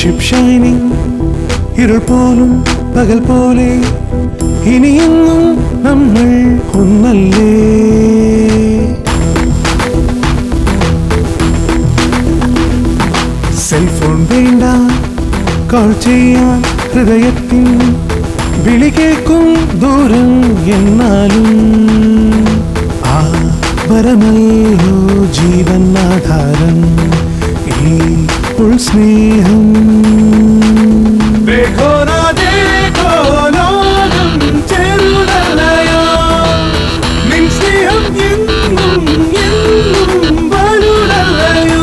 Friendship shining ഇരുൾ പോലും പകൽ പോലെ ഇനിയെന്നും നമ്മൾ ഒന്നല്ലേ. സെൽഫോൺ വേണ്ട കോൾ ചെയ്യാൻ ഹൃദയത്തിൻ വിളി കേൾക്കും ദൂരം എന്നാലും ആ വരമല്ലോ ജീവൻ ആധാരം ഈ സ്നേഹം. നിൻ സ്നേഹം എന്നും എന്നും വലുതല്ലയോ.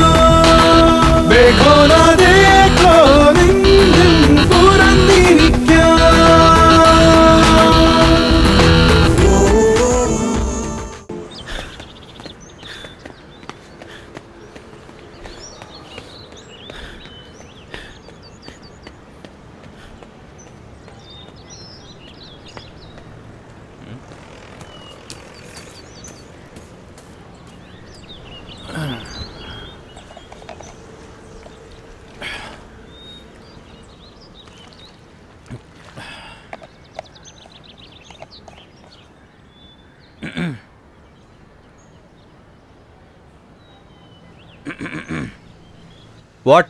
വാട്ട്?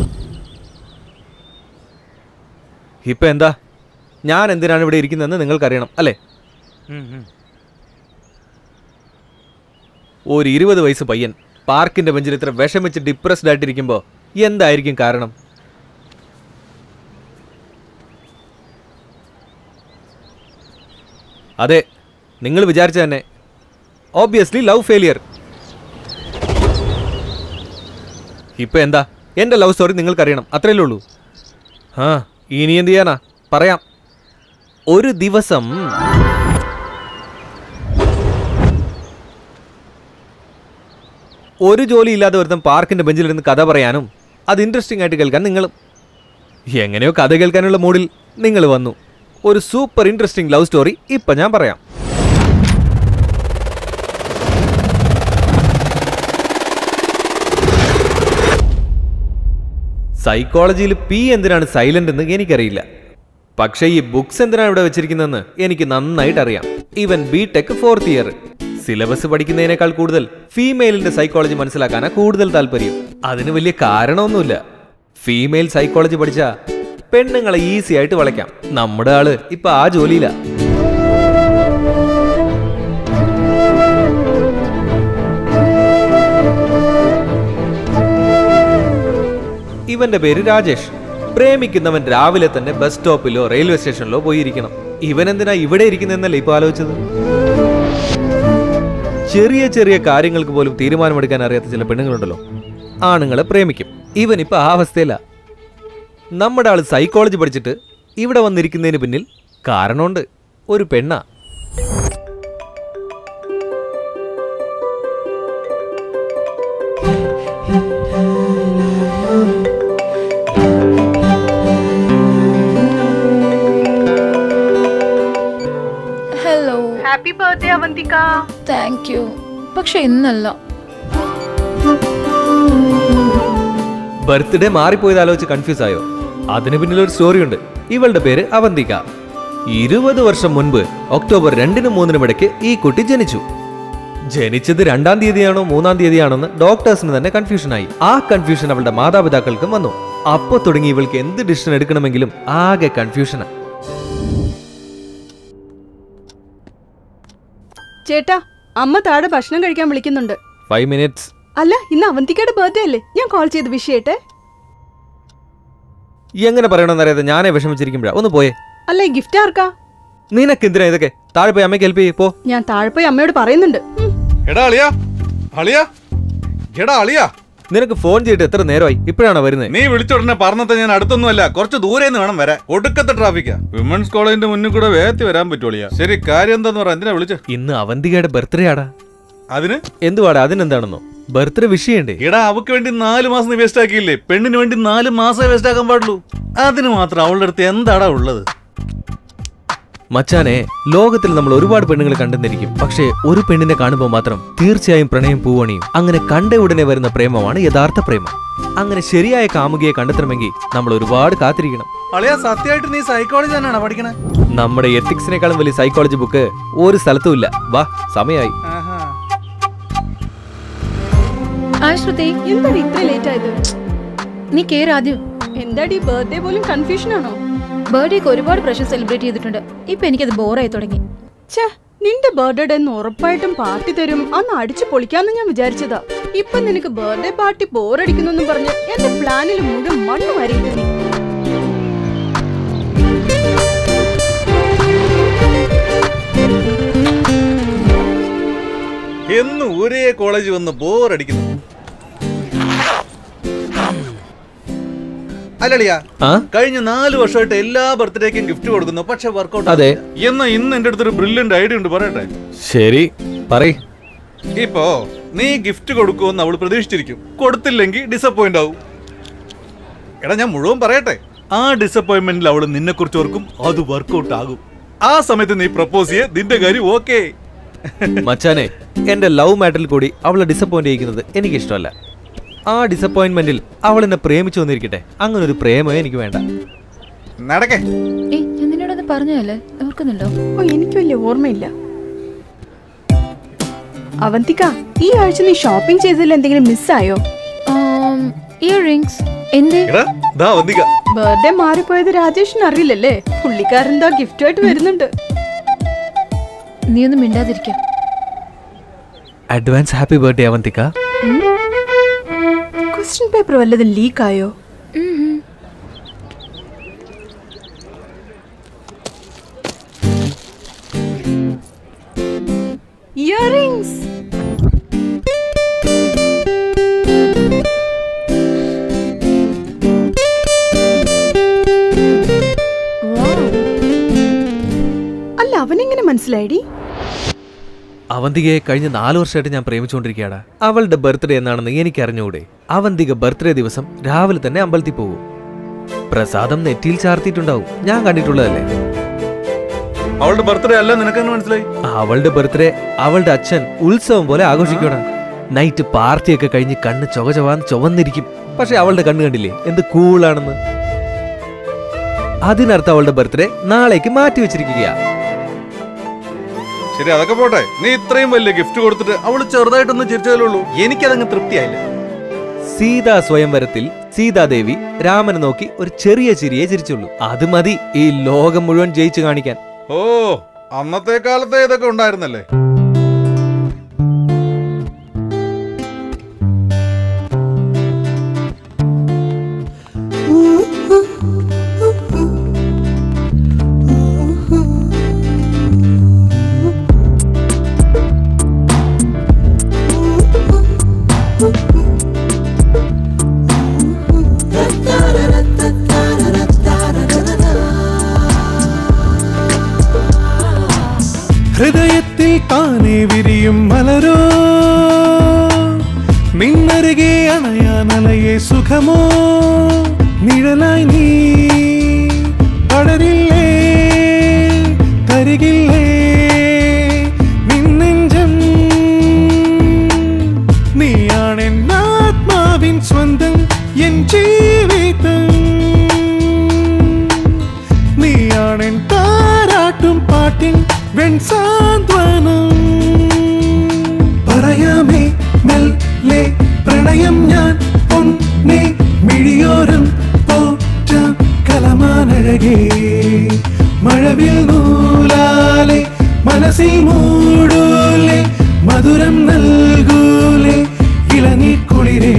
ഇപ്പൊ എന്താ? ഞാൻ എന്തിനാണ് ഇവിടെ ഇരിക്കുന്നതെന്ന് നിങ്ങൾക്കറിയണം അല്ലേ? ഒരു 20 വയസ്സ് പയ്യൻ പാർക്കിന്റെ ബെഞ്ചിൽ ഇത്ര വിഷമിച്ച് ഡിപ്രസ്ഡ് ആയിട്ടിരിക്കുമ്പോ എന്തായിരിക്കും കാരണം? അതെ, നിങ്ങൾ വിചാരിച്ച തന്നെ. Obviously love failure. ഇപ്പൊ എന്താ? എന്റെ ലവ് സ്റ്റോറി നിങ്ങൾക്കറിയണം, അത്രയല്ലേ ഉള്ളൂ. ആ, ഇനി എന്ത് ചെയ്യാനാ? പറയാം. ഒരു ദിവസം ഒരു ജോലി ഇല്ലാതെ ഒരുത്തം പാർക്കിന്റെ ബെഞ്ചിലിരുന്ന് കഥ പറയാനും അത് ഇൻട്രസ്റ്റിംഗ് ആയിട്ട് കേൾക്കാൻ നിങ്ങളും. എങ്ങനെയോ കഥ കേൾക്കാനുള്ള മൂഡിൽ നിങ്ങൾ വന്നു. ഒരു സൂപ്പർ ഇൻട്രസ്റ്റിംഗ് ലവ് സ്റ്റോറി ഇപ്പൊ ഞാൻ പറയാം. സൈക്കോളജിയിൽ പി എന്തിനാണ് സൈലന്റ് എന്ന് എനിക്കറിയില്ല. പക്ഷേ ഈ ബുക്സ് എന്തിനാണ് ഇവിടെ വെച്ചിരിക്കുന്നതെന്ന് എനിക്ക് നന്നായിട്ട് അറിയാം. Even BTech 4th year syllabus പഠിക്കുന്നതിനേക്കാൾ കൂടുതൽ ഫീമെയിലിന്റെ സൈക്കോളജി മനസ്സിലാക്കാനാണ് കൂടുതൽ താല്പര്യം. അതിന് വലിയ കാരണമൊന്നുമില്ല. ഫീമെയിൽ സൈക്കോളജി പഠിച്ച പെണ്ണുങ്ങളെ ഈസി ആയിട്ട് വളയ്ക്കാം. നമ്മുടെ ആള് ഇപ്പൊ ആ ജോലിയില്ല. ഇവന്റെ പേര് രാജേഷ്. പ്രേമിക്കുന്നവൻ രാവിലെ തന്നെ ബസ് സ്റ്റോപ്പിലോ റെയിൽവേ സ്റ്റേഷനിലോ പോയിരിക്കണം. ഇവൻ എന്തിനാ ഇവിടെ ഇരിക്കുന്നതെന്നല്ലേ ഇപ്പൊ ആലോചിച്ചത്? ചെറിയ ചെറിയ കാര്യങ്ങൾക്ക് പോലും തീരുമാനമെടുക്കാൻ അറിയാത്ത ചില പെണ്ണുങ്ങളുണ്ടല്ലോ, ആണുങ്ങളെ പ്രേമിക്കും. ഇവൻ ഇപ്പൊ ആ അവസ്ഥയില്ല. നമ്മുടെ ആള് സൈക്കോളജി പഠിച്ചിട്ട് ഇവിടെ വന്നിരിക്കുന്നതിന് പിന്നിൽ കാരണമുണ്ട്. ഒരു പെണ്ണ. Hello, happy birthday Avantika. Thank you. പക്ഷെ ഇന്നല്ല. ബർത്ത്ഡേ മാറിപ്പോയത് ആലോചിച്ച് കൺഫ്യൂസ് ആയോ? അതിന് പിന്നിലൊരു സ്റ്റോറി ഉണ്ട്. ഇവളുടെ പേര് അവന്തിക. 20 വർഷം മുൻപ് ഒക്ടോബർ 2-നും 3-നും ഇടയ്ക്ക് ഈ കുട്ടി ജനിച്ചു. ജനിച്ചത് 2-ാം തീയതിയാണോ 3-ാം തീയതിയാണെന്ന് ഡോക്ടേഴ്സിന് തന്നെ കൺഫ്യൂഷനായി. ആ കൺഫ്യൂഷൻ അവളുടെ മാതാപിതാക്കൾക്കും വന്നു. അപ്പൊ തുടങ്ങി ഇവൾക്ക് എന്ത് ഡിസിഷൻ എടുക്കണമെങ്കിലും ആകെ കൺഫ്യൂഷനാ. ചേട്ടാ, അമ്മ താഴെ ഭക്ഷണം കഴിക്കാൻ വിളിക്കുന്നുണ്ട്. 5 minutes. അല്ല, ഇന്ന് അവന്തികയുടെ ബർത്ത്ഡേ അല്ലേ? ഞാൻ കോൾ ചെയ്ത് വിഷ് ചെയ്യട്ടെ. എങ്ങനെ പറയണമെന്നറിയാതെ ഞാനേ വിഷമിച്ചിരിക്കുമ്പോഴാ. ഒന്ന് പോയേ. അല്ല, ഈ ഗിഫ്റ്റ് ആർക്കാ? നിനക്ക് എന്തിനാ ഇതൊക്കെ? താഴെ പോയി അമ്മയ്ക്ക് ഹെൽപ്പ് ചെയ്യ് പോ. ഞാൻ താഴെ പോയി അമ്മയോട് പറയുന്നുണ്ട്. എടാ അളിയാ, അളിയാ, എടാ അളിയാ, നിനക്ക് ഫോൺ ചെയ്തിട്ട് എത്ര നേരമായി? ഇപ്പോഴാണോ വരുന്നത്? നീ വിളിച്ചോടനെ പറഞ്ഞത് ഞാൻ അടുത്തൊന്നുമല്ല, കുറച്ച് ദൂരേന്ന് വേണം വരാൻ. ഒടുക്കത്തെ ട്രാഫിക്കാ. വിമൻസ് കോളേജിന്റെ മുന്നിൽ കൂടെ വേഗത്തിൽ വരാൻ പറ്റുള്ളിയാ. ശരി, കാര്യം എന്താന്ന് പറ. എന്തിനാ വിളിച്ച? ഇന്ന് അവന്തികയുടെ ബർത്ത്ഡേ ആടാ. അതിന് എന്തുവാടാ? അതിനെന്താണെന്നോ? ബർത്ത്ഡേ വിഷ് ചെയ്യണ്ടേ? എടാ, അവക്ക് വേണ്ടി 4 മാസം നീ വേസ്റ്റ് ആക്കിയില്ലേ? പെണ്ണിന് വേണ്ടി 4 മാസമേ വേസ്റ്റ് ആക്കാൻ പാടുള്ളൂ. അതിന് മാത്രം അവളുടെ അടുത്ത് എന്താടാ ഉള്ളത്? മച്ചാനെ, ലോകത്തിൽ നമ്മൾ ഒരുപാട് പെണ്ണുങ്ങളെ കണ്ടെന്നിരിക്കും. പക്ഷേ ഒരു പെണ്ണിനെ കാണുമ്പോൾ മാത്രം തീർച്ചയായും പ്രണയം പൂവണിയും. അങ്ങനെ കണ്ട ഉടനെ വരുന്ന പ്രേമമാണ് യഥാർത്ഥ പ്രേമം. അങ്ങനെ ശരിയായ കാമുകിയെ കണ്ടെത്തണമെങ്കിൽ നമ്മൾ ഒരുപാട് കാത്തിരിക്കണം. അളിയാ, സത്യമായിട്ട് നീ സൈക്കോളജി തന്നെയാണോ പഠിക്കണേ? നമ്മുടെ എത്തിക്സിനേക്കാളും വലിയ സൈക്കോളജി ബുക്ക് ഒരു സ്ഥലത്തും ഇല്ല. വാ, സമയമായി. ശ്രുതി, എന്താടി ഇത്ര ലേറ്റ് ആയത്? നീ കേറ് ആദ്യം. എന്താടി ബർത്ത്ഡേ പോലും കൺഫ്യൂഷൻ ആണോ? ബർത്ത്ഡേക്ക് ഒരുപാട് പ്രാവശ്യം സെലിബ്രേറ്റ് ചെയ്തിട്ടുണ്ട്. ഇപ്പൊ എനിക്കത് ബോറായി തുടങ്ങി. ഛേ, നിന്റെ ബർത്ത്ഡേ എന്ന് ഉറപ്പായിട്ടും പാർട്ടി തരും, അന്ന് അടിച്ചു പൊളിക്കാന്ന് ഞാൻ വിചാരിച്ചതാ. ഇപ്പൊ നിനക്ക് ബർത്ത്ഡേ പാർട്ടി ബോറടിക്കുന്നു പറഞ്ഞ് എന്റെ പ്ലാനിൽ മുഴുവൻ മണ്ണ് വരില്ല നീ. എന്നും ഒരേ കോളേജ് വന്ന് ബോറടിക്കുന്നു. അല്ലളിയാ, കഴിഞ്ഞ 4 വർഷമായിട്ട് എല്ലാ ബർത്ത്ഡേക്കും ഗിഫ്റ്റ് കൊടുക്കുന്നു, പക്ഷെ വർക്കൗട്ട്. അതെ. എന്നാ ഇന്ന് എന്റെ അടുത്തൊരു ബ്രില്യന്റ് ഐഡിയ ഉണ്ട്, പറയട്ടെ? ശരി, പറയ്. ഇപ്പോ നീ ഗിഫ്റ്റ് കൊടുക്കുമെന്ന് അവള് പ്രതീക്ഷിച്ചിരിക്കും. കൊടുത്തില്ലെങ്കിൽ ഡിസപ്പോയിന്റ് ആവും. എടാ, ഞാൻ മുഴുവൻ പറയട്ടെ. ആ ഡിസപ്പോയിന്റ്മെന്റിൽ അവള് നിന്നെ കുറിച്ച് ഓർക്കും, അത് വർക്കൗട്ട് ആകും. ആ സമയത്ത് നീ പ്രപ്പോസ് ചെയ്യേ, നിന്റെ കാര്യം ഓക്കേ. മച്ചാനെ, എന്റെ ലവ് മാറ്ററിൽ കൂടി അവളെ ഡിസപ്പോയിന്റ് ചെയ്യിക്കുന്നത് എനിക്കിഷ്ടമല്ല. ആ ഡിസപ്പോയിന്റ്മെന്റിൽ അവൾ എന്നെ പ്രേമിച്ചു വന്നിരിക്കട്ടെ. അങ്ങനെ ഒരു പ്രേമം എനിക്ക് വേണ്ട. നടക്കേ. ഞാൻ നിന്നോടൊന്ന് പറഞ്ഞല്ലേ, ഓർക്കുന്നുണ്ടോ? ഓ, എനിക്ക് വലിയ ഓർമ്മയില്ല. അവന്തിക, ഈ ആഴ്ച നീ ഷോപ്പിംഗ് ചെയ്തതിൽ എന്തെങ്കിലും മിസ്സായോ? Ear rings. എന്തേ? ബർത്ത്ഡേ മാറിപ്പോയത് രാജേഷിന് അറിയില്ലല്ലേ? പുള്ളിക്കാരൻ എന്താ ഗിഫ്റ്റ് ആയിട്ട് വരുന്നുണ്ട്. നീ ഒന്നും മിണ്ടാതിരിക്ക. Advance happy birthday Avantika. Question paper വല്ലതും ലീക്ക് ആയോ? ഇയറിംഗ്സ്. അല്ല, അവനെങ്ങനെ മനസ്സിലായിടി? അവന്തികയെ കഴിഞ്ഞ 4 വർഷമായിട്ട് ഞാൻ പ്രേമിച്ചുകൊണ്ടിരിക്കുകയാണ്. അവളുടെ ബർത്ത്ഡേ എന്നാണെന്ന് എനിക്ക് അറിഞ്ഞുകൂടെ? അവന്തിക ബർത്ത്ഡേ ദിവസം രാവിലെ തന്നെ അമ്പലത്തിൽ പോകും. പ്രസാദം നെറ്റിയിൽ ചാർത്തിയിട്ടുണ്ടാവും. ഞാൻ കണ്ടിട്ടുള്ളതല്ലേ. അവളുടെ ബർത്ത്ഡേ അല്ല, നിനക്കെന്ന് മനസ്സിലായി? അവളുടെ ബർത്ത്ഡേ അവളുടെ അച്ഛൻ ഉത്സവം പോലെ ആഘോഷിക്കണം. നൈറ്റ് പാർട്ടിയൊക്കെ കഴിഞ്ഞ് കണ്ണ് ചുവന്നിരിക്കും. പക്ഷെ അവളുടെ കണ്ണ് കണ്ടില്ലേ എന്ത് കൂളാണെന്ന്. അതിനർത്ഥം അവളുടെ ബർത്ത്ഡേ നാളേക്ക് മാറ്റി വെച്ചിരിക്കുകയാ. ശരി, അതൊക്കെ പോട്ടെ. നീ ഇത്രയും വലിയ ഗിഫ്റ്റ് കൊടുത്തിട്ട് അവള് ചെറുതായിട്ടൊന്ന് ചിരിച്ചതേ. എനിക്കതങ്ങ് തൃപ്തിയായില്ല. സീതാ സ്വയംവരത്തിൽ സീതാദേവി രാമനെ നോക്കി ഒരു ചെറിയ ചിരിയെ ചിരിച്ചുള്ളൂ. അത് മതി ഈ ലോകം മുഴുവൻ ജയിച്ചു കാണിക്കാൻ. ഓ, അന്നത്തെ കാലത്തെ ഇതൊക്കെ ഉണ്ടായിരുന്നല്ലേ? ഹൃദയത്തിൽ താനെ വിരിയും മലരോ, നിന്നരികെ അണയാനലയെ സുഖമോ, നിഴലായി നീ പടരില്ലേ, തരികില്ലേ നിന്നെഞ്ചം. നീയാണെന്നാത്മാവിൻ സ്വന്തം, എൻ ജീവിതം. നീയാണെൻ താരാട്ടും പാട്ടിൻ വെൺസാന്ത്വനം. പറയാമേ മെല്ലെ പ്രണയം ഞാൻ പൊന്നെ മിഴിയോരം പോറ്റാം കലമാനഴകേ. മഴവിൽ നൂലാലെ മനസ്സിൽ മൂടൂലെ, മധുരം നൽകൂലെ ഇളനീർക്കുളിരേ.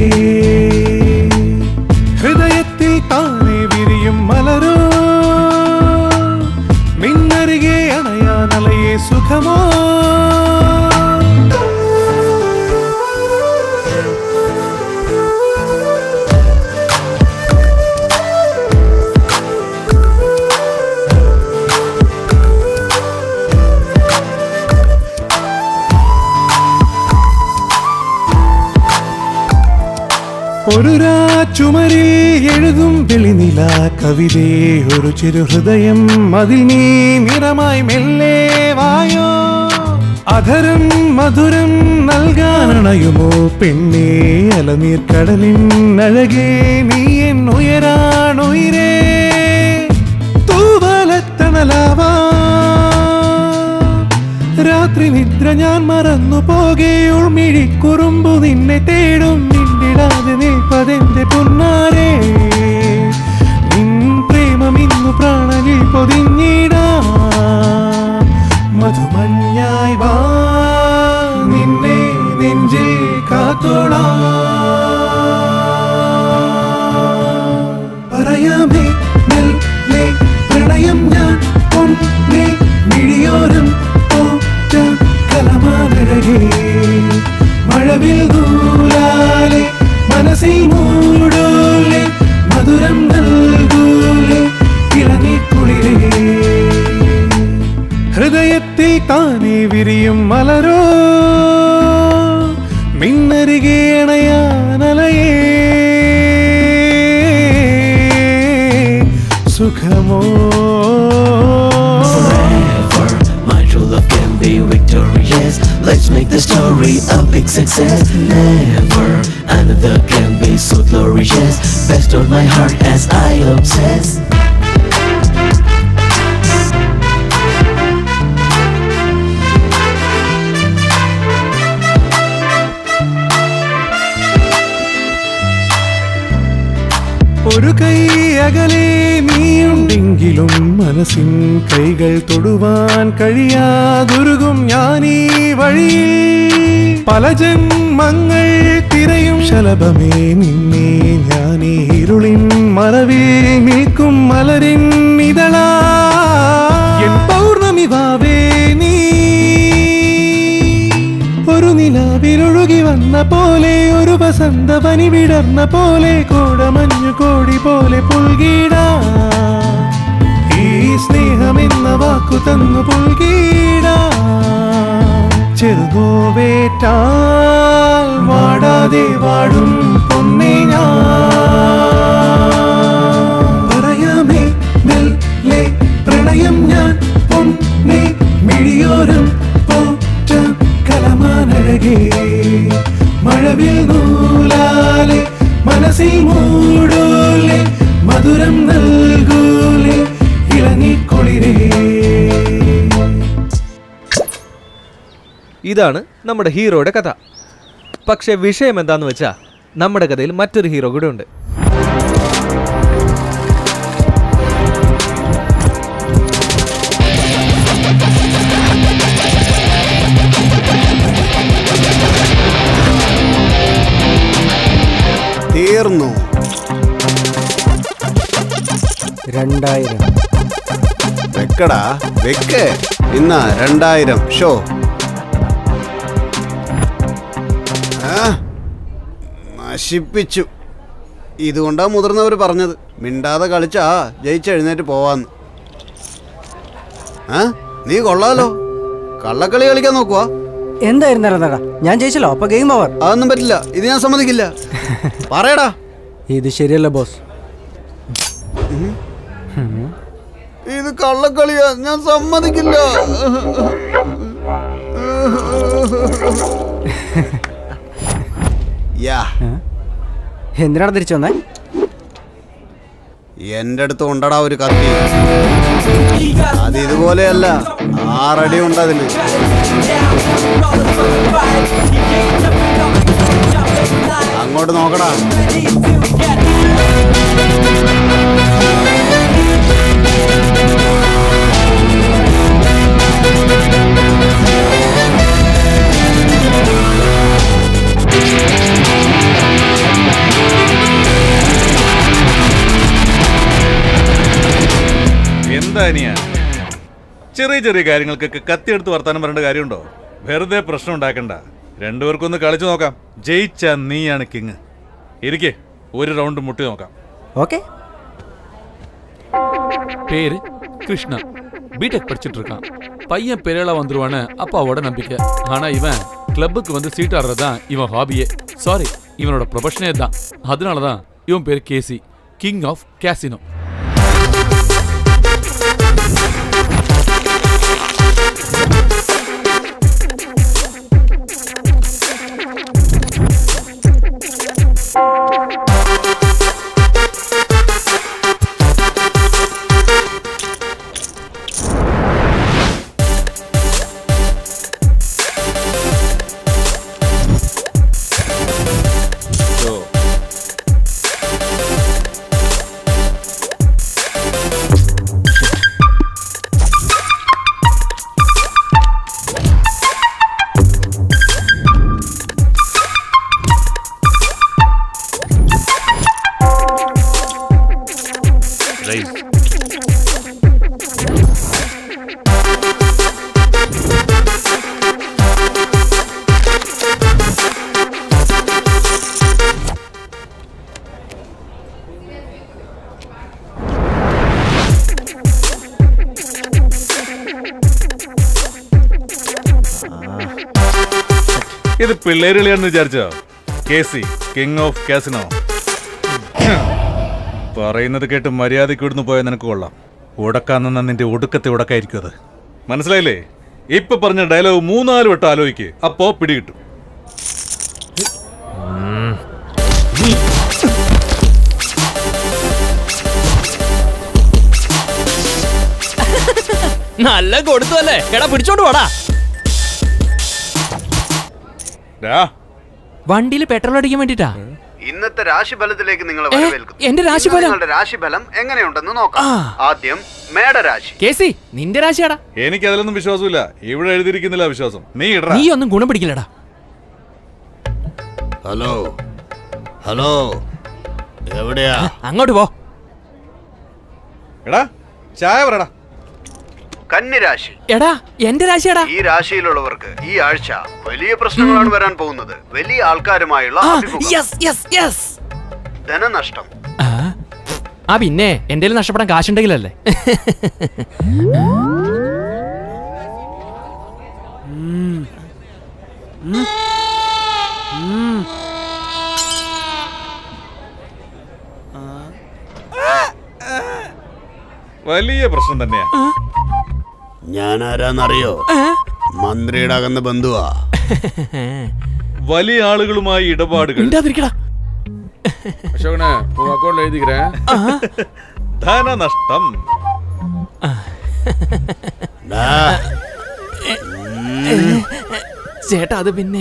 ഹൃദയത്തിൽ താനെ വിരിയും മലരോ, നിന്നരികെ അണയാനലയെ സുഖമോ. ഒരു ചുമരിൽ എഴുതും വെളിനില കവിതേ ഒരു ചെറു ഹൃദയം അതിൽ നീ നിറമായി മെല്ലെ വായോ അധരം മധുരം നൽകാനണയുമോ പെണ്ണേ അലനീർക്കടലിൻ അഴകേ നീ എൻ ഉയരാണുയരേ തൂവലത്തണലാവാ രാത്രി നിദ്ര ഞാൻ മറന്നു പോകെ ഉൾമിഴിക്കുറുമ്പു നിന്നെ തേടും നിന്നിടാതെ നിൽപ്പതെന്റെ പൊന്നാരേ നിൻ പ്രേമം ഇന്നു പ്രാണനിൽ പൊതിഞ്ഞിടാ മധുമഞ്ഞായി വാ നിന്നെ നെഞ്ചിൽ കാത്തോളാ പറയാമേ മെല്ലെ പ്രണയം ഞാൻ പൊന്നേ മിഴിയോരം കലമാനഴകേ മഴവിൽ ദൂരാലെ മനസ്സിൽ മൂടോലെ മധുരം നൽകൂലെ ഇളനീക്കുളിരേ ഹൃദയത്തിൽ താനേ വിരിയും മലരോ മിന്നരികെ അണയാനലയേ സുഖമോ victorious. Let's make the story a big success. Never another can be so glorious. Best on my heart as I obsess. ഒരു കൈ അകലെ നീയുണ്ടെങ്കിലും മനസ്സിൻ കൈകൾ തൊടുവാൻ കഴിയാതൊരുകും ഞാനീ വഴിയിൽ പല ജന്മങ്ങൾ തിരയും ശലഭമേ നിന്നെ ഞാനീ ഇരുളിൻ മറവിൽ നിൽക്കും മലരിൻ ഇതളാ എൻ പൗർണമി വാവേ നീ ഒരു നിലാവിലൊഴുകി വന്ന പോലെ ഒരു വസന്ത പനി വിടർന്ന പോലെ കോടമഞ്ഞു കോടി പോലെ പുൽകീടാ ഈ സ്നേഹമെന്ന വാക്കു തന്നു പുൽകീടാ ചെറുകോവേറ്റാൽ വാടാതെ വാടും പൊന്നേ ഞാൻ പറയാമേ മെല്ലെ പ്രണയം ഞാൻ പൊന്നേ മിഴിയോരം പോറ്റ കലമാനഴകേ മഴവിൽ നൂലാലെ മനസ്സിൽ മൂടോലെ മധുരം നൽകൂലെ ഇളനീക്കുളിരേ ഇതാണ് നമ്മുടെ ഹീറോയുടെ കഥ. പക്ഷെ വിഷയം എന്താന്ന് വെച്ചാ നമ്മുടെ കഥയിൽ മറ്റൊരു ഹീറോ കൂടെ ഉണ്ട്. തീർന്നു 2000 വെക്കടാ വെക്ക് ഇന്ന 2000 ഷോ നശിപ്പിച്ചു. ഇതുകൊണ്ടാ മുതിർന്നവർ പറഞ്ഞത് മിണ്ടാതെ കളിച്ചാ ജയിച്ചെഴുന്നേറ്റ് പോവാന്ന്. നീ കൊള്ളാലോ, കള്ളക്കളി കളിക്കാൻ നോക്കുവാ. എന്തായിരുന്നടാ ഞാൻ ജയിച്ചല്ലോ, അപ്പൊ ഗെയിം ഓവർ. അതൊന്നും പറ്റില്ല, ഇത് ഞാൻ സമ്മതിക്കില്ല. പറയടാ. ഇത് ശരിയല്ല ബോസ്, ഇത് കള്ളക്കളിയാ, ഞാൻ സമ്മതിക്കില്ല. എന്തിനാണ് തിരിച്ചു വന്നേ? എന്റെ അടുത്ത് ഉണ്ടടാ ഒരു കത്തി, അത് ഇതുപോലെയല്ല, 6 അടി ഉണ്ട് അതിന്. അങ്ങോട്ട് നോക്കടാ. എന്താ അനിയാ, ചെറിയ ചെറിയ കാര്യങ്ങൾക്കൊക്കെ കത്തിയെടുത്ത് വർത്താനം പറയേണ്ട കാര്യമുണ്ടോ? വെറുതെ പ്രശ്നം ഉണ്ടാക്കണ്ട, രണ്ടുപേർക്കൊന്ന് കളിച്ചു നോക്കാം. ജയിച്ചാ നീയാണ് കിങ്. ഇരിക്കേ, ഒരു റൗണ്ട് മുട്ടി നോക്കാം. ஓகே. பேரு கிருஷ்ணா, பிடெக் படிச்சுட்டு இருக்கான். பையன் பெரியளா வந்துருவான்னு அப்பாவோட நம்பிக்கை. ஆனா இவன் கிளப்புக்கு வந்து சீட் ஆடுறதுதான் இவன் ஹாபியே. சாரி, இவனோட ப்ரொஃபஷனே தான். அதனால தான் இவன் பேர் கேசி, கிங் ஆஃப் கேசினோ. ഇത് പിള്ളേരുകളിയാണെന്ന് വിചാരിച്ചോ? KC, king of casino. പറയുന്നത് കേട്ട് മര്യാദയ്ക്ക് ഇവിടുന്ന് പോയാൽ നിനക്ക് കൊള്ളാം. ഉടക്കാന്ന നിന്റെ ഒടുക്കത്തെ ഉടക്കായിരിക്കും അത്. മനസ്സിലായില്ലേ? ഇപ്പൊ പറഞ്ഞ ഡയലോഗ് 3-4 വട്ടം ആലോചിക്ക്, അപ്പോ പിടികിട്ടും. നല്ല കൊടുത്തു അല്ലേ? എടാ പിടിച്ചോണ്ട് പോടാ. വണ്ടിയിൽ പെട്രോൾ അടിക്കാൻ വേണ്ടിട്ടാ. ഇന്നത്തെ രാശിഫലത്തിലേക്ക് നിങ്ങൾ വരവേൽക്കുന്നു. എന്റെ രാശിഫലം? നിങ്ങളുടെ രാശിഫലം എങ്ങനെയുണ്ടെന്ന് നോക്കാം. ആദ്യം മേടരാശി. കേസി, നിന്റെ രാശിയാടാ. എനിക്ക് അതിലൊന്നും വിശ്വാസമില്ല. ഇവിടെ എഴുതിയിരിക്കുന്നില്ല വിശ്വാസം. നീ ഒന്നും ഗുണം പിടിക്കില്ലടാ. ഹലോ ഹലോ, എവിടെയാ? അങ്ങോട്ട് പോ. എടാ ചായ പറടാ. കന്നിരാശി. എടാ എന്റെ രാശിയാടാ. ഈ രാശിയിലുള്ളവർക്ക് ഈ ആഴ്ച വലിയ പ്രശ്നങ്ങളാണ് വരാൻ പോകുന്നത്. വലിയ ആൾക്കാരുമായുള്ള ധനനഷ്ടം. ആ പിന്നെ എന്റെ നഷ്ടപ്പെടാൻ കാശുണ്ടെങ്കിലല്ലേ. വലിയ പ്രശ്നം തന്നെയാ. ഞാൻ ആരാന്നറിയോ? മന്ത്രിയുടെ അകന്ന ബന്ധുവാ. വലിയ ആളുകളുമായി ഇടപാടുകൾ. ധനനഷ്ടം. ചേട്ടാ അത് പിന്നെ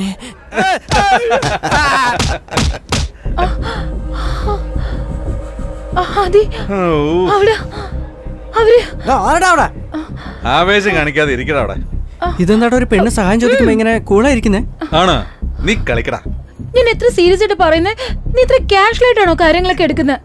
ആവേശം കാണിക്കാതെ ഇരിക്കടാ അവിടെ. ഇതെന്താ ഒരു പെണ്ണ് സഹായം ചോദിക്കുമ്പോ ഇങ്ങനെ കൂളായിരിക്കുന്നേ? ആണ്, നീ കളിക്കടാ. ഞാൻ എത്ര സീരിയസ് ആയിട്ട് പറയുന്നേ? നീ ഇത്ര കാഷ്വലായിട്ട് ആണോ കാര്യങ്ങളൊക്കെ എടുക്കുന്നത്?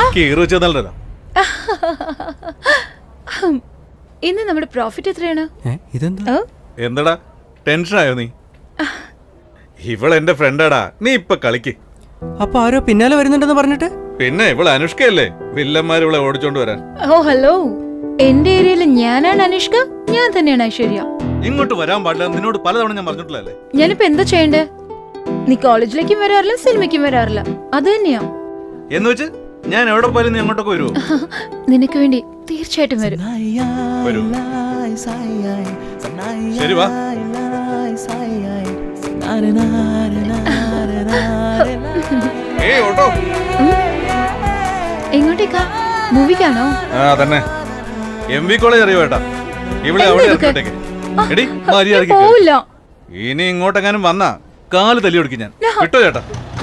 ഇന്ന് നമ്മുടെ പ്രോഫിറ്റ് എത്രയാണ്? എന്താടാ ടെൻഷൻ ആയോ നീ? ഇവളെന്റെ ഫ്രണ്ടാടാ, നീ ഇപ്പൊ കളിക്ക്. അപ്പൊ ആരോ പിന്നാലെ വരുന്നുണ്ടെന്ന് പറഞ്ഞിട്ട്? പിന്നെ ഇവള് അനുഷ്കയല്ലേ, വില്ലന്മാർ ഇവളെ ഓടിച്ചോണ്ട് വരാൻ. ഓ ഹലോ, എന്റെ ഏരിയയിൽ ഞാനാണ് അനുഷ്ക, ഞാൻ തന്നെയാണ് ഐശ്വര്യ. ഇങ്ങോട്ട് വരാൻ പാടില്ല, നിന്നോട് പലതവണ ഞാൻ പറഞ്ഞിട്ടില്ലല്ലേ. ഞാനിപ്പോ എന്താ ചെയ്യണ്ടേ? നീ കോളേജിലേക്കും വരാറില്ല, സിനിമയ്ക്കും വരാറില്ല, അത് തന്നെയാ. എന്ന് വെച്ച് ഞാൻ എവിടെ പോയാലും നീ അങ്ങോട്ടൊക്കെ വരുമോ? നിനക്ക് വേണ്ടി തീർച്ചയായിട്ടും വരും. ശരി വാ. എങ്ങോട്ടേക്കാ? മൂവിക്കാണോ? ആ തന്നെ. MV കോളേജ് അറിയോ ഏട്ടാ? ഇവിടെ അവിടെ ഇറക്കിട്ടേക്ക്. എടി മര്യാദയ്ക്ക് പോവില്ല. ഇനി ഇങ്ങോട്ടെങ്ങാനും വന്നാ കാല് തല്ലി കൊടുക്കും ഞാൻ. വിട്ടോ ചേട്ടാ.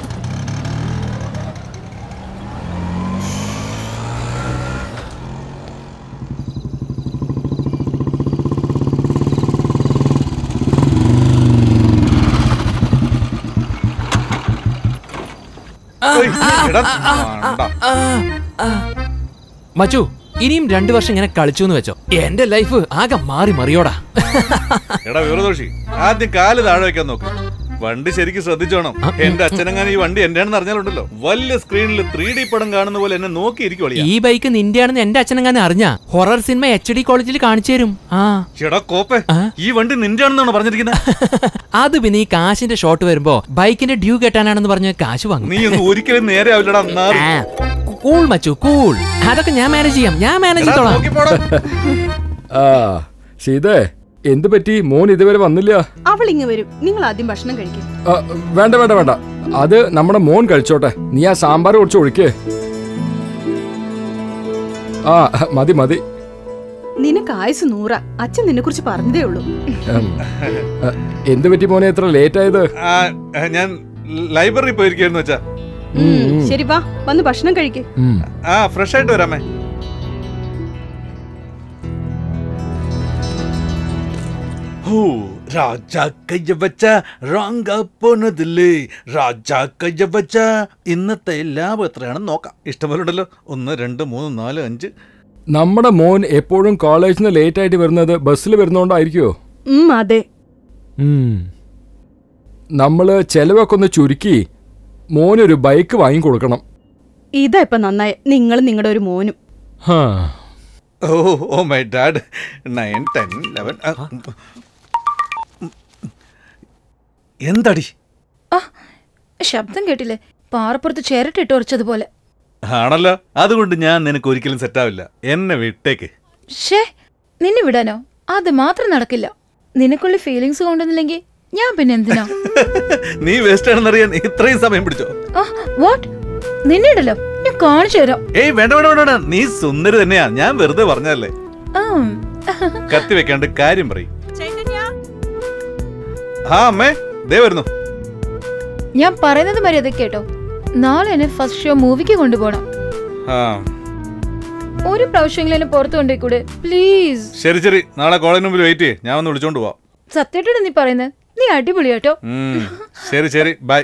മച്ചു, ഇനിയും 2 വർഷം ഇങ്ങനെ കളിച്ചു എന്ന് വെച്ചോ, എന്റെ ലൈഫ് ആകെ മാറി മറിയോടാ. എടാ വിവരദോഷി, ആദ്യം കാല് താഴെ വെക്കാൻ നോക്ക്. വണ്ടി ശരിക്കും ശ്രദ്ധിച്ചോണം. എന്റെ അച്ഛനെങ്ങാനും ഈ വണ്ടി എന്റെയാണെന്ന് അറിഞ്ഞാലുണ്ടല്ലോ, വലിയ സ്ക്രീനിൽ 3D പടം കാണുന്ന പോലെ എന്നെ നോക്കിയിരിക്കും. ഈ ബൈക്ക് നിന്റെയാണെന്ന് എന്റെ അച്ഛനെങ്ങാനും അറിഞ്ഞാ ഹൊറർ സിനിമ HD കോളേജിൽ കാണിച്ചു തരും. ചേടാ കോപ്പേ, ഈ വണ്ടി നിന്റെയാണെന്നാണ് പറഞ്ഞിരിക്കുന്നത്. അത് പിന്നെ ഈ കാശിന്റെ ഷോട്ട് വരുമ്പോ ബൈക്കിന്റെ ഡ്യൂ കെട്ടാനാണെന്ന് പറഞ്ഞ കാശ് വാങ്ങും. നീ ഒന്നും ഒരിക്കലും നേരെ ആവില്ലടാ. കൂൾ മച്ചു കൂൾ. അതൊക്കെ ഞാൻ മാനേജ് ചെയ്യാം, ഞാൻ മാനേജ് ചെയ്തോളാം. സീതേ, എന്ത് പറ്റി? മോൻ ഇതുവരെ വന്നില്ല. അവൾ ഇങ്ങ് വരും, നിങ്ങൾ ആദ്യം ഭക്ഷണം കഴിക്കും. വേണ്ട വേണ്ട വേണ്ട, അത് നമ്മുടെ മോൻ കഴിച്ചോട്ടെ. നീ ആ സാമ്പാർ കുറച്ച് ഒഴിക്കേ. മതി മതി. നിനക്ക് ആയുസ് 100. അച്ഛൻ നിന്നെ കുറിച്ച് പറഞ്ഞതേ ഉള്ളൂ. എന്ത് പറ്റി മോനെ എത്ര ലേറ്റ് ആയത്? ഞാൻ ലൈബ്രറി പോയിരിക്കുന്നു വെച്ചാ. ശരി വാ, വന്ന് ഭക്ഷണം കഴിക്കേ. ഫ്രഷ് ആയിട്ട് വരാമേ. രാജാ കയ്യവച്ച റാങ്കപ്പോന്നതില്ലേ, രാജാ കയ്യവച്ച. ഇന്നത്തെ ലാഭം എത്രയാണെന്ന് നോക്കാം. ഇഷ്ടംപോലെ ഉണ്ടല്ലോ. 1 2 3 4 5. നമ്മുടെ മോൻ എപ്പോഴും കോളേജിൽ നിന്ന് ലേറ്റ് ആയിട്ട് വരുന്നത് ബസ്സിൽ വരുന്നോണ്ടായിരിക്കോ? അതെ. നമ്മള് ചെലവൊക്കെ ഒന്ന് ചുരുക്കി മോനൊരു ബൈക്ക് വാങ്ങിക്കൊടുക്കണം. ഇതാ ഇപ്പൊ നന്നായി, നിങ്ങൾ നിങ്ങളുടെ ഒരു മോനും. Oh my dad. 9 10 11. എന്താടി ശബ്ദം കേട്ടില്ലേ? പാറപ്പുറത്ത് ചേരട്ടിട്ട് ഉറച്ചതുപോലെ ആണല്ലോ. അതുകൊണ്ട് ഞാൻ നിനക്ക് ഒരിക്കലും സെറ്റാവില്ല. എന്നെ വിട്ടേക്ക്. നിന്നെ വിടാനോ? അത് മാത്രം നടക്കില്ല. നിനക്കുള്ള ഫീലിങ്സ് കൊണ്ടുവന്നില്ലെങ്കിൽ ഞാൻ പിന്നെ എന്തിനാ? നീ വേസ്റ്റ് ആണെന്നറിയാൻ ഇത്രയും സമയം പിടിച്ചോ? വാട്ട്? നിന്നിടല്ലോ, ഞാൻ കാണിച്ചു തരാം. ഏയ് വേണ്ട വേണ്ട വേണ്ട, നീ സുന്ദരി തന്നെയാ. ഞാൻ വെറുതെ പറഞ്ഞല്ലേ. കത്തി വെക്കാണ്ട് കാര്യം പറയും. അമ്മേ ദേ വരുന്നു. ഞാൻ പറയുന്നത് മര്യാദ കേട്ടോ. നാളെ എന്നെ ഫസ്റ്റ് ഷോ മൂവിക്ക് കൊണ്ടുപോകണം. ഒരു പ്രാവശ്യമെങ്കിലും എന്നെ പുറത്തു കൊണ്ടുപോയിക്കൂടെ പ്ലീസ്? ശരി ശരി, നാളെ കോളേജിന് മുമ്പിൽ വെയിറ്റ് ചെയ്യേ, ഞാൻ വന്ന് വിളിച്ചോണ്ട് പോവാം. സത്യമായിട്ടാണ് നീ പറയുന്നത്? നീ അടിപൊളി കേട്ടോ. ശരി ശരി, ബൈ.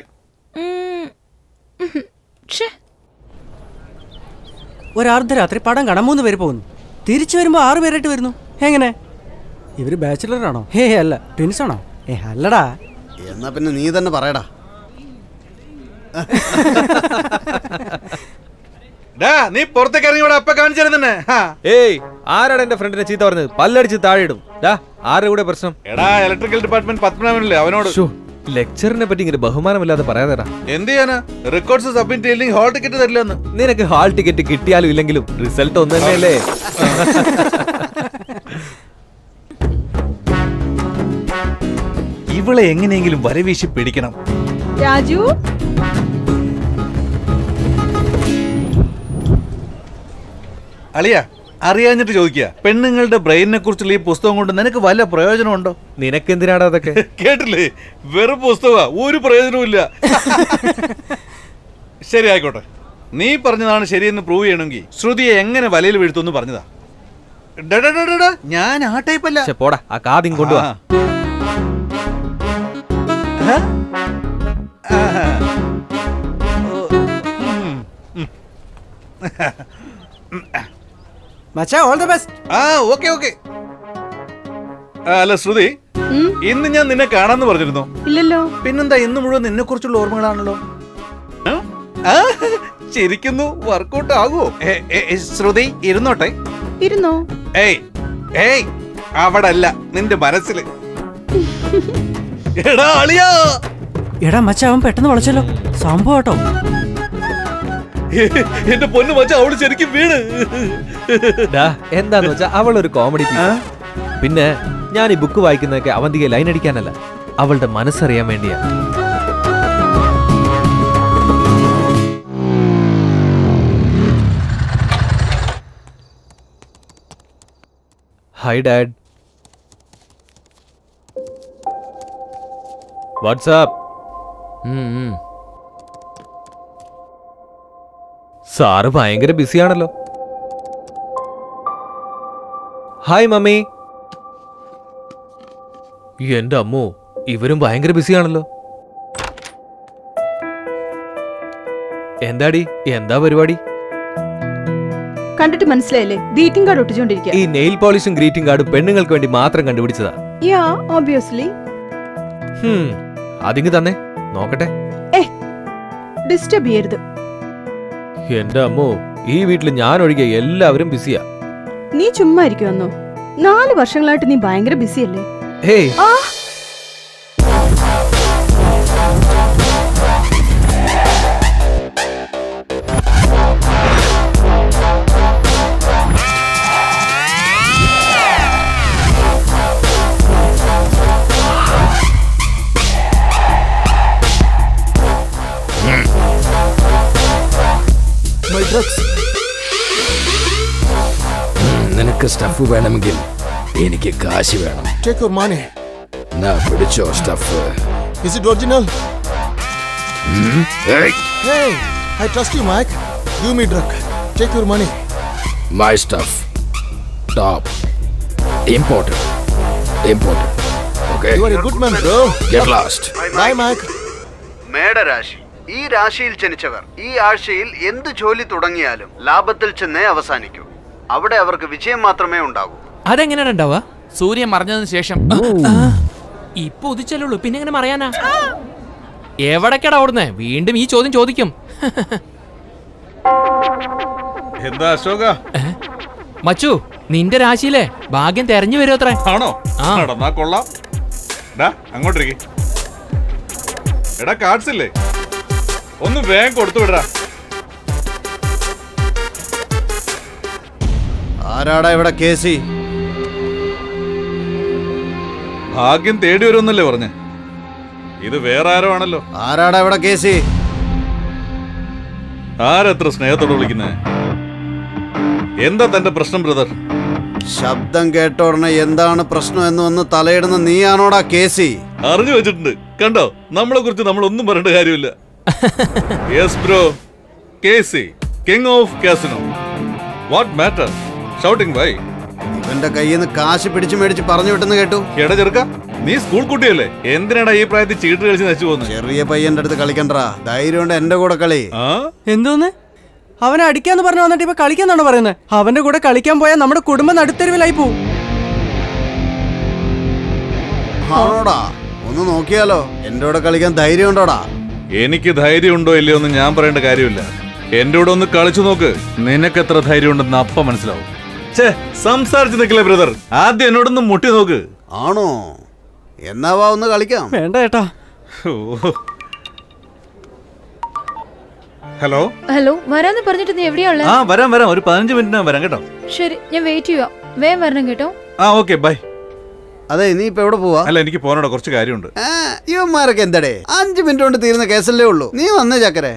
ഒരു അർദ്ധരാത്രി പടം കാണാൻ 3 പേര് പോകുന്നു. തിരിച്ചു വരുമ്പോ 6 പേരായിട്ട് വരുന്നു. എങ്ങനെ? ഇവര് ബാച്ചിലർ ആണോ? അല്ല, ട്വിൻസ് ആണോ? അല്ലടാ. എന്നാ പിന്നെ നീ തന്നെ പറയടാ. നീ പുറത്തേക്ക് ഇറങ്ങി ഇവിടെ അപ്പ കാണിച്ചു തന്നെ. ഏയ്, ആരാണ് എന്റെ ഫ്രണ്ടിനെ ചീത്ത പറഞ്ഞത്? പല്ലടിച്ച് താഴെ ഇടും. ആരുടെ കൂടെ പ്രശ്നം? എടാ, ഇലക്ട്രിക്കൽ ഡിപ്പാർട്ട്മെന്റ് പത്മനാഭനല്ലേ, അവനോട്. ലെക്ചറിനെ പറ്റി ഇങ്ങനെ ബഹുമാനമില്ലാതെ പറയാതെടാ. എന്ത് ചെയ്യാനാ? റെക്കോർഡ്സ് സബ്മിറ്റ് ചെയ്യില്ലെങ്കിൽ ഹാൾ ടിക്കറ്റ് തരില്ലെന്ന്. നിനക്ക് ഹാൾ ടിക്കറ്റ് കിട്ടിയാലും ഇല്ലെങ്കിലും റിസൾട്ട് ഒന്ന് തന്നെയല്ലേ? ഇവളെ എങ്ങനെയെങ്കിലും വരവീശി പിടിക്കണം. രാജു, അളിയ അറിയാഞ്ഞിട്ട് ചോദിക്കുക, പെണ്ണുങ്ങളുടെ ബ്രെയിനിനെ കുറിച്ചുള്ള ഈ പുസ്തകം കൊണ്ട് നിനക്ക് വല്ല പ്രയോജനമുണ്ടോ? നിനക്ക് എന്തിനാടാ അതൊക്കെ? കേട്ടില്ലേ, വെറും പുസ്തകമാ, ഒരു പ്രയോജനവും ഇല്ല. ശരി ആയിക്കോട്ടെ, നീ പറഞ്ഞതാണ് ശരിയെന്ന് പ്രൂവ് ചെയ്യണമെങ്കിൽ ശ്രുതിയെ എങ്ങനെ വലയിൽ വീഴ്ത്തുമെന്ന് പറഞ്ഞതാ. ഞാൻ ആ ടൈപ്പല്ല. പോടാ, ആ കാതിങ് കൊണ്ടുവാ. അല്ല ശ്രുതി, ഇന്ന് ഞാൻ നിന്നെ കാണാന്ന് പറഞ്ഞിരുന്നോ? ഇല്ലല്ലോ. പിന്നെന്താ, ഇന്ന് മുഴുവൻ നിന്നെ കുറിച്ചുള്ള ഓർമ്മകളാണല്ലോ. ചിരിക്കുന്നു, വർക്കൗട്ട് ആകുമോ? ശ്രുതി ഇരുന്നോട്ടെ. ഇരുന്നോ? ഏയ് ഏയ്, അവിടല്ല, നിന്റെ മനസ്സില്. എടാ അളിയാ, എടാ മച്ചാ, അവൻ പെട്ടെന്ന് വിളിച്ചല്ലോ. സംഭവം കേട്ടോ. എന്റെ പൊന്നു മച്ചാ, അവള് ശരിക്കും വീണ്. എന്താന്ന് വെച്ചാ അവളൊരു കോമഡി. പിന്നെ ഞാൻ ഈ ബുക്ക് വായിക്കുന്നതൊക്കെ അവന്തിക ലൈൻ അടിക്കാനല്ല, അവളുടെ മനസ്സറിയാൻ വേണ്ടിയാ. Hi dad. വാട്സാപ്പ്. സാറ് ഭയങ്കര ബിസിയാണല്ലോ. Hi mummy. എന്റെ അമ്മോ, ഇവരും ഭയങ്കര ബിസിയാണല്ലോ. എന്താടി, എന്താ പരിപാടി? കണ്ടിട്ട് മനസ്സിലായില്ലേ? ഗ്രീറ്റിംഗ് കാർഡ് ഒട്ടിച്ചോണ്ടിരിക്കുക. ഈ നെയിൽ പോളിഷും ഗ്രീറ്റിംഗ് കാർഡും പെണ്ണുങ്ങൾക്ക് വേണ്ടി മാത്രം കണ്ടുപിടിച്ചതാ. യാ, ഒബ്വിയസ്ലി. അതിങ്ങ് തന്നെ നോക്കട്ടെ. ഡിസ്റ്റർബ് ചെയ്യരുത്. എന്റെ അമ്മോ, ഈ വീട്ടിൽ ഞാൻ ഒഴികെ എല്ലാവരും ബിസിയാ. നീ ചുമ്മാ ഇരിക്കുവന്നോ? 4 വർഷങ്ങളായിട്ട് നീ ഭയങ്കര ബിസി അല്ലേ? ഹേയ്, നിനക്ക് സ്റ്റഫ് വേണമെങ്കിൽ എനിക്ക് കാശ് വേണം. Take your money. എന്നാ പിടിച്ചോ stuff. Is it original? Hey, I trust you, Mike. Give me drug. Take your money. my stuff. Top. Imported. Okay. You are a good man, bro. Get lost. Bye, Mike. മേടരാശി. ഈ രാശിയിൽ ജനിച്ചവർ ഈ ആഴ്ചയിൽ എന്ത് ജോലി തുടങ്ങിയാലും ലാഭത്തിൽ ചെന്നേ അവസാനിക്കൂ. അവിടെ അവർക്ക് വിജയം മാത്രമേ ഉണ്ടാകൂ. അതെങ്ങനെയാണ് ഉണ്ടാവുക? സൂര്യൻ മറഞ്ഞതിന് ശേഷം. ഇപ്പൊ ഉദിച്ചല്ലുള്ളൂ, പിന്നെ എങ്ങനെ മറയാനാ? എവിടേക്കടാ ഓടുന്നേ? വീണ്ടും ഈ ചോദ്യം ചോദിക്കും. എന്താ അശോക? മച്ചു, നിന്റെ രാശിയിലെ ഭാഗ്യം തെരഞ്ഞു വരുമോ അത്രേ? ആണോ? നടന്നാ കൊള്ളാം. അങ്ങോട്ടിരിക്കെ. എടാ, കാർഡ്സ് ഇല്ലേ? ഒന്ന് വേഗം കൊടുത്തു വിടടാ. ആരാടാ ഇവിടെ കേസി? ഭാഗ്യം തേടി വരുമെന്നല്ലേ പറഞ്ഞേ? ഇത് വേറെ ആരോ ആണല്ലോ. ആരാടാ ഇവിടെ കേസി? ആരെത്ര സ്നേഹത്തോടെ വിളിക്കുന്നേ? എന്താ തന്റെ പ്രശ്നം ബ്രദർ? ശബ്ദം കേട്ട ഉടനെ എന്താണ് പ്രശ്നം എന്ന് വന്ന് തലയിടുന്ന നീയാണോടാ കേസി? അറിഞ്ഞു വെച്ചിട്ടുണ്ട്. കണ്ടോ, നമ്മളെ കുറിച്ച് നമ്മളൊന്നും പറയേണ്ട കാര്യമില്ല. Yes bro, KC, king of casino. What matter shouting why? ഇവന്റെ കയ്യിൽ നിന്ന് കാശ് പിടിച്ചു മേടിച്ച് പറഞ്ഞു വിട്ടെന്ന് കേട്ടു. എടാ ചെറുക്ക, നീ സ്കൂൾ കുട്ടിയല്ലേ? എന്തിനാടാ ഈ പ്രായത്തിൽ ചീട്ട് കളിച്ച് നശിച്ചു പോകുന്നത്? ചെറിയ പയ്യന്റെ അടുത്ത് കളിക്കണ്ടാ. ധൈര്യം കൊണ്ട് എന്റെ കൂടെ കളി. എന്തോന്ന്? അവനെ അടിക്കാന്ന് പറഞ്ഞു വന്നിട്ട് ഇപ്പൊ കളിക്കാന്നാണോ പറയുന്നത്? അവന്റെ കൂടെ കളിക്കാൻ പോയാൽ നമ്മുടെ കുടുംബം നടുത്തെരുവിലായി പോവും. ആണോടാ? ഒന്ന് നോക്കിയാലോ. എന്റെ കൂടെ കളിക്കാൻ ധൈര്യം ഉണ്ടോടാ? എനിക്ക് ധൈര്യം ഉണ്ടോ ഇല്ലയോ എന്ന് ഞാൻ പറയേണ്ട കാര്യമില്ല. എന്റെ കൂടെ ഒന്ന് കളിച്ചു നോക്ക്. നിനക്ക് എത്ര ധൈര്യം ഉണ്ടെന്ന് അപ്പം മനസ്സിലാവും. സംസാരിച്ചു നിൽക്കില്ലേ ബ്രദർ? ആദ്യം എന്നോടൊന്ന് മുട്ടി നോക്ക്. ആണോ? എന്നാ വാ, ഒന്ന് കളിക്കാം. വേണ്ട ഏട്ടാ. ഹലോ ഹലോ, വരാന്ന് പറഞ്ഞിട്ട് നീ എവിടെയാ ഉള്ളത്? വരാം. ഒരു 15 മിനിറ്റ് വരാം കേട്ടോ. ശരി, ഞാൻ വെയിറ്റ് ചെയ്യാം. വേഗം വരണം കേട്ടോ. Okay, bye. അതെ, നീ ഇപ്പൊ എവിടെ പോവാ? അല്ല, എനിക്ക് പോകാനോടാ, കുറച്ച് കാര്യമുണ്ട്. ഇവന്മാരൊക്കെ എന്തടേ 5 മിനിറ്റ് കൊണ്ട് തീരുന്ന കേസല്ലേ ഉള്ളൂ. നീ വന്നേ ചക്കരെ.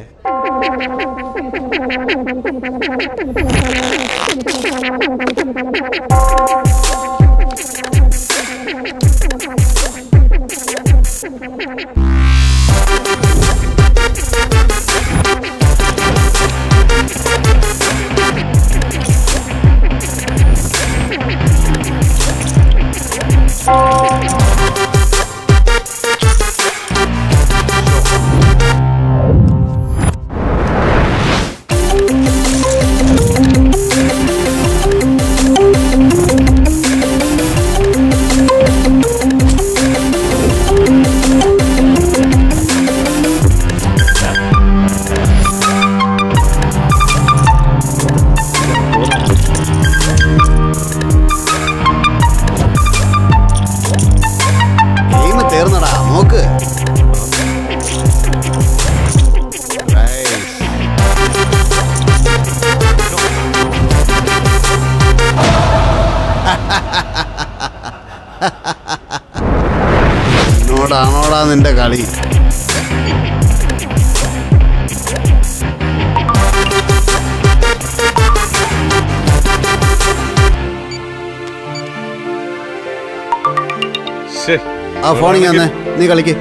എന്നോടാണോടാ നിന്റെ കളി? ആ ഫോണിങ് തന്നെ, നീ കളിക്ക്.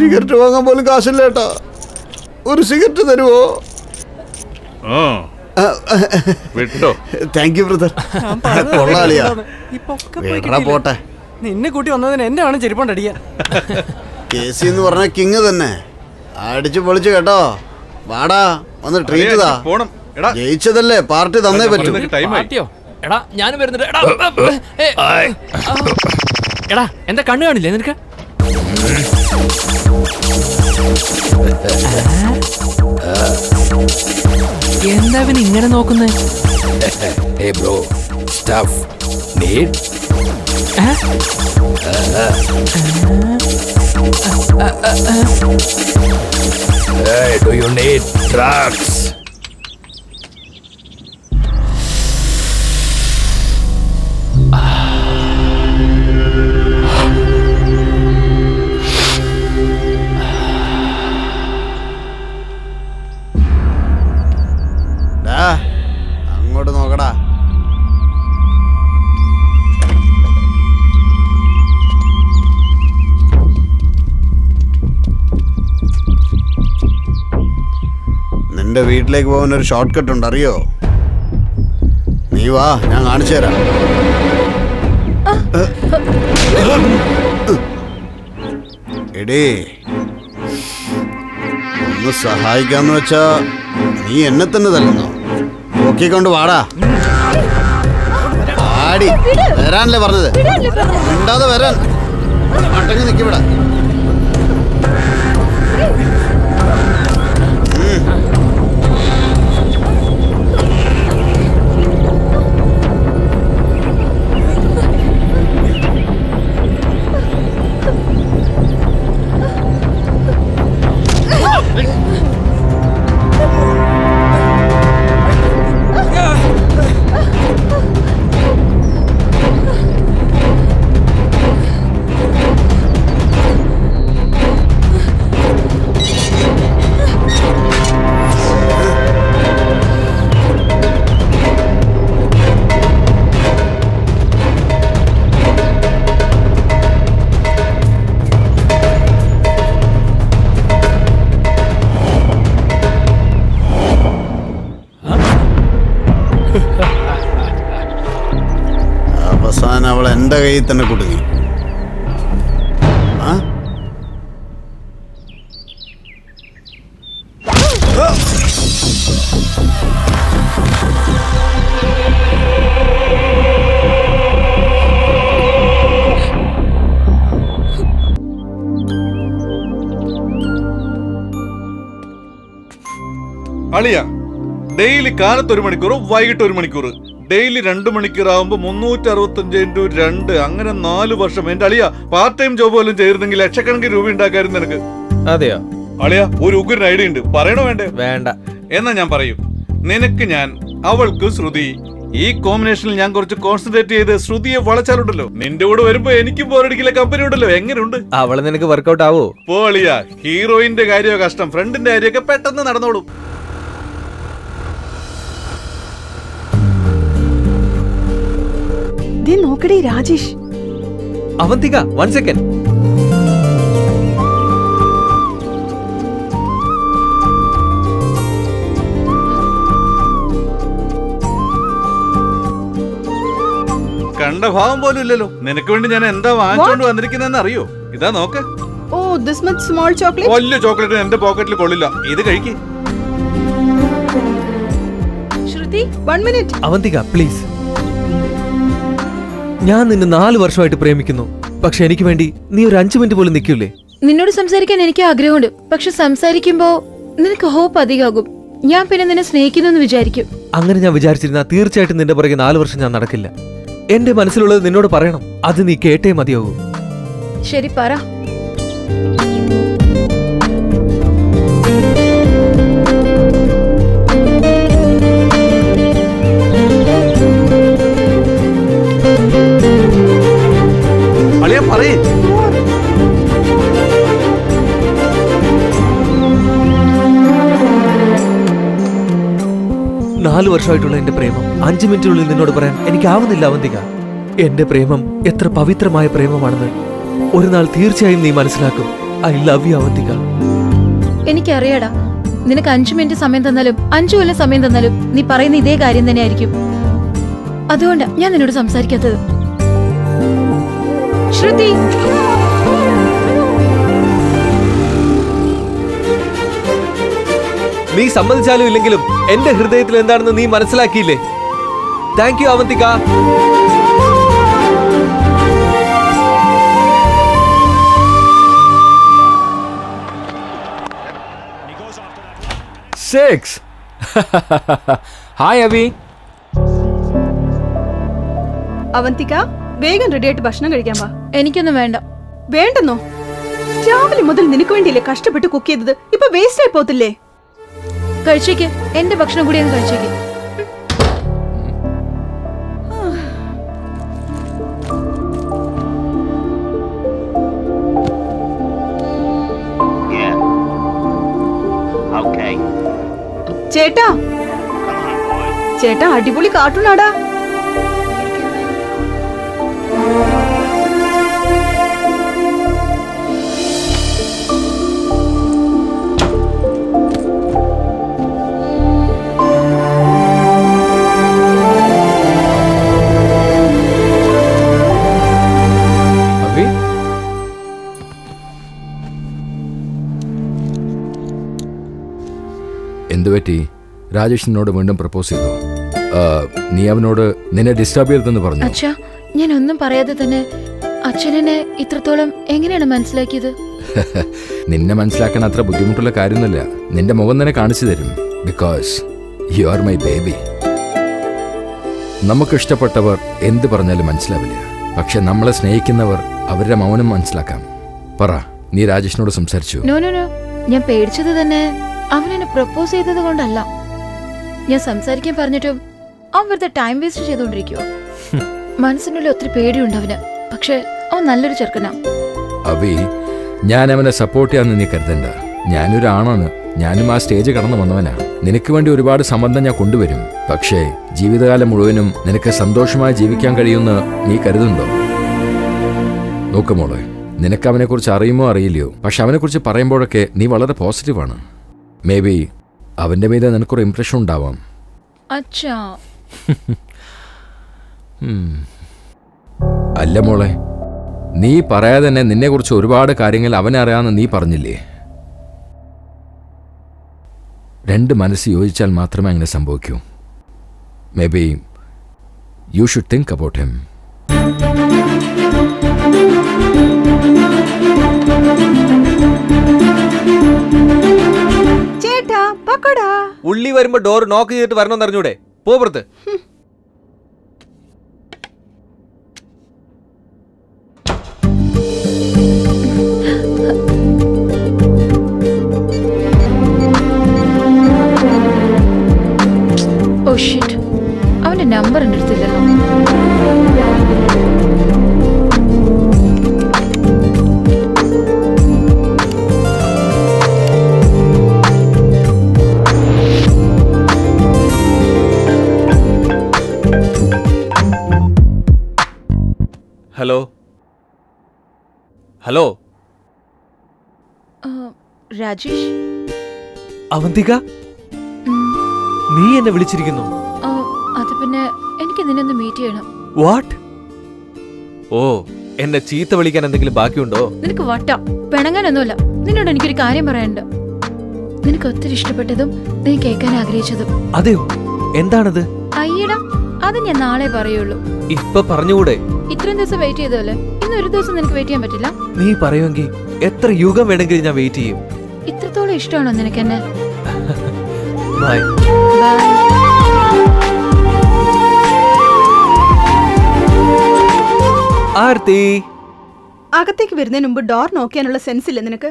സിഗരറ്റ് വാങ്ങാൻ പോലും കാശില്ല ഏട്ടാ. ഒരു സിഗരറ്റ് തരുമോ? വിട്ടോ. Thank you brother. കൊള്ളാളിയാ. പോട്ടെ. നിന്നെ കൂട്ടി വന്നതിന് എന്നെ വേണം ചെരുപ്പണ്ടടിക്കാൻ. കേസി എന്ന് പറഞ്ഞ കിങ് തന്നെ. അടിച്ചു പൊളിച്ചു കേട്ടോ. വാടാ ഒന്ന് ട്രീറ്റ് താ. ജയിച്ചതല്ലേ, പാർട്ടി തന്നേ പറ്റൂ. എടാ ഞാനും വരുന്നുണ്ട്. എടാ എന്താ കണ്ണു കാണില്ലേ നിനക്ക്? എന്താ ഇവൻ ഇങ്ങനെ നോക്കുന്നേ? Hey bro, stuff need? Hey, do you need drugs? അങ്ങോട്ട് നോക്കടാ. നിന്റെ വീട്ടിലേക്ക് പോകാൻ ഒരു ഷോർട്ട് കട്ട് ഉണ്ട്, അറിയോ? നീ വാ, ഞാൻ കാണിച്ചു തരാം. എടേ, ഒന്ന് സഹായിക്കാന്ന് വെച്ചാ നീ എന്നെ തന്നെ തല്ലുന്നോ? നോക്കിക്കൊണ്ട് വാടാ. ആടി വരാനല്ലേ പറഞ്ഞത്? മിണ്ടാതെ വരാൻ. അടങ്ങി നിൽക്കിവിടെ. അവസാനം അവൾ എന്റെ കയ്യിൽ തന്നെ കുടുങ്ങി. അളിയ ഡെയിലി കാലത്ത് 1 മണിക്കൂർ, വൈകിട്ട് 1 മണിക്കൂർ, ഡെയിലി 2 മണിക്കൂറാവുമ്പോ 365 into 2, അങ്ങനെ 4 വർഷം. എന്റെ അളിയ പാർട്ട് ടൈം ജോബ് പോലും ചെയ്തിരുന്നെങ്കിൽ ലക്ഷക്കണക്കിന് രൂപ ഉണ്ടാക്കായിരുന്നു നിനക്ക്. അതെയോ അളിയ? ഒരു ഉഗ്രൻ ഐഡിയ ഉണ്ട്, പറയണോ വേണ്ടേ? വേണ്ട. എന്നാ ഞാൻ പറയും. നിനക്ക് ഞാൻ, അവൾക്ക് ശ്രുതി. ഈ കോമ്പിനേഷനിൽ ഞാൻ കുറച്ച് കോൺസെൻട്രേറ്റ് ചെയ്ത് ശ്രുതിയെ വളച്ചാലുണ്ടല്ലോ, നിന്റെ കൂടെ വരുമ്പോ എനിക്കും ബോറടിക്കില്ല. കമ്പനി ഉണ്ടല്ലോ, എങ്ങനെയുണ്ട്? അവളെ നിനക്ക് വർക്കൗട്ട് ആവോ? പോളിയ, ഹീറോയിന്റെ കാര്യമോ കഷ്ടം, ഫ്രണ്ടിന്റെ കാര്യമൊക്കെ പെട്ടെന്ന് നടന്നോളും. നോക്കടേ രാജേഷ്. അവന്തിക, 1 second. കണ്ട ഭാവം പോലും ഇല്ലല്ലോ. നിനക്ക് വേണ്ടി ഞാൻ എന്താ വാങ്ങിച്ചോണ്ട് വന്നിരിക്കുന്നെന്ന് അറിയോ? ഇതാ നോക്ക്. ഓ, this much small chocolate. വലിയ ചോക്ലേറ്റ് എന്റെ പോക്കറ്റിൽ കൊള്ളില്ല. ഇത് കഴിക്ക്. ശ്രുതി, 1 minute. അവന്തിക പ്ലീസ്. ഞാൻ നിന്നെ 4 വർഷമായിട്ട് പ്രേമിക്കുന്നു. പക്ഷെ എനിക്ക് വേണ്ടി നീ ഒരു 5 മിനിറ്റ് പോലും നിൽക്കൂലേ? നിന്നോട് സംസാരിക്കാൻ എനിക്ക് ആഗ്രഹമുണ്ട്. പക്ഷെ സംസാരിക്കുമ്പോ നിനക്ക് ഹോപ്പ് അധികമാകും. ഞാൻ പിന്നെ നിന്നെ സ്നേഹിക്കുന്നു വിചാരിക്കും. അങ്ങനെ ഞാൻ വിചാരിച്ചിരുന്ന തീർച്ചയായിട്ടും നിന്റെ പുറകെ 4 വർഷം ഞാൻ നടക്കില്ല. എന്റെ മനസ്സിലുള്ളത് നിന്നോട് പറയണം. അത് നീ കേട്ടേ മതിയാകൂ. ശരി, പറ. അളിയ പറയേ. 4 വർഷമായിട്ടുള്ള എന്റെ പ്രേമം 5 മിനിറ്റിനുള്ളിൽ നിന്നോട് പറയാൻ എനിക്കാവുന്നില്ല അവന്തിക. എന്റെ പ്രേമം എത്ര പവിത്രമായ പ്രേമമാണെന്ന് ഒരു നാൾ തീർച്ചയായും നീ മനസ്സിലാക്കും. I love you Avantika. എനിക്കറിയാടാ, നിനക്ക് 5 മിനിറ്റ് സമയം തന്നാലും 5 കൊല്ലം സമയം തന്നാലും നീ പറയുന്ന ഇതേ കാര്യം തന്നെ ആയിരിക്കും. അതുകൊണ്ടാ ഞാൻ നിന്നോട് സംസാരിക്കാത്തത്. ശ്രുതി, നീ സമ്മതിച്ചാലും ഇല്ലെങ്കിലും എന്റെ ഹൃദയത്തിൽ എന്താണെന്ന് നീ മനസ്സിലാക്കിയില്ലേ? Thank you Avantika. Hi Avi. Avantika, വേഗം റെഡി ആയിട്ട് ഭക്ഷണം കഴിക്കാൻ വാ. എനിക്കൊന്നും വേണ്ട. വേണ്ടെന്നോ? രാവിലെ മുതൽ നിനക്ക് വേണ്ടിയില്ലേ കഷ്ടപ്പെട്ട് കുക്ക് ചെയ്തത്? ഇപ്പൊ വേസ്റ്റ് ആയി പോത്തില്ലേ? കഴിച്ചേക്ക്, എന്റെ ഭക്ഷണം കൂടി അങ്ങ് കഴിച്ചേക്ക്. ചേട്ടാ, ചേട്ടാ അടിപൊളി കാർട്ടൂണാടാ. എന്തുപറ്റി? രാജേഷ് നിന്നോട് വീണ്ടും പ്രപ്പോസ് ചെയ്തോ? നീ അവനോട് നിന്നെ ഡിസ്റ്റർബ് ചെയ്തെന്ന് പറഞ്ഞു. അച്ഛാ, ഞാൻ ഒന്നും പറയാതെ തന്നെ അച്ഛനെന്നെ ഇത്രത്തോളം എങ്ങനെയാണ് മനസ്സിലാക്കിയത്? നിന്നെ മനസ്സിലാക്കാൻ അത്ര ബുദ്ധിമുട്ടുള്ള കാര്യമൊന്നുമില്ല. നിന്റെ മുഖം തന്നെ കാണിച്ചു തരും. Because you are my baby. നമുക്ക് ഇഷ്ടപ്പെട്ടവർ എന്ത് പറഞ്ഞാലും മനസ്സിലാവില്ല. പക്ഷെ നമ്മളെ സ്നേഹിക്കുന്നവർ അവരുടെ മൗനം മനസ്സിലാക്കാം. പറ, നീ രാജേഷിനോട് സംസാരിച്ചു? നോ നോ നോ, ഞാൻ പേടിച്ചത് തന്നെ അവനെന്നെ പ്രപ്പോസ് ചെയ്തത് കൊണ്ടല്ല. ഞാൻ സംസാരിക്കാൻ പറഞ്ഞിട്ടും അവൻ വെറുതെ ടൈം വേസ്റ്റ് ചെയ്തോണ്ടിരിക്കുവോ? മനസ്സിനുള്ളിൽ ഒത്തിരി പേടിയുണ്ട് അവന്. പക്ഷെ അവൻ നല്ലൊരു ചെറുക്കനാ. അഭി, ഞാൻ അവനെ സപ്പോർട്ട് ചെയ്യാന്ന് നീ കരുതണ്ട. ഞാനൊരു ആണാണ്. ഞാനും ആ സ്റ്റേജ് കടന്നു വന്നവനാ. നിനക്ക് വേണ്ടി ഒരുപാട് സമ്മതം ഞാൻ കൊണ്ടുവരും. പക്ഷേ ജീവിതകാലം മുഴുവനും നിനക്ക് സന്തോഷമായി ജീവിക്കാൻ കഴിയുമെന്ന് നീ കരുതുന്നുണ്ടോ? നോക്കുമോളെ, നിനക്ക് അവനെക്കുറിച്ച് അറിയുമോ അറിയില്ലയോ, പക്ഷെ അവനെക്കുറിച്ച് പറയുമ്പോഴൊക്കെ നീ വളരെ പോസിറ്റീവാണ്. മേ ബി അവന്റെ മീതെ നിനക്കൊരു ഇംപ്രഷൻ ഉണ്ടാവാം. അച്ഛാ, അല്ല മോളെ, നീ പറയാതെ തന്നെ നിന്നെക്കുറിച്ച് ഒരുപാട് കാര്യങ്ങൾ അവനറിയാമെന്ന് നീ പറഞ്ഞില്ലേ? രണ്ട് മനസ്സ് യോജിച്ചാൽ മാത്രമേ അങ്ങനെ സംഭവിക്കൂ. May be you should think about him. ചേട്ടാ, പക്കോടാ. ഉള്ളി വരുമ്പോ ഡോർ നോക്ക് ചെയ്തിട്ട് വരണമെന്ന് അറിഞ്ഞൂടെ? പോ പുറത്ത്. ഓ ഷിറ്റ്, അവന്റെ നമ്പർ എൻ്റെ അടുത്തില്ലല്ലോ. Hello hello, Rajesh. അവന്തിക, നീ എന്നെ വിളിച്ചിരിക്കുന്നു? അത് പിന്നെ എനിക്ക് നിന്നെ ഒന്ന് മീറ്റ് ചെയ്യണം. വാട്ട്? ഓ, എന്നെ ചീത്ത വിളിക്കാൻ എന്തെങ്കിലും ബാക്കിയുണ്ടോ? നിനക്ക് വട്ട പിണങ്ങാനൊന്നുമില്ല. നിന്നോട് എനിക്കൊരു കാര്യം പറയാനുണ്ട്. നിനക്ക് ഒത്തിരി ഇഷ്ടപ്പെട്ടതും നീ കേൾക്കാൻ ആഗ്രഹിച്ചതും. അതെയോ? എന്താണത്? അയ്യടാ, അത് ഞാൻ നാളെ പറയുള്ളൂ. ഇപ്പൊ പറഞ്ഞുകൂടെ? ഇത്രയും ദിവസം വെയിറ്റ് ചെയ്തല്ലേ, ഇന്ന് ഒരു ദിവസം നിനക്ക് വെയിറ്റ് ചെയ്യാൻ പറ്റില്ല? നീ പറയുമെങ്കിൽ എത്ര യുഗം വേണമെങ്കിലും ഞാൻ വെയിറ്റ് ചെയ്യും. ഇത്രത്തോളം ഇഷ്ടമാണോ നിനക്ക് എന്നെ? ബൈ. ആർത്തി, അകത്തേക്ക് വരുന്നതിന് മുമ്പ് ഡോർ നോക്കിയാനുള്ള സെൻസ് ഇല്ല നിനക്ക്?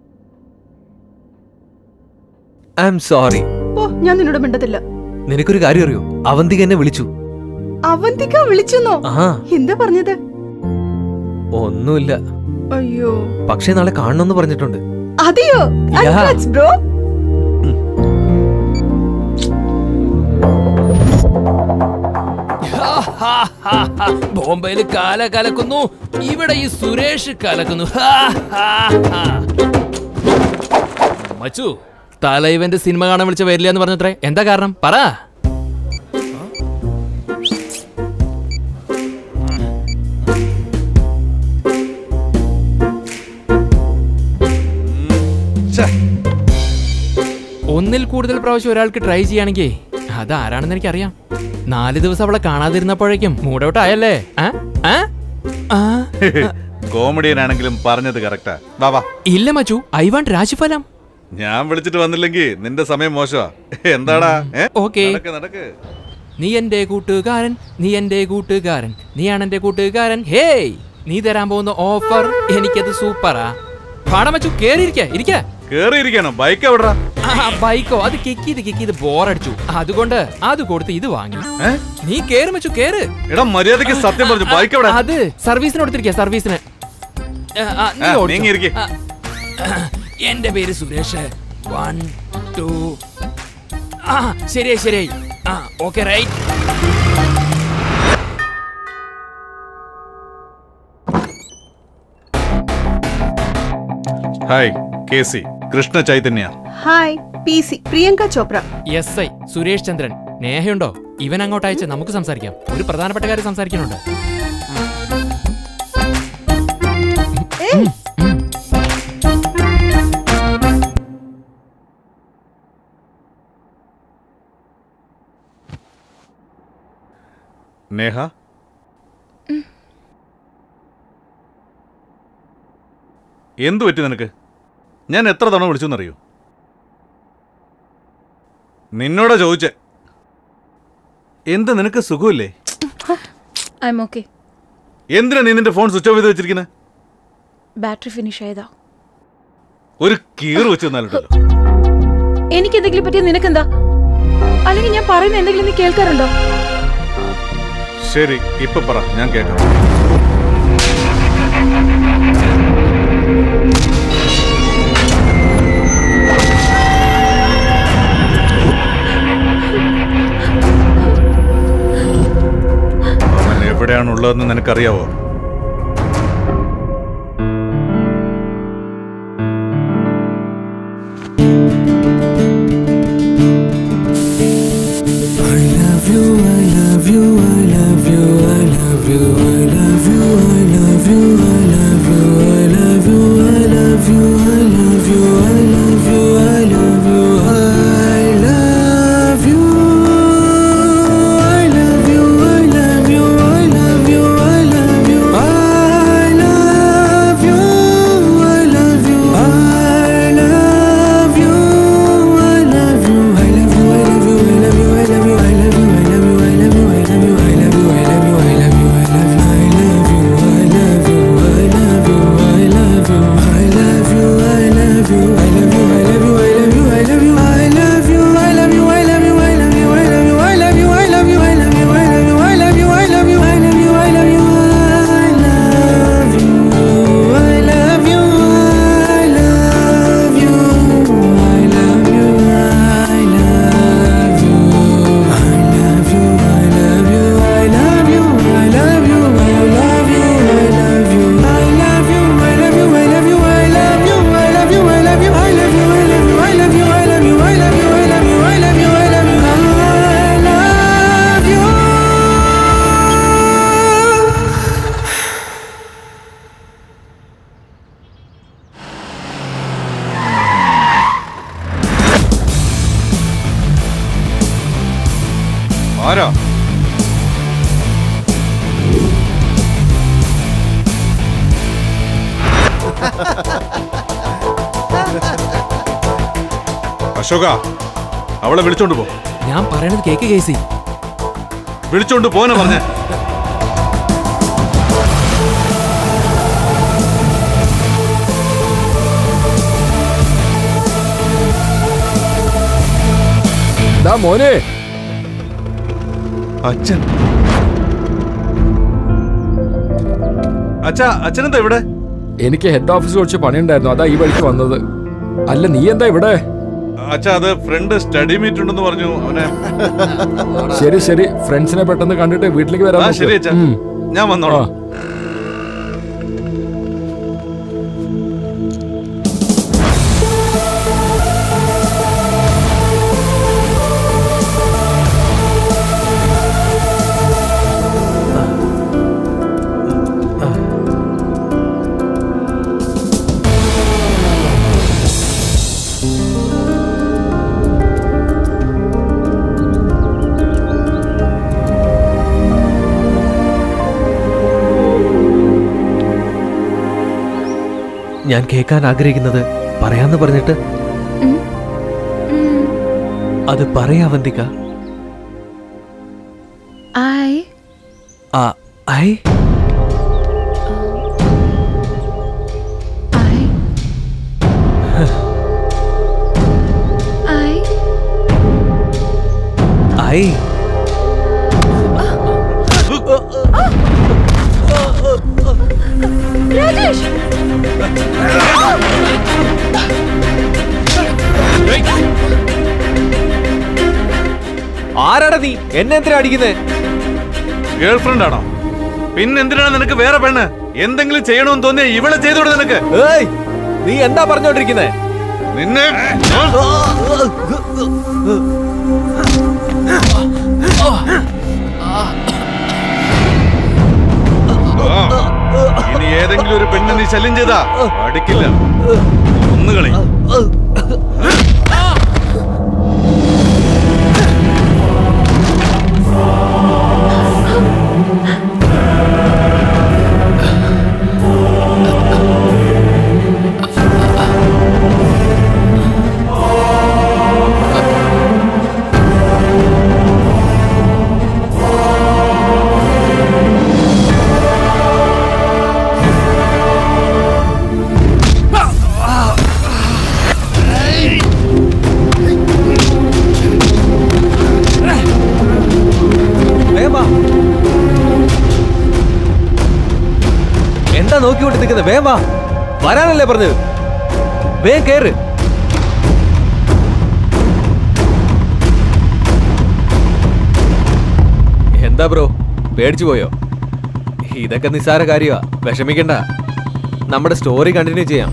I am sorry. ഓ, ഞാൻ നിന്നോട് മിണ്ടത്തില്ല. നിനക്കൊരു കാര്യം അറിയോ? അവന്തിക എന്നെ വിളിച്ചു. അവന്തിക വിളിച്ചെന്നോ? എന്താ പറഞ്ഞത്? ഒന്നുമില്ല. അയ്യോ, പക്ഷേ നാളെ കാണണമെന്ന് പറഞ്ഞിട്ടുണ്ട്. അതെയോ? ബ്രോ, ബോംബെയിൽ കാല കലക്കുന്നു, ഇവിടെ ഈ സുരേഷ് കലക്കുന്നു. മച്ചു തലൈവന്റെ സിനിമ കാണാൻ വിളിച്ച വരില്ല എന്ന് പറഞ്ഞത്രേ, എന്താ കാരണം പറ. ഒന്നിൽ കൂടുതൽ പ്രാവശ്യം ഒരാൾക്ക് ട്രൈ ചെയ്യുകയാണെങ്കിൽ അത് ആരാണെന്ന് എനിക്കറിയാം. 4 ദിവസം അവളെ കാണാതിരുന്നപ്പോഴേക്കും മൂഡൌട്ട് ആയല്ലേ? കോമഡിയൻ ആണെങ്കിലും പറഞ്ഞത് കറക്റ്റാ. വാ. ഇല്ല മച്ചു, ഐ വാണ്ട് രാശിഫലം. ഞാൻ വിളിച്ചിട്ട് വന്നില്ലെങ്കിൽ നിന്റെ സമയം മോശമാ. എന്താടാ? ഓക്കേ. നീ എന്റെ കൂട്ടുകാരൻ, നീ എന്റെ കൂട്ടുകാരൻ, നീയാണ് എന്റെ കൂട്ടുകാരൻ. ഹേയ്, നീ തരാൻ പോകുന്ന ഓഫർ എനിക്കത് സൂപ്പറാ. പാടാ മച്ചു, കേറിയിരിക്ക. കേറിയിരിക്കണോ? ബൈക്ക് എവിടാ? ബൈക്കോ? അത് കിക്ക് ചെയ്ത് ബോറടിച്ചു, അതുകൊണ്ട് അത് കൊടുത്ത് ഇത് വാങ്ങി. നീ കേറ് മച്ചു, കേറ്. എടാ മര്യാദക്ക് സത്യം പറഞ്ഞു, ബൈക്ക് എവിടെ? അത് സർവീസിന് കൊടുത്തിരിക്കുക, സർവീസിന്. എന്റെ പേര് സുരേഷ്. 1 2 ശരിയായി. Okay right. Hi KC, Krishna Chaitanya. Hi PC, Priyanka Chopra. SI Suresh Chandran. നേഹയുണ്ടോ? ഇവൻ അങ്ങോട്ട് അയച്ച് നമുക്ക് സംസാരിക്കാം. ഒരു പ്രധാനപ്പെട്ട കാര്യം സംസാരിക്കാനുണ്ട്. നേഹ, എന്തു പറ്റി നിനക്ക്? ഞാൻ എത്ര തവണ വിളിച്ചെന്നറിയോ? നിന്നോടാ ചോദിച്ചേ. എന്ത് നിനക്ക് സുഖമില്ലേ? എന്തിനാ നീ നിന്റെ ഫോൺ സ്വിച്ച് ഓഫ് ചെയ്ത് വെച്ചിരിക്കുന്നത്? ബാറ്ററി ഫിനിഷ് ആയതാ. ഒരു കീറ് വെച്ച് തന്നാലുണ്ടല്ലോ. എനിക്ക് എന്തെങ്കിലും പറ്റിയ നിനക്കെന്താ? അല്ലെങ്കിൽ ഞാൻ പറയുന്ന എന്തെങ്കിലും നീ കേൾക്കാറുണ്ടോ? ശരി, ഇപ്പൊ പറ, ഞാൻ കേൾക്കാം. അവൻ എവിടെയാണുള്ളതെന്ന് നിനക്കറിയാവോ? ആരാ? അശോക, അവളെ വിളിച്ചോണ്ട് പോ. ഞാൻ പറയണത് കേക്ക് കേസി. വിളിച്ചോണ്ട് പോന പറഞ്ഞ. മോനെ, അച്ഛൻ. അച്ഛനെന്താ ഇവിടെ? എനിക്ക് ഹെഡ് ഓഫീസ് കുറച്ച് പണിയുണ്ടായിരുന്നു, അതാ ഈ വഴിക്ക് വന്നത്. അല്ല, നീ എന്താ ഇവിടെ? അച്ഛാ, അത് ഫ്രണ്ട് സ്റ്റഡി മീറ്റ് ഉണ്ടെന്ന് പറഞ്ഞു. അവനെ. ശരി, ഫ്രണ്ട്സിനെ പെട്ടെന്ന് കണ്ടിട്ട് വീട്ടിലേക്ക് വരാം. ശരി അച്ഛാ, ഞാൻ വന്നോളാം. ഞാൻ കേൾക്കാൻ ആഗ്രഹിക്കുന്നത് പറയാന്ന് പറഞ്ഞിട്ട് അത് പറയാ Avantika. I I I Rajesh ആരാടാ നീ? എന്നെ എന്തിനാ അടിക്കുന്നേ? ഗേൾ ഫ്രണ്ട് ആണോ? പിന്നെന്തിനാണ് നിനക്ക് വേറെ പെണ്ണ്? എന്തെങ്കിലും ചെയ്യണമെന്ന് തോന്നിയ ഇവളെ ചെയ്തോടെ നിനക്ക്. നീ എന്താ പറഞ്ഞോണ്ടിരിക്കുന്നേ? നിന്നെ ഇനി ഏതെങ്കിലും ഒരു പെണ്ണ് നീ ശല്യം ചെയ്താ അടിക്കില്ല, ഒന്നുകളി. എന്താ നോക്കിക്കൊണ്ട് നിൽക്കുന്നത്? വേഗം വാ, വരാനല്ലേ പറഞ്ഞത്? വേഗം കേറ്. എന്താ ബ്രോ, പേടിച്ചു പോയോ? ഇതൊക്കെ നിസ്സാര കാര്യമാ, വിഷമിക്കണ്ട. നമ്മുടെ സ്റ്റോറി കണ്ടിന്യൂ ചെയ്യാം.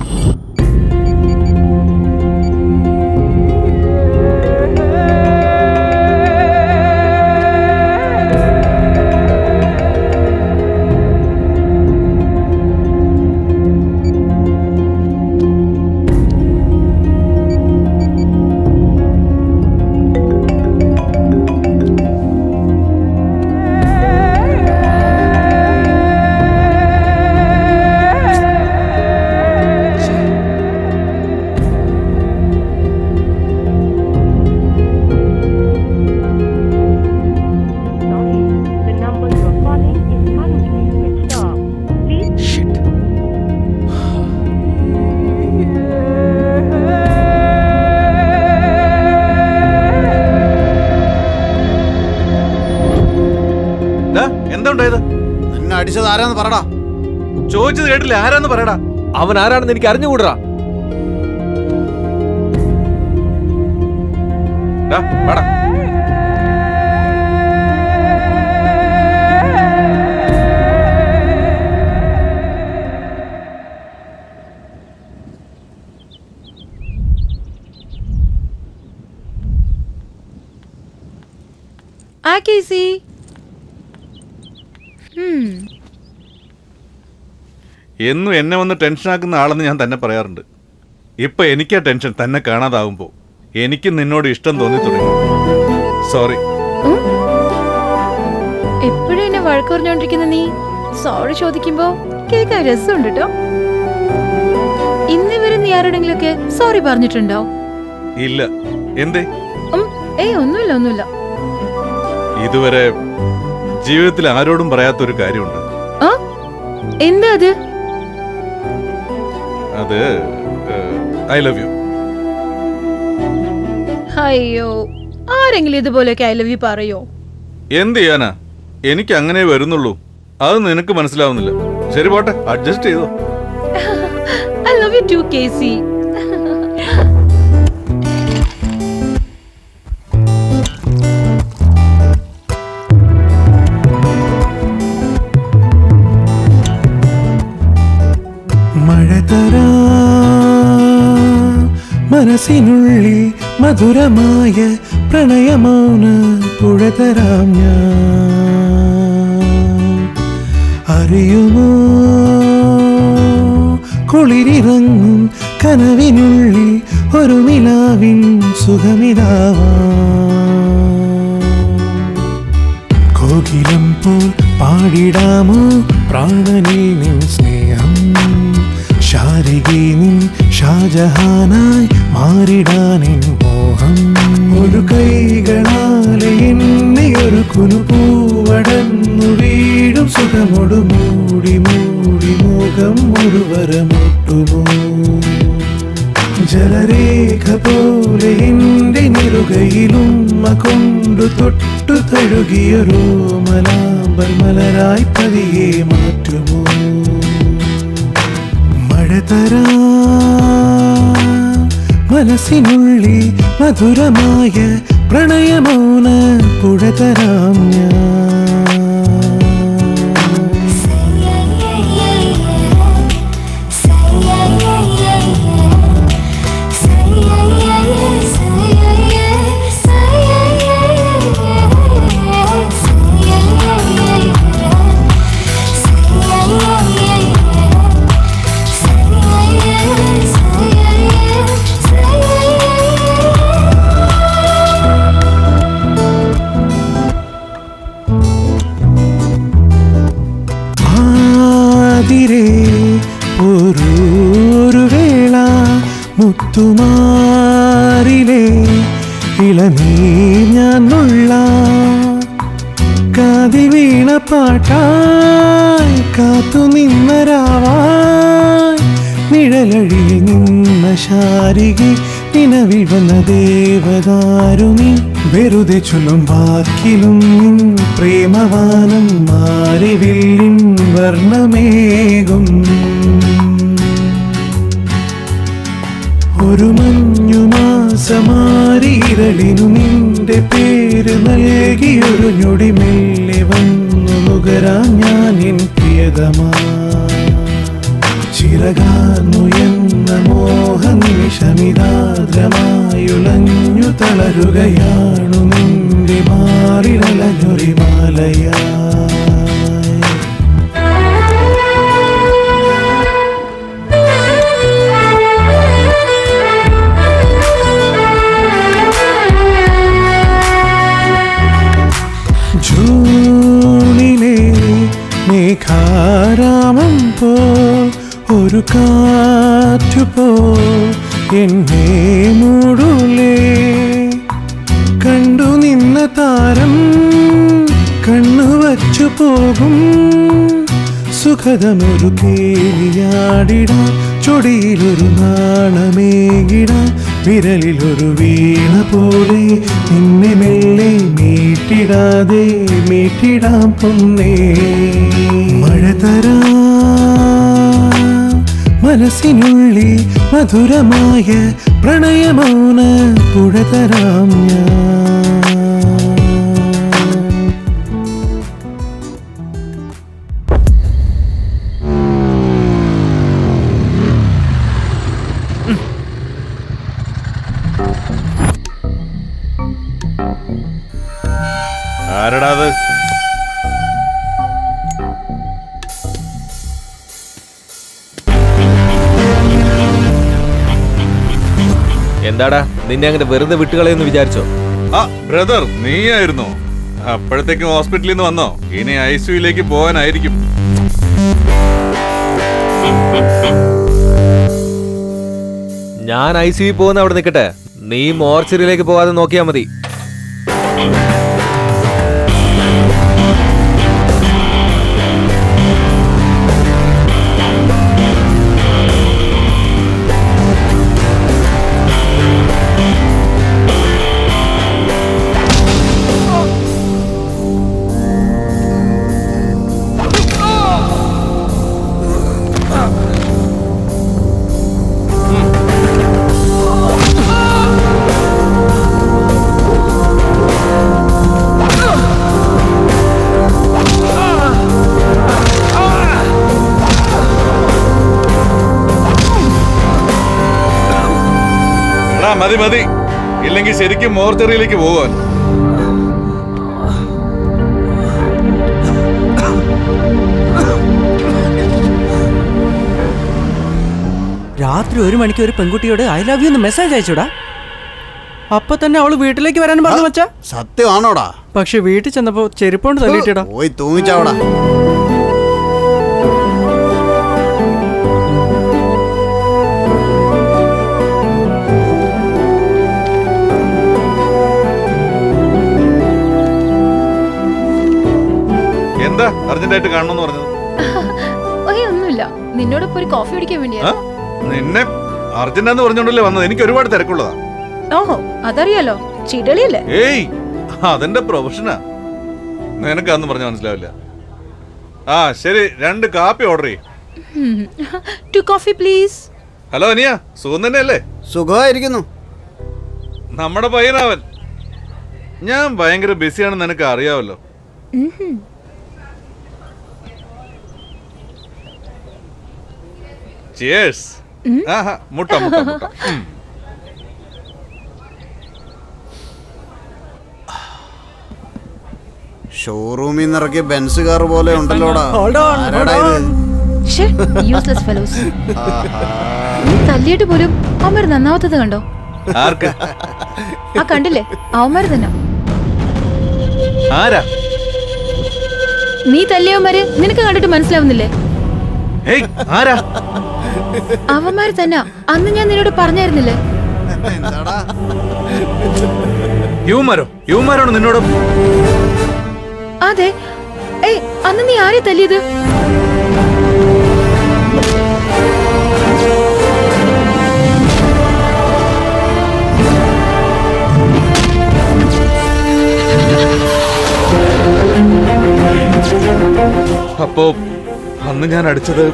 നിന്നെ അടിച്ചത് ആരാന്ന് പറടാ. ചോദിച്ചത് കേട്ടില്ല, ആരാന്ന് പറയടാ. അവൻ ആരാണെന്ന് എനിക്ക് അറിഞ്ഞുകൂടാ. എന്നും എന്നെ വന്ന് ടെൻഷനാക്കുന്ന ആളെന്ന് ഞാൻ തന്നെ പറയാറുണ്ട്. ഇപ്പൊ എനിക്കാ ടെൻഷൻ തന്നെ കാണാതാവുമ്പോ. എനിക്ക് നിന്നോട് ഇഷ്ടം തോന്നി തുടങ്ങി. സോറി. എപ്പോഴും എന്നെ വഴക്ക് പറഞ്ഞോണ്ടിരിക്കുന്ന നീ സോറി ചോദിക്കുമ്പോ കേൾക്കാൻ രസമുണ്ട് കേട്ടോ. ഇന്ന് വരെ നീ ആരോടെങ്കിലും ഒക്കെ സോറി പറഞ്ഞിട്ടുണ്ടോ? ഇല്ല. എന്തേ? ഒന്നുമില്ല. ഇതുവരെ ജീവിതത്തിൽ ആരോടും പറയാത്തൊരു കാര്യമുണ്ട്. എന്താ അത്? അത് ഐ ലവ് യു. അയ്യോ, ആരെങ്കിലും ഇതുപോലെയൊക്കെ ഐ ലവ് യു പറയോ? എന്ത് ചെയ്യാനാ, എനിക്ക് അങ്ങനെ വരുന്നുള്ളൂ. അത് നിനക്ക് മനസ്സിലാവുന്നില്ല. ശരി പോട്ടെ, അഡ്ജസ്റ്റ് ചെയ്തോ. I love you too KC. മനസ്സിനുള്ളിൽ മധുരമായ പ്രണയമൗന പുഴതരാം ഞാൻ. അറിയുമോ കുളിരിറങ്ങും കനവിനുള്ളിൽ ഒരു നിലാവിൻ സുഖമിതാവാം. കോകിലം പോൽ പാടിടാമോ പ്രാണനിൽ നിൻ സ്നേഹം. ശാരികേ നിൻ ഷാജഹാനായി മാറിടാനിൻ മോഹം. ഒരു കൈകളാലെ എന്നെ ഒരു കുനുപൂവടന്നു വീഴും സുഖമൊടു മൂടി മൂടി മുഖം ഒരു വരമൊട്ടുമോ. ജലരേഖ പോലെ എന്റെ നിറുകയിലുമ്മ കൊണ്ടു തൊട്ടു തഴുകിയൊരു മലാമ്പൽ മലരായി പതിയെ മാറ്റുമോ. മഴ തരാ മനസ്സിനുള്ളിൽ മധുരമായ പ്രണയമൗന പുഴ തരാം ഞാൻ. ഒരു വേള മുത്തുമാറിലെ ഇളനീർ ഞാനുള്ള കാതിൽ വീണ പാട്ടായി കാത്തു നിന്നരാവായി നിഴലഴിയിൽ നിന്ന ശാരികെ നിലവിൽ വന്ന ദേവദാരുണി. വെറുതെ ചൊല്ലും വാക്കിലും പ്രേമവാനം മാറിവില്ലിൻ വർണ്ണമേകും. ഒരു മഞ്ഞുമാസമാരിരളിനു നിന്റെ പേര് നൽകിയൊരു ഞൊടി മെല്ലെ വന്നു നുകരാൻ ഞാൻ എൻ പ്രിയതമാ. ചിറകാർന്നുയെന്ന മോഹനിമിഷമിതാദ്രമായുലഞ്ഞു തളരുകയാണു നിന്റെ മാറിലഞ്ഞൊരിമാലയാ. ജൂണിലെ മേഘാരാമം പോ ഒരു കാറ്റുപോ എന്നെ മൂടൂലേ. കണ്ടു നിന്ന താരം കണ്ണുവച്ചു പോകും സുഖതമൊരു കേളിയാടിടാം. ചൊടിയിലൊരു നാണമേകിടാം വിരലിലൊരു വീണ പോലെ നിന്നെ മെല്ലെ മീട്ടിടാതെ മീട്ടിടാം പൊന്നേ. മഴ തരാ മനസ്സിനുള്ളിൽ മധുരമായ പ്രണയമൗന പുഴ തരാം ഞാൻ. ആരടാ അത്? എന്താടാ നിന്നെ അങ്ങനെ വെറുതെ വിട്ടുകളയെന്ന് വിചാരിച്ചോ? ആ ബ്രദർ, നീയായിരുന്നോ? അപ്പോഴത്തേക്കും ഹോസ്പിറ്റലിൽ നിന്ന് വന്നോ? ഇനി ICUയിലേക്ക് പോകാനായിരിക്കും. ഞാൻ ICU പോകുന്ന അവിടെ നിൽക്കട്ടെ, നീ മോർച്ചറിയിലേക്ക് പോകാതെ നോക്കിയാ മതി. മതി മതി, ഇല്ലെങ്കിൽ ശരിക്കും മോർച്ചറിയിലേക്ക് പോകാൻ. രാത്രി 1 മണിക്ക് ഒരു പെൺകുട്ടിയോട് ഐ ലവ് യു എന്ന് മെസ്സേജ് അയച്ചോടാ. അപ്പൊ തന്നെ അവള് വീട്ടിലേക്ക് വരാനും പറഞ്ഞു വെച്ചാ. സത്യമാണോടാ? പക്ഷെ വീട്ടിൽ ചെന്നപ്പോ ചെരുപ്പോണ്ട് തല്ലിയിട്ടാ. പോയി തൂങ്ങിച്ചാവടാ. അർജന്റായിട്ട് കാണണമെന്ന് പറഞ്ഞത്? ഒന്നുമില്ല, നിന്നോടൊപ്പം ഒരു കോഫി കുടിക്കാൻ വേണ്ടിയാ. നിന്നെ അർജന്റാന്ന് പറഞ്ഞോണ്ടല്ലേ വന്നത്? എനിക്ക് ഒരുപാട് തിരക്കുള്ളതാ. ഓഹോ, അതറിയാലോ, ചിടളിയല്ലേ? ഏയ്, അതെന്റെ പ്രൊഫഷനാ. നിനക്കാന്ന് പറഞ്ഞാൽ മനസ്സിലാവില്ല. ആ ശരി, 2 കാപ്പി ഓർഡർ ചെയ്യും. 2 കോഫി പ്ലീസ്. ഹലോ അനിയ, സുഖം തന്നെയല്ലേ? സുഖമായിരിക്കുന്നു. നമ്മുടെ പയ്യനാവൻ. ഞാൻ ഭയങ്കര ബിസിയാണെന്ന് നിനക്ക് അറിയാവല്ലോ. ചിയേഴ്സ്. മുട്ട മുട്ട മുട്ട. ഷോറൂമിൽ നിന്ന് ഇറക്കിയ ബെൻസ് കാർ പോലെ ഉണ്ടല്ലോടാ. തല്ലിയിട്ട് പോലും അവന്മാര് നന്നാവാത്തത് കണ്ടോ? ആ കണ്ടില്ലേ, അവന്മാര് തന്നെ. നീ തല്ലിയവന്മാര് നിനക്ക് കണ്ടിട്ട് മനസ്സിലാവുന്നില്ലേ? അവന്മാര് തന്നെ. അന്ന് ഞാൻ നിന്നോട് പറഞ്ഞായിരുന്നില്ലേ? യുവമാരാണോ നിന്നോട്? അതെ. ഏയ്, അന്ന് നീ ആരെ തല്ലിയത്? അപ്പോ അന്ന് ഞാൻ അടിച്ചത്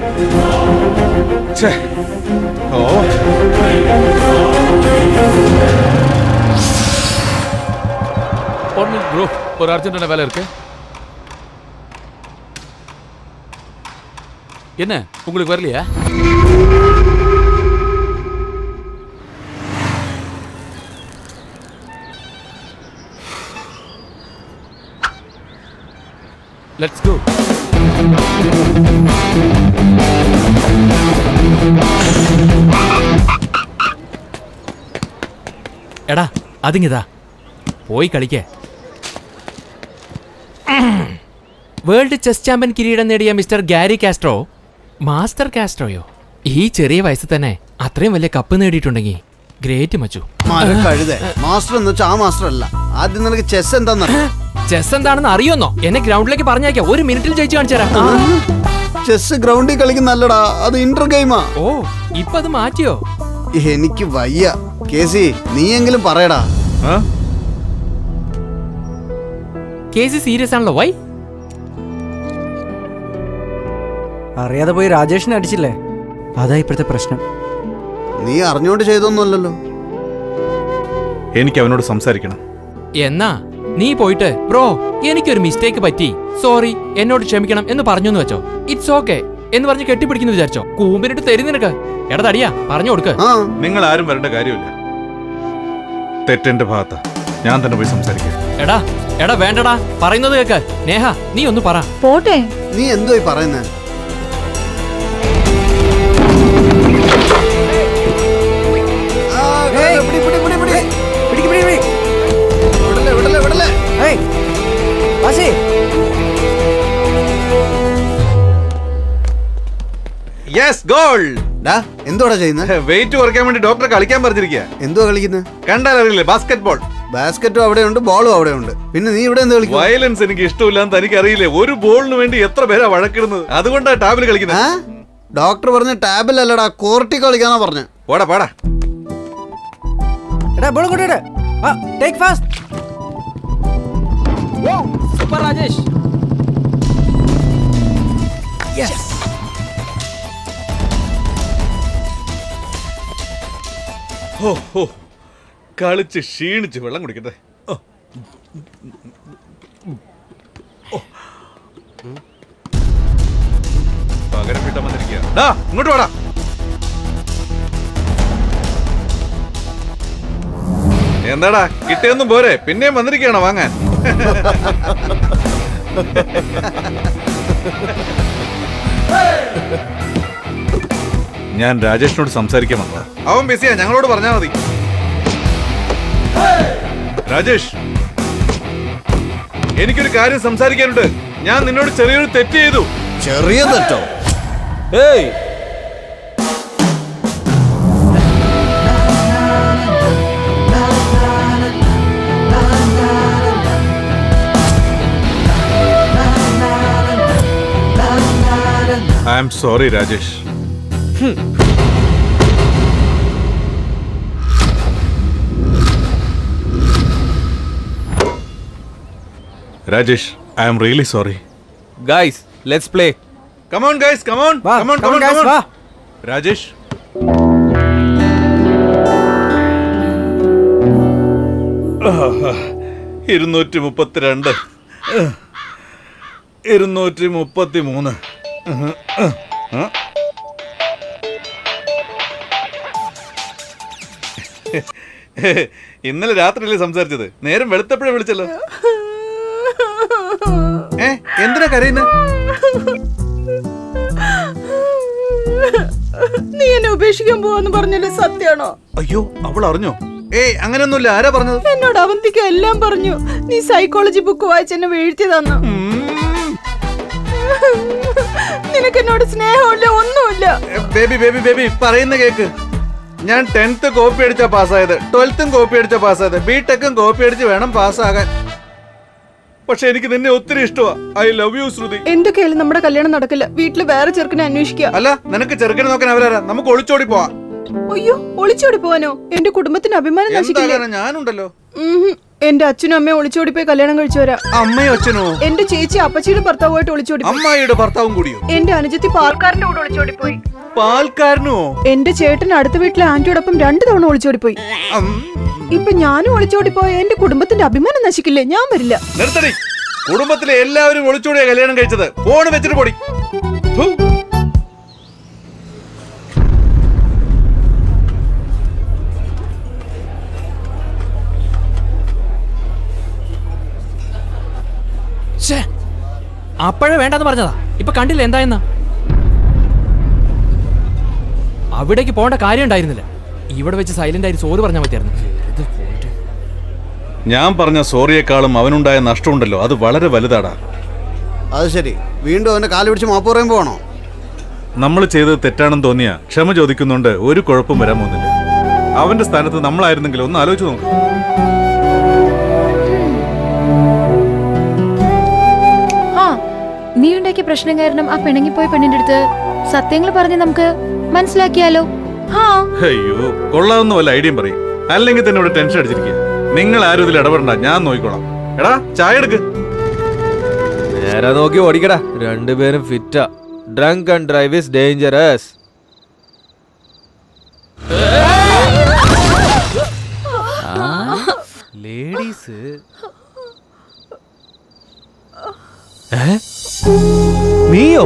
ப்ரோ, ஒரு அர்ஜென்டான வேலை இருக்கு. என்ன உங்களுக்கு வரலையா? Let's go. എടാ, അതിങ്ങിതാ പോയി കളിക്കേ. വേൾഡ് ചെസ് ചാമ്പ്യൻ കിരീടം നേടിയ മിസ്റ്റർ ഗാരി കാസ്ട്രോ, മാസ്റ്റർ കാസ്ട്രോയോ, ഈ ചെറിയ വയസ്സിൽ തന്നെ അത്രയും വലിയ കപ്പ് നേടിയിട്ടുണ്ടെങ്കിൽ ഗ്രേറ്റ് മച്ചു. മാസ്റ്റർ എന്ന് വെച്ചാൽ ആ മാസ്റ്റർ അല്ല. ആദ്യം നിനക്ക് ചെസ് എന്താണെന്ന് ചെസ് എന്താണെന്ന് അറിയോന്നോ? എന്നെ ഗ്രൗണ്ടിലേക്ക് പറഞ്ഞേക്കാം, 1 മിനിറ്റിൽ ജയിച്ചു കാണിച്ചുതരാം. ചെസ് ഗ്രൗണ്ടിൽ കളിക്കുന്നല്ലടാ, അത് ഇന്റർ ഗെയിമാ. ഓ, ഇപ്പൊ അത് മാറ്റിയോ? എനിക്ക് വയ്യ. കേസി, നീയെങ്കിലും പറയടാ. കേസി സീരിയസ് ആണല്ലോ. വൈ? അറിയാതെ പോയി രാജേഷിനെ അടിച്ചില്ലേ, അതാ ഇപ്പോഴത്തെ പ്രശ്നം. നീ അറിഞ്ഞോണ്ട് ചെയ്തൊന്നുമല്ലല്ലോ. എനിക്ക് അവനോട് സംസാരിക്കണം. എന്നാ നീ പോയിട്ട് ബ്രോ എനിക്കൊരു മിസ്റ്റേക്ക് പറ്റി, സോറി, എന്നോട് ക്ഷമിക്കണം എന്ന് പറഞ്ഞു എന്ന് വെച്ചോ. ഇറ്റ്സ് ഓക്കെ എന്ന് പറഞ്ഞ് കെട്ടിപ്പിടിക്കുന്നു വിചാരിച്ചോ. കൂമ്പിനിട്ട് തരും നിനക്ക്. എടാ തടിയാ, പറഞ്ഞു കൊടുക്ക. നിങ്ങൾ ആരും വരേണ്ട കാര്യമില്ല. തെറ്റെന്റെ ഭാഗത്താ. ഞാൻ തന്നെ പോയി സംസാരിക്കാം. എടാ എടാ വേണ്ടടാ, പറയുന്നത് കേക്ക്. നേഹ, നീ ഒന്ന് പറ. പോട്ടെ. നീ എന്തോ പറയുന്നേ? എന്തോടാ ചെയ്യുന്നത്? വെയിറ്റ് കുറയ്ക്കാൻ വേണ്ടി ഡോക്ടർ കളിക്കാൻ പറഞ്ഞിരിക്കുക. എന്തോ കളിക്കുന്നത്? കണ്ടാൽ അറിയില്ലേ? Basket ball. ബാസ്കറ്റും അവിടെയുണ്ട്, ബോളും അവിടെയുണ്ട്. പിന്നെ നീ ഇവിടെ എന്താ കളിക്കുന്നത്? വയലൻസ് എനിക്ക് ഇഷ്ടമില്ലാന്ന് തനിക്ക് അറിയില്ലേ? ഒരു ബോളിന് വേണ്ടി എത്ര പേരാ വഴക്കിടുന്നത്. അതുകൊണ്ടാണ് ടാബിൽ കളിക്കുന്നത്. ഡോക്ടർ പറഞ്ഞ ടാബിലല്ലടാ, കോർട്ടിൽ കളിക്കാനാ പറഞ്ഞ. പോടാ പാടാ. എടാ ബോൾ കൊണ്ടിട്ട്. Take fast. Super Rajesh. Yes. കളിച്ച് ക്ഷീണിച്ച് വെള്ളം കുടിക്കട്ടെ. പകരം കിട്ടാൻ വന്നിരിക്കുക. ഇങ്ങോട്ട് വാടാ. എന്താടാ, കിട്ടിയൊന്നും പോരെ? പിന്നെയും വന്നിരിക്കുകയാണോ വാങ്ങാൻ? ഞാൻ രാജേഷിനോട് സംസാരിക്കാൻ വന്നതാ. അവൻ ബിസിയാ, ഞങ്ങളോട് പറഞ്ഞാൽ മതി. രാജേഷ്, എനിക്കൊരു കാര്യം സംസാരിക്കാനുണ്ട്. ഞാൻ നിന്നോട് ചെറിയൊരു തെറ്റ് ചെയ്തു. ചെറിയ തെറ്റോ? ഏയ്, I'm sorry Rajesh. Rajesh, I'm really sorry. Guys, let's play. Come on guys, come on. Come on guys, va. Rajesh. Ah, 232. 233. ഇന്നലെ രാത്രിയിലെ സംസാരിച്ചത്, നേരം വെളുത്തപ്പോഴേ വിളിച്ചല്ലോ. എന്തിനാ കരയുന്നത്? നീ എന്നെ ഉപേക്ഷിക്കാൻ പോവാന്ന് പറഞ്ഞല്ലേ, സത്യാണോ? അയ്യോ, അവൾ അറിഞ്ഞോ? ഏയ്, അങ്ങനെയൊന്നുമില്ല. ആരാ പറഞ്ഞത്? എന്നോട് അവന്തിക്ക് എല്ലാം പറഞ്ഞു. നീ സൈക്കോളജി ബുക്ക് വായിച്ച് എന്നെ വീഴ്ത്തി തന്നു. നിനക്ക് എന്നോട് സ്നേഹമില്ല, ഒന്നുമില്ല. ബേബി ബേബി ബേബി പറയുന്ന കേക്ക്. ഞാൻ 10th കോപ്പി അടിച്ചാ പാസ്സായത്, 12th കോപ്പി അടിച്ചാ പാസ്സായത്, ബിടെക്കും കോപ്പി അടിച്ച് വേണം പാസ്സാകാൻ. പക്ഷെ എനിക്ക് നിന്നെ ഒത്തിരി ഇഷ്ടമാ. I love you Shruti. എന്തൊക്കെയായാലും നമ്മുടെ കല്യാണം നടക്കില്ല. വീട്ടില് വേറെ ചെറുക്കനെ അന്വേഷിക്കുക. അല്ല, നിനക്ക് ചെറുക്കനെ നോക്കാൻ അവരാരാ? നമുക്ക് ഒളിച്ചോടി പോവാ. അയ്യോ, ഒളിച്ചോടി പോവാനോ? എന്റെ കുടുംബത്തിന് അഭിമാനം നശിക്കില്ലേ? ഞാനുണ്ടല്ലോ. എന്റെ അച്ഛനും അമ്മയും ഒളിച്ചോടി പോയി കല്യാണം കഴിച്ചവരാ. അമ്മയും അച്ഛനോ? എന്റെ ചേച്ചി അപ്പച്ചിയുടെ ഭർത്താവുമായിട്ട് ഒളിച്ചോടി. അമ്മായിയുടെ ഭർത്താവും കൂടിയോ? എന്റെ അനുജത്തി പാൽക്കാരന്റെ കൂടെ ഒളിച്ചോടി പോയി. പാൽക്കാരനോ? എന്റെ ചേട്ടൻ അടുത്ത വീട്ടിലെ ആന്റിയോടൊപ്പം 2 തവണ ഒളിച്ചോടി പോയി. ഇപ്പൊ ഞാനും ഒളിച്ചോടി പോയ എന്റെ കുടുംബത്തിന്റെ അഭിമാനം നശിക്കില്ലേ? ഞാൻ വരില്ല. നിർത്തടി. കുടുംബത്തിലെ എല്ലാവരും ഒളിച്ചോടിയ കല്യാണം കഴിച്ചത്. ഫോൺ വെച്ചിട്ട് പൊടി. അപ്പോഴേ വേണ്ടെന്ന് പറഞ്ഞതാ. ഇപ്പൊ കണ്ടില്ല എന്തായെന്ന. അവിടേക്ക് പോകേണ്ട കാര്യം ഉണ്ടായിരുന്നില്ല. ഇവിടെ വെച്ച് സൈലന്റ് ആയി സോറി പറഞ്ഞാൽ മതിയായിരുന്നു. ഞാൻ പറഞ്ഞ സോറിയേക്കാളും അവനുണ്ടായ നഷ്ടമുണ്ടല്ലോ, അത് വളരെ വലുതാടാ. അത് ശരി, വീണ്ടും അവന്റെ കാല് പിടിച്ച് മാപ്പ് പറയാൻ പോകണോ? നമ്മൾ ചെയ്തത് തെറ്റാണെന്ന് തോന്നിയാ ക്ഷമ ചോദിക്കുന്നുണ്ട്, ഒരു കുഴപ്പം വരാൻ പോകുന്നില്ല. അവന്റെ സ്ഥാനത്ത് നമ്മളായിരുന്നെങ്കിൽ ഒന്ന് ആലോചിച്ച് നോക്ക്. നീ ഉണ്ടാക്കിയ പ്രശ്നം കാരണം ആ പിണങ്ങിപ്പോയ പെണ്ണിന്റെ അടുത്ത് സത്യങ്ങൾ പറഞ്ഞ് നമുക്ക് മനസ്സിലാക്കിയാലോ? അയ്യോ, കൊള്ളാവുന്ന വല്ല ഐഡിയ പറയും. അല്ലെങ്കിൽ തന്നെ ഇവിടെ ടെൻഷൻ അടിച്ചിരിക്കുക. നിങ്ങൾ ആരും ഇതിൽ ഇടപെടണ്ട, ഞാൻ നോക്കിക്കോളാം. എടാ, ചായ എടുക്ക്. നേരെ നോക്കി ഓടിക്കടാ. രണ്ടുപേരും ഫിറ്റാ. Drunk and drive is dangerous. Ladies നീയോ?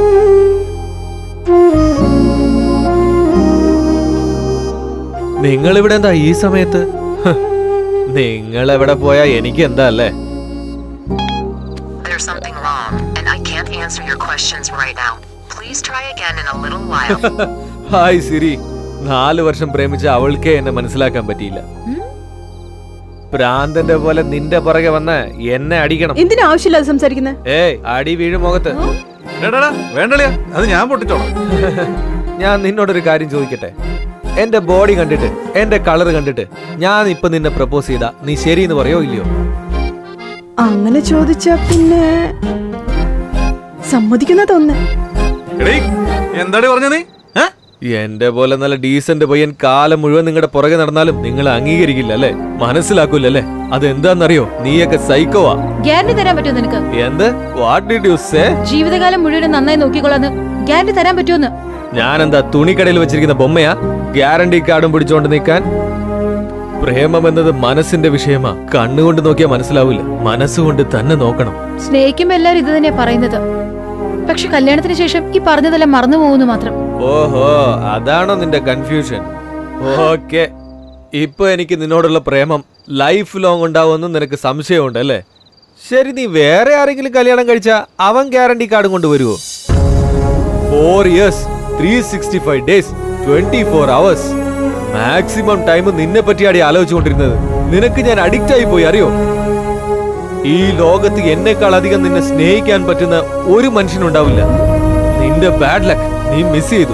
നിങ്ങളിവിടെ എന്താ ഈ സമയത്ത്? നിങ്ങൾ എവിടെ പോയാ എനിക്ക് എന്താ അല്ലേ? There's something wrong and I can't answer your questions right now. Please try again in a little while. Hi Siri. 4 വർഷം പ്രേമിച്ച അവൾക്കേ എന്നെ മനസ്സിലാക്കാൻ പറ്റിയില്ല. പ്രാന്തന്റെ പോലെ നിന്റെ പുറകെ വന്ന് എന്നെ അടിക്കണം. എന്തിനാ ആവശ്യമില്ലാതെ സംസാരിക്കുന്നത്? ഏയ്, അടി വീഴും മുഖത്ത്. വേണ്ടല്ലേ, അത് ഞാൻ പൊട്ടിച്ചോളാം. ഞാൻ നിന്നോടൊരു കാര്യം ചോദിക്കട്ടെ? എന്റെ ബോഡി കണ്ടിട്ട്, എന്റെ കളർ കണ്ടിട്ട് ഞാൻ ഇപ്പൊ നിന്നെ പ്രപ്പോസ് ചെയ്താ നീ ശരിയെന്ന് പറയോ ഇല്ലയോ? അങ്ങനെ ചോദിച്ചാ പിന്നെ സമ്മതിക്കുന്ന തോന്നേ. എന്താടി പറഞ്ഞ നീ? എന്റെ പോലെ നല്ല ഡീസന്റ് പയ്യൻ കാലം മുഴുവൻ നിങ്ങളുടെ പുറകെ നടന്നാലും നിങ്ങൾ അംഗീകരിക്കില്ല അല്ലേ? മനസ്സിലാക്കൂലല്ലേ? അതെന്താന്നറിയോ? നീയൊക്കെ സൈക്കോവാ. ഗ്യാരണ്ടി തരാൻ പറ്റുമോ നിനക്ക്? എന്ത്? What did you say? ജീവിതകാലം മുഴുവൻ നന്നായി നോക്കിക്കൊള്ളാന്ന് ഗ്യാരണ്ടി തരാൻ പറ്റുമോന്ന്? ഞാനെന്താ തുണിക്കടയിൽ വെച്ചിരിക്കുന്ന ബൊമ്മയാ ഗ്യാരണ്ടി കാർഡും പിടിച്ചോണ്ട് നിൽക്കാൻ? പ്രേമം എന്നത് മനസ്സിന്റെ വിഷയമാ. കണ്ണുകൊണ്ട് നോക്കിയാ മനസ്സിലാവില്ല, മനസ്സുകൊണ്ട് തന്നെ നോക്കണം. സ്നേഹിക്കുമ്പോ എല്ലാരും ഇത് തന്നെയാ പറയുന്നത്. പക്ഷെ കല്യാണത്തിന് ശേഷം ഈ പറഞ്ഞതെല്ലാം മറന്നു പോകുന്നു മാത്രം. ഓഹോ, അതാണോ നിന്റെ കൺഫ്യൂഷൻ? ഓക്കെ, ഇപ്പൊ എനിക്ക് നിന്നോടുള്ള പ്രേമം ലൈഫ് ലോങ് ഉണ്ടാവുമെന്ന് നിനക്ക് സംശയമുണ്ട് അല്ലേ? ശരി, നീ വേറെ ആരെങ്കിലും കല്യാണം കഴിച്ചാ അവൻ ഗ്യാരണ്ടി കാർഡും കൊണ്ടുവരുവോ? 4 years, 365 days, 24 hours maximum time നിന്നെ പറ്റിയാടി ആലോചിച്ചുകൊണ്ടിരുന്നത്. നിനക്ക് ഞാൻ അഡിക്റ്റ് ആയി പോയി, അറിയോ? ഈ ലോകത്ത് എന്നെക്കാൾ അധികം നിന്നെ സ്നേഹിക്കാൻ പറ്റുന്ന ഒരു മനുഷ്യനുണ്ടാവില്ല. നിന്റെ ബാഡ് ലക്ക് നീ മിസ് ചെയ്തു.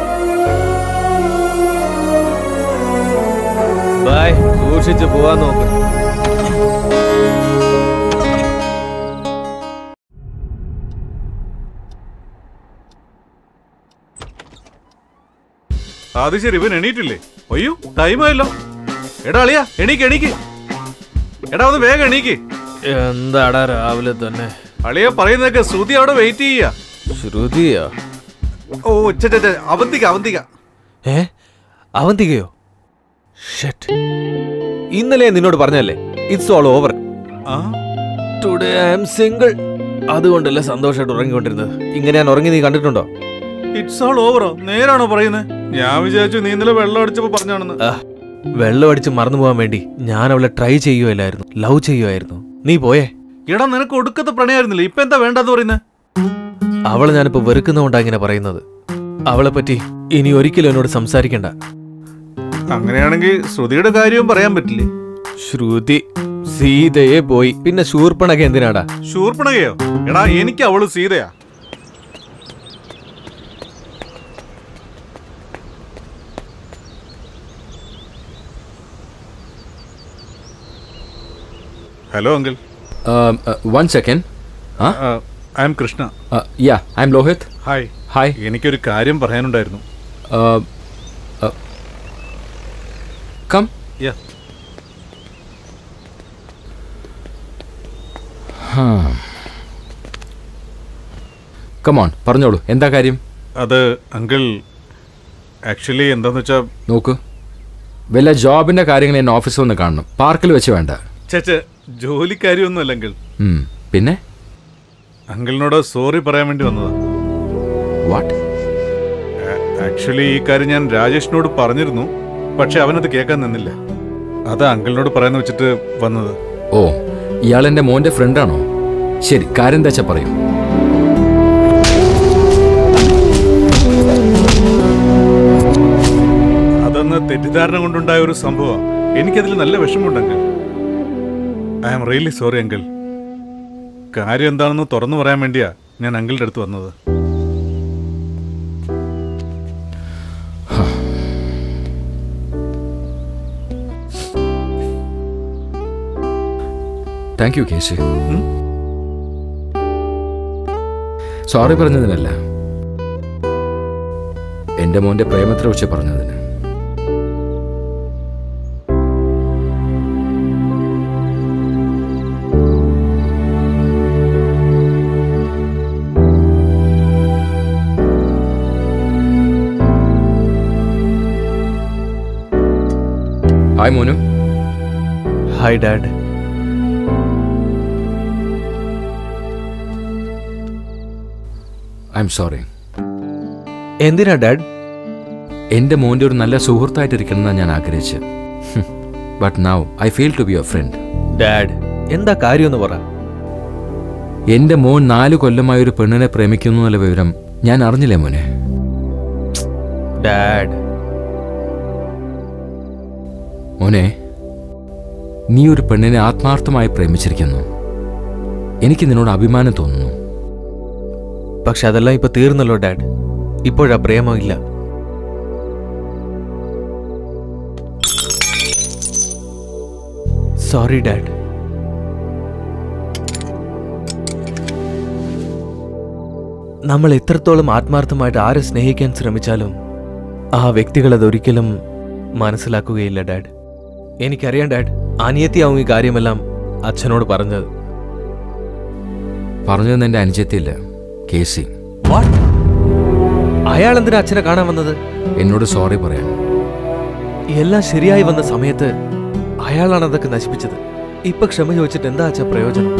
ബൈ, സൂക്ഷിച്ച് പോവാൻ നോക്ക്. അത് ശരി, ഇവൻ എണീറ്റില്ലേ? അയ്യോ ടൈമായല്ലോ. എടാ അളിയാ എണീക്ക് എണീക്ക്. എടാ ഒന്ന് വേഗം എണീക്ക്. എന്താടാ രാവിലെ തന്നെ? അളിയ പറയുന്നതൊക്കെ ശ്രുതി അവിടെ വെയിറ്റ് ചെയ്യാ. ശ്രുതിയാ? ഓ അവന്തിക അവന്തിക. അവന്തികയോ? ഇന്നലെ നിന്നോട് പറഞ്ഞല്ലേ it's all over. Today I am single. അതുകൊണ്ടല്ലേ സന്തോഷമായിട്ട് ഉറങ്ങിക്കൊണ്ടിരുന്നത്. ഇങ്ങനെ ഞാൻ ഉറങ്ങി നീ കണ്ടിട്ടുണ്ടോ? ഇറ്റ്സ് ഓൾ ഓവറോ? നേരാണോ പറയുന്നത്? ഞാൻ വിചാരിച്ചു നീ ഇന്നലെ വെള്ളം അടിച്ചപ്പോ പറഞ്ഞാണെന്ന്. വെള്ളം അടിച്ച് മറന്നു പോകാൻ വേണ്ടി ഞാൻ അവളെ ട്രൈ ചെയ്യുകയല്ലായിരുന്നു, ലവ് ചെയ്യുമായിരുന്നു. നീ പോയേ. എടാ നിനക്ക് ഒടുക്കത്തെ പ്രണയായിരുന്നില്ല, ഇപ്പൊ എന്താ വേണ്ടെന്ന് പറയുന്നത്? അവളെ ഞാനിപ്പോ വെറുക്കുന്നതുകൊണ്ടാ ഇങ്ങനെ പറയുന്നത്. അവളെ പറ്റി ഇനി ഒരിക്കലും എന്നോട് സംസാരിക്കണ്ട. അങ്ങനെയാണെങ്കിൽ ശ്രുതിയുടെ കാര്യവും പറയാൻ പറ്റില്ലേ? ശ്രുതി സീതയെ പോയി, പിന്നെ ശൂർപ്പണക എന്തിനാടാ? ശൂർപ്പണകയോ? എടാ എനിക്ക് അവള് സീതയാ. Hello uncle. 1 second. I'm Krishna. Yeah, I'm Lohit. Hi. Hi. എനിക്കൊരു കാര്യം പറയാനുണ്ടായിരുന്നു. Come. Yeah. Come on, പറഞ്ഞോളൂ, എന്താ കാര്യം? അത് അങ്കിൾ ആക്ച്വലി എന്താന്ന് വെച്ചാ, നോക്കൂ, വല്ല ജോബിന്റെ കാര്യങ്ങൾ എന്നെ ഓഫീസിൽ ഒന്ന് കാണണം, പാർക്കിൽ വെച്ച് വേണ്ട. ചേച്ചേ ജോലിക്കാരിയൊന്നും അല്ല അങ്കിൾ. പിന്നെ അങ്കിളിനോട് സോറി പറയാൻ വേണ്ടി വന്നതാ. വാട്ട്? ആക്ച്വലി ഈ കാര്യം ഞാൻ രാജേഷിനോട് പറഞ്ഞിരുന്നു, പക്ഷെ അവനത് കേൾക്കാൻ നിന്നില്ല. അതാ അങ്കിളിനോട് പറയാന്ന് വെച്ചിട്ട് വന്നത്. ഓ, ഇയാൾ എന്റെ മോന്റെ ഫ്രണ്ടാണോ? ശരി, കാര്യം എന്താ വെച്ചാ പറയൂ. അതൊന്ന് തെറ്റിദ്ധാരണ കൊണ്ടുണ്ടായ ഒരു സംഭവം. എനിക്കതിൽ നല്ല വിഷമമുണ്ട് uncle. I am really sorry uncle. കാര്യം എന്താണെന്ന് തുറന്നു പറയാൻ വേണ്ടിയാ ഞാൻ അങ്കിളുടെ അടുത്ത് വന്നത്. Thank you Keshi. സോറി പറഞ്ഞതിനല്ല, എന്റെ മോന്റെ പ്രേമത്തെ വെച്ച് പറഞ്ഞതിന്. Hi Monu. Hi dad. I'm sorry. എന്തിനാ ഡാഡ്? എന്റെ മോന്റെ ഒരു നല്ല സുഹൃത്തായിട്ടിരിക്കണമെന്നാണ് ഞാൻ ആഗ്രഹിച്ചത്. But now I feel to be your friend. Dad എന്താ കാര്യമെന്ന് പറ. എന്റെ മോൻ 4 കൊല്ലമായ ഒരു പെണ്ണിനെ പ്രേമിക്കുന്നു എന്നുള്ള വിവരം ഞാൻ അറിഞ്ഞില്ലേ മോനെ? ഡാഡ്. മോനെ, നീ ഒരു പെണ്ണിനെ ആത്മാർത്ഥമായി പ്രേമിച്ചിരിക്കുന്നു. എനിക്ക് നിന്നോട് അഭിമാനം തോന്നുന്നു. പക്ഷെ അതെല്ലാം ഇപ്പൊ തീർന്നല്ലോ ഡാഡ്. ഇപ്പോഴാ പ്രേമമില്ല. Sorry dad. നമ്മൾ എത്രത്തോളം ആത്മാർത്ഥമായിട്ട് ആരെ സ്നേഹിക്കാൻ ശ്രമിച്ചാലും ആ വ്യക്തികൾ അതൊരിക്കലും മനസ്സിലാക്കുകയില്ല ഡാഡ്. എനിക്കറിയാം ഡാഡ്, അനിയത്തിയാവും ഈ കാര്യമെല്ലാം അച്ഛനോട് പറഞ്ഞത്. പറഞ്ഞതെന്ന് എന്റെ അനുജത്തിയില്ല, കേസി. അയാൾ എന്തിനാ അച്ഛനെ കാണാൻ വന്നത്? എന്നോട് സോറി പറയാൻ. എല്ലാം ശരിയായി വന്ന സമയത്ത് അയാളാണ് അതൊക്കെ നശിപ്പിച്ചത്. ഇപ്പൊ ക്ഷമ ചോദിച്ചിട്ട് എന്താ അച്ഛാ പ്രയോജനം?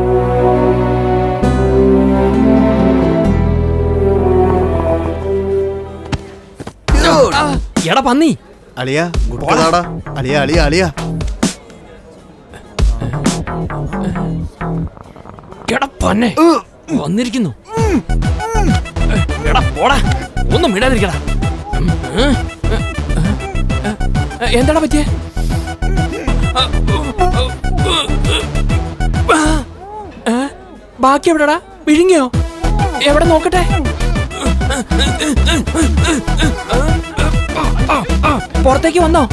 എടാ പന്നി. അളിയാ ഗുഡ്ടാടാ. അളിയാ അളിയാ അളിയാ. എടാ പന്നെ വന്നിരിക്കുന്നു. എടാ പോടാ, ഒന്നും മിണ്ടാതിരിക്കടാ. എന്താടാ പറ്റിയേ? ബാക്കി എവിടെടാ? വിഴുങ്ങിയോ? എവിടെ നോക്കട്ടെ. പുറത്തേക്ക് വന്നോ?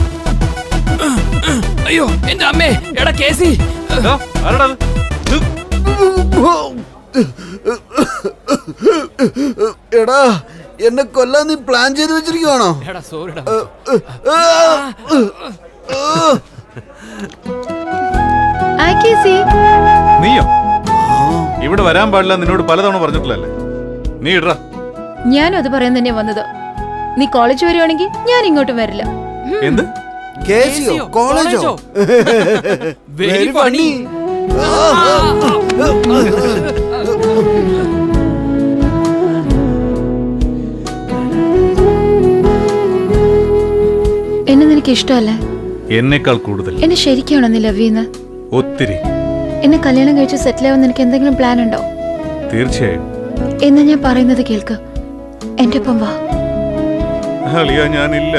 അയ്യോ എന്റെ അമ്മേ. എടാ കേസി. എടാ എന്നെ കൊല്ലാൻ നീ പ്ലാൻ ചെയ്ത് വെച്ചിരിക്കുവാണോ? നീയോ? ഇവിടെ വരാൻ പാടില്ല നിന്നോട് പലതവണ പറഞ്ഞിട്ടില്ലല്ലേ? നീ ഇട. ഞാനും അത് പറയാൻ തന്നെ വന്നത്. നീ കോളേജ് വരുവാണെങ്കിൽ ഞാൻ ഇങ്ങോട്ടും വരില്ല. എന്ത്? കോളേജോ? Very funny. എന്നെ നിനക്ക് ഇഷ്ടമല്ലേ? എന്നേക്കാൾ കൂടുതൽ. എന്നെ ശരിക്കാണോ നീ ലവ് ചെയ്യുന്നത്? ഒത്തിരി. എന്നെ കല്യാണം കഴിച്ച് സെറ്റിൽ ആവാൻ നിനക്ക് എന്തെങ്കിലും പ്ലാൻ ഉണ്ടോ? തീർച്ചയായും. എന്നാ ഞാൻ പറയുന്നത് കേൾക്ക്, എന്റെ ഒപ്പം വാ. ഞാനില്ല.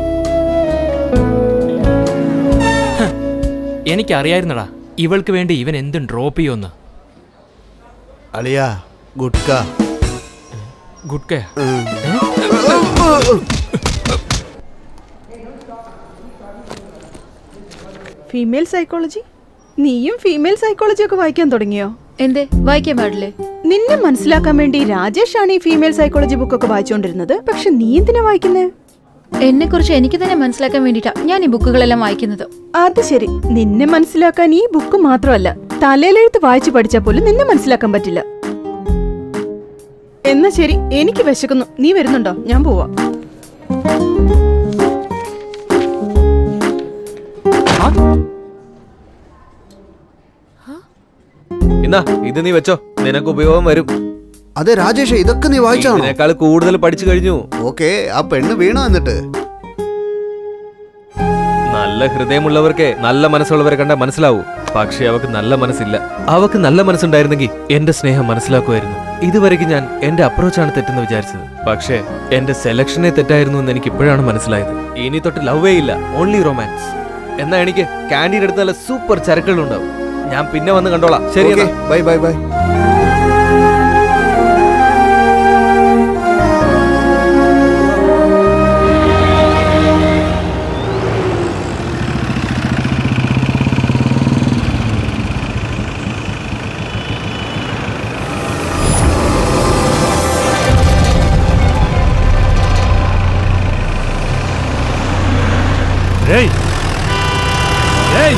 എനിക്കറിയായിരുന്നടാ ഇവൾക്ക് വേണ്ടി ഇവൻ എന്തും ഡ്രോപ്പ് ചെയ്യുമെന്ന്. അളിയാ ഗുഡ്ക. ഗുഡ്ക? Female psychology? നീയും ഫീമെയിൽ സൈക്കോളജി ഒക്കെ വായിക്കാൻ തുടങ്ങിയോ? എന്തേ വായിക്കാൻ പാടില്ലേ? നിന്നെ മനസ്സിലാക്കാൻ വേണ്ടി രാജേഷ് ആണ് ഈ ഫീമെയിൽ സൈക്കോളജി ബുക്കൊക്കെ വായിച്ചുകൊണ്ടിരുന്നത്. പക്ഷെ നീ എന്തിനാ വായിക്കുന്നേ? എന്നെ കുറിച്ച് എനിക്ക് തന്നെ മനസ്സിലാക്കാൻ വേണ്ടിട്ടാ ഞാൻ ഈ ബുക്കുകളെല്ലാം വായിക്കുന്നത്. അത് ശരി. നിന്നെ മനസ്സിലാക്കാൻ ഈ ബുക്ക് മാത്രമല്ല, തലയിലെഴുത്ത് വായിച്ചു പഠിച്ചാൽ പോലും നിന്നെ മനസ്സിലാക്കാൻ പറ്റില്ല. എന്നാ ശരി, എനിക്ക് വിശക്കുന്നു. നീ വരുന്നുണ്ടോ? ഞാൻ പോവാ. എന്നാ ഇത് നീ വെച്ചോ, നിനക്ക് ഉപയോഗം വരും. അതെ രാജേഷ്, ഇതൊക്കെ നീ വായിച്ചാണോ? ഇതിനേക്കാൾ കൂടുതൽ പഠിച്ചു കഴിഞ്ഞു. ഓക്കേ, ആ പെണ്ണ് വീണോ എന്നിട്ട്? നല്ല ഹൃദയമുള്ളവർക്ക് നല്ല മനസ്സുള്ളവരെ കണ്ടാൽ മനസ്സിലാവൂ. പക്ഷെ അവക്ക് നല്ല മനസ്സില്ല. അവക്ക് നല്ല മനസ്സുണ്ടായിരുന്നെങ്കിൽ എന്റെ സ്നേഹം മനസ്സിലാക്കുമായിരുന്നു. ഇതുവരെയ്ക്ക് ഞാൻ എന്റെ അപ്രോച്ചാണ് തെറ്റെന്ന് വിചാരിച്ചത്. പക്ഷേ എന്റെ സെലക്ഷനെ തെറ്റായിരുന്നു എന്ന് എനിക്ക് ഇപ്പോഴാണ് മനസ്സിലായത്. ഇനി തൊട്ട് ലവേ ഇല്ല, ഓൺലി റൊമാൻസ്. എന്നാ എനിക്ക് കാന്റീൻ എടുത്ത് നല്ല സൂപ്പർ ചരക്കുകളുണ്ടാവും. ഞാൻ പിന്നെ വന്ന് കണ്ടോളാം. ശരി, bye bye bye. Hey! Hey!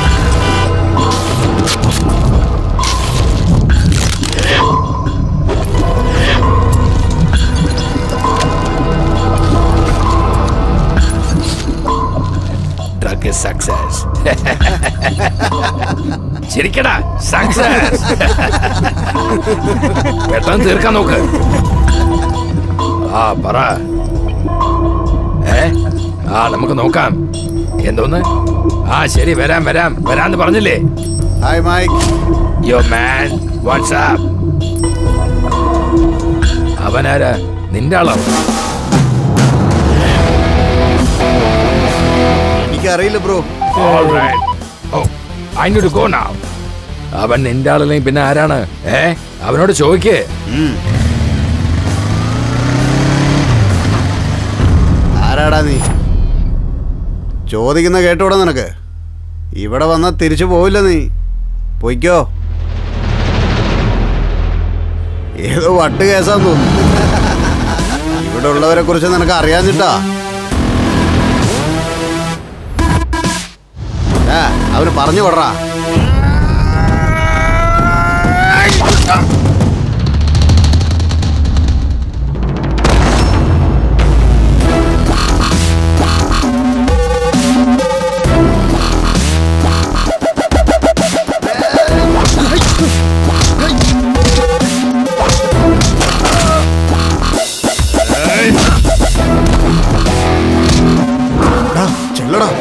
Drug is success. ശരിക്കടാ, സക്സസ്. പെട്ടെന്ന് തീർക്കാൻ നോക്ക്. ആ പറ. നമുക്ക് നോക്കാം. എന്തോന്ന്? ആ ശരി, വരാന്ന് പറഞ്ഞില്ലേ? Hi Mike. Yo man, what's up? അവനാരാ? നിന്റെ ആളാവും. എനിക്കറിയില്ല bro. I need to go now. അവൻ നിന്റെ ആളല്ലെങ്കിൽ പിന്നെ ആരാണ്? അവനോട് ചോദിക്കേ. ആരാടാ നീ? ചോദിക്കുന്ന കേട്ടോടാ നിനക്ക്? ഇവിടെ വന്നാൽ തിരിച്ചു പോവില്ല നീ. പൊയ്ക്കോ. ഏതോ വട്ട് കേസാന്ന് തോന്നുന്നു. ഇവിടെ ഉള്ളവരെ കുറിച്ച് നിനക്ക് അറിയാഞ്ഞിട്ടാ. അവന് പറഞ്ഞു കൊടറാ. ചെല്ലടാ.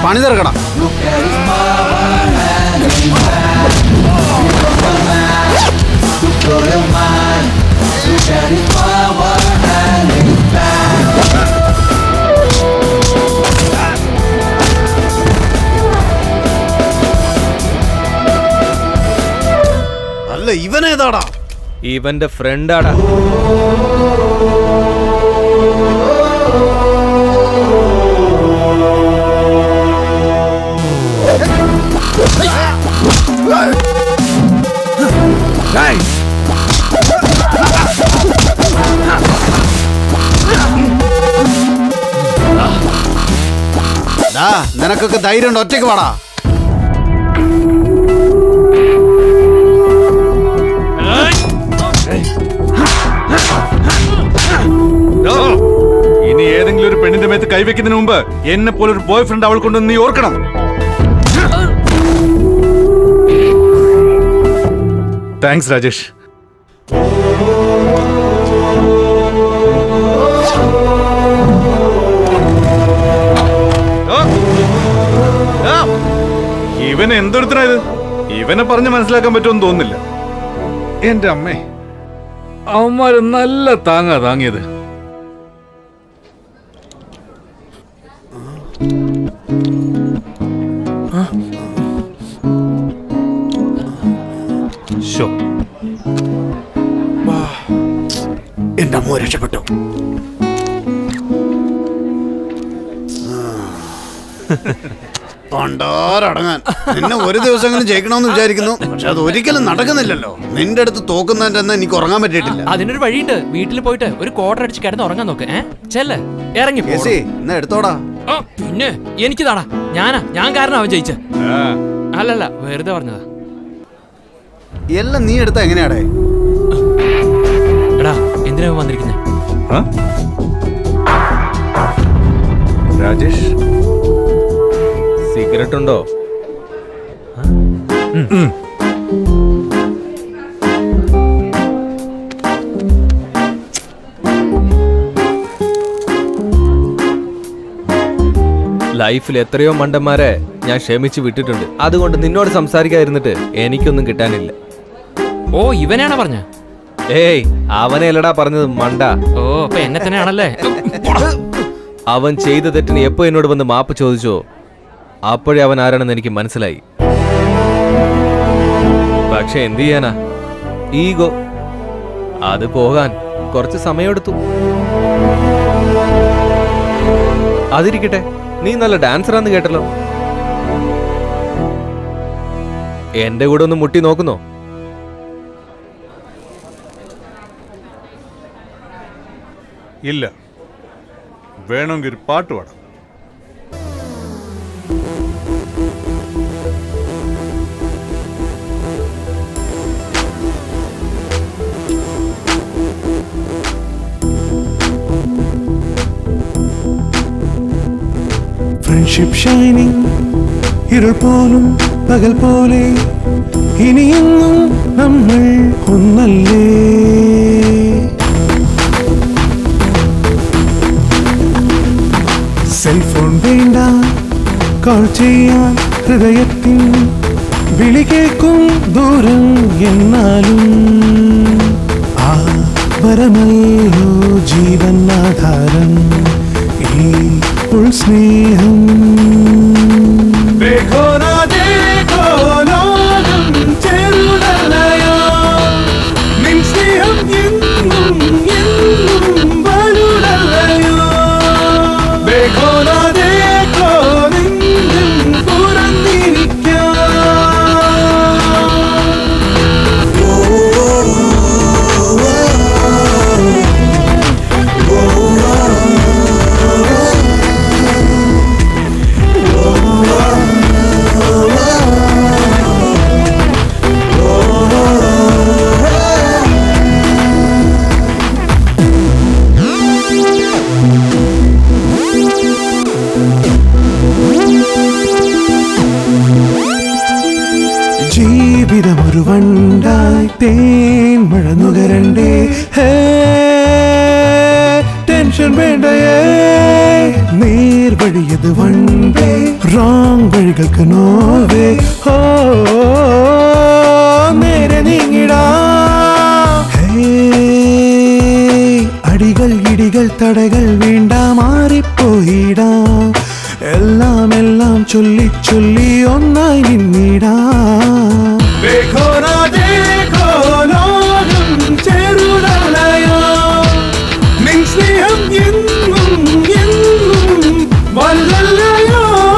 പണി തീർക്കണം. അല്ല ഇവനേതാടാ? ഇവന്റെ ഫ്രണ്ടാടാ. നിനക്കൊക്കെ ധൈര്യം ഉണ്ട്, ഒറ്റയ്ക്ക് വാടാ. ഇനി ഏതെങ്കിലും ഒരു പെണ്ണിന്റെ മേത്ത് കൈവെക്കുന്നതിന് മുമ്പ് എന്നെ പോലെ ഒരു ബോയ് ഫ്രണ്ട് അവൾ കൊണ്ടുവന്ന് നീ ഓർക്കണം. താങ്ക്സ് രാജേഷ്. ഇവനെ എന്തൊരുത്തനാ ഇത്? ഇവനെ പറഞ്ഞ് മനസ്സിലാക്കാൻ പറ്റുമെന്ന് തോന്നുന്നില്ല. എന്റെ അമ്മേ, അവന്മാര് നല്ല താങ്ങാ താങ്ങിയത്. എന്റെ അമ്മ രക്ഷപ്പെട്ടു. പണ്ടാരടങ്ങാൻ നിന്നെ ഒരു ദിവസമെങ്കിലും ജയിക്കണമെന്ന് വിചാരിക്കുന്നു. പക്ഷെ അത് ഒരിക്കലും നടക്കുന്നില്ലല്ലോ. നിന്റെ അടുത്ത് തോക്കുന്നതിന്റെ അന്ന് എനിക്ക് ഉറങ്ങാൻ പറ്റിയിട്ടില്ല. അതിനൊരു വഴിയുണ്ട്. വീട്ടിൽ പോയിട്ട് ഒരു ക്വാർട്ടർ അടിച്ച് കിടന്ന് ഉറങ്ങാൻ നോക്ക്. ചെല്ല്, ഇറങ്ങി എന്നാ എടുത്തോടാ. പിന്നെ എനിക്ക് താടാ. ഞാൻ കാരണം അവൻ ജയിച്ച. അല്ലല്ല, വെറുതെ പറഞ്ഞതാ. എല്ലാം നീ എടുത്ത എങ്ങനെയാടേ? എടാ, എന്തിനാ വന്നിരിക്കുന്നേ? രാജേഷ്, സിഗരറ്റ് ഉണ്ടോ? ലൈഫിൽ എത്രയോ മണ്ടന്മാരെ ഞാൻ ക്ഷമിച്ച് വിട്ടിട്ടുണ്ട്. അതുകൊണ്ട് നിന്നോട് സംസാരിക്കാതിരുന്നിട്ട് എനിക്കൊന്നും കിട്ടാനില്ല. ഓ, ഇവനാണോ പറഞ്ഞ? ഏയ്, അവനെയല്ലടാ പറഞ്ഞത്, മണ്ട. ഓ, അപ്പൊ എന്നെ തന്നെയാണല്ലേ. അവൻ ചെയ്ത തെറ്റിന് എപ്പോ എന്നോട് വന്ന് മാപ്പ് ചോദിച്ചോ അപ്പോഴേ അവൻ ആരാണെന്ന് എനിക്ക് മനസ്സിലായി. പക്ഷെ എന്ത് ചെയ്യാനാ, ഈഗോ. അത് പോകാൻ കുറച്ച് സമയമെടുത്തു. അതിരിക്കട്ടെ, നീ നല്ല ഡാൻസറാന്ന് കേട്ടല്ലോ. എന്റെ കൂടെ ഒന്ന് മുട്ടി നോക്കുന്നോ? ഇല്ല, വേണമെങ്കിൽ ഒരു പാട്ട് പാടാം. ഫ്രണ്ട്ഷിപ്പ് ഷൈനിങ്, ഇരുൾ പോലും പകൽ പോലെ, ഇനിയെന്നും നമ്മൾ ഒന്നല്ലേ. സെൽഫോൺ വേണ്ട, കോൾ ചെയ്യാൻ ഹൃദയത്തിൻ വിളി കേൾക്കും ദൂരം. എന്നാലും ആ വരമല്ലോ ജീവൻ ആധാരം, ഈ സ്നേഹം. ചെറുതലയോ നിൻ സ്നേഹം എന്നും എന്നും വലുതല്ലയോ. ജീവിതമൊരു വണ്ടായി തേൻ മഴ നുകരണ്ടേ. ടെൻഷൻ വേണ്ടയേ, നേർവഴി വഴിയത് വൺ വേ റോങ് വഴികൾക്ക് നോ വേ ഓ നേരെ നീങ്ങിടാം അടികൾ ഇടികൾ തടകൾ വേണ്ട മാറിപ്പോയിടാം എല്ലാം എല്ലാം ചൊല്ലി ചൊല്ലി ഒന്നായി നിന്നിടാം ചേരുടലയോ നിൻ സ്നേഹം എന്നും എന്നും വല്ലല്ലയോ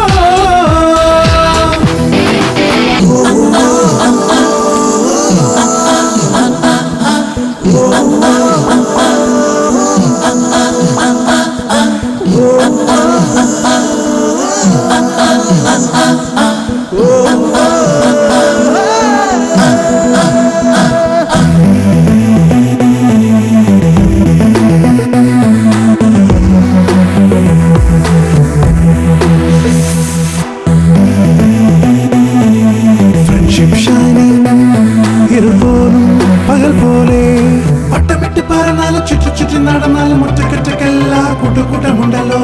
നടന്നാലും ഒറ്റക്കൊറ്റക്കല്ല കൂട്ടുകൂട്ടമുണ്ടല്ലോ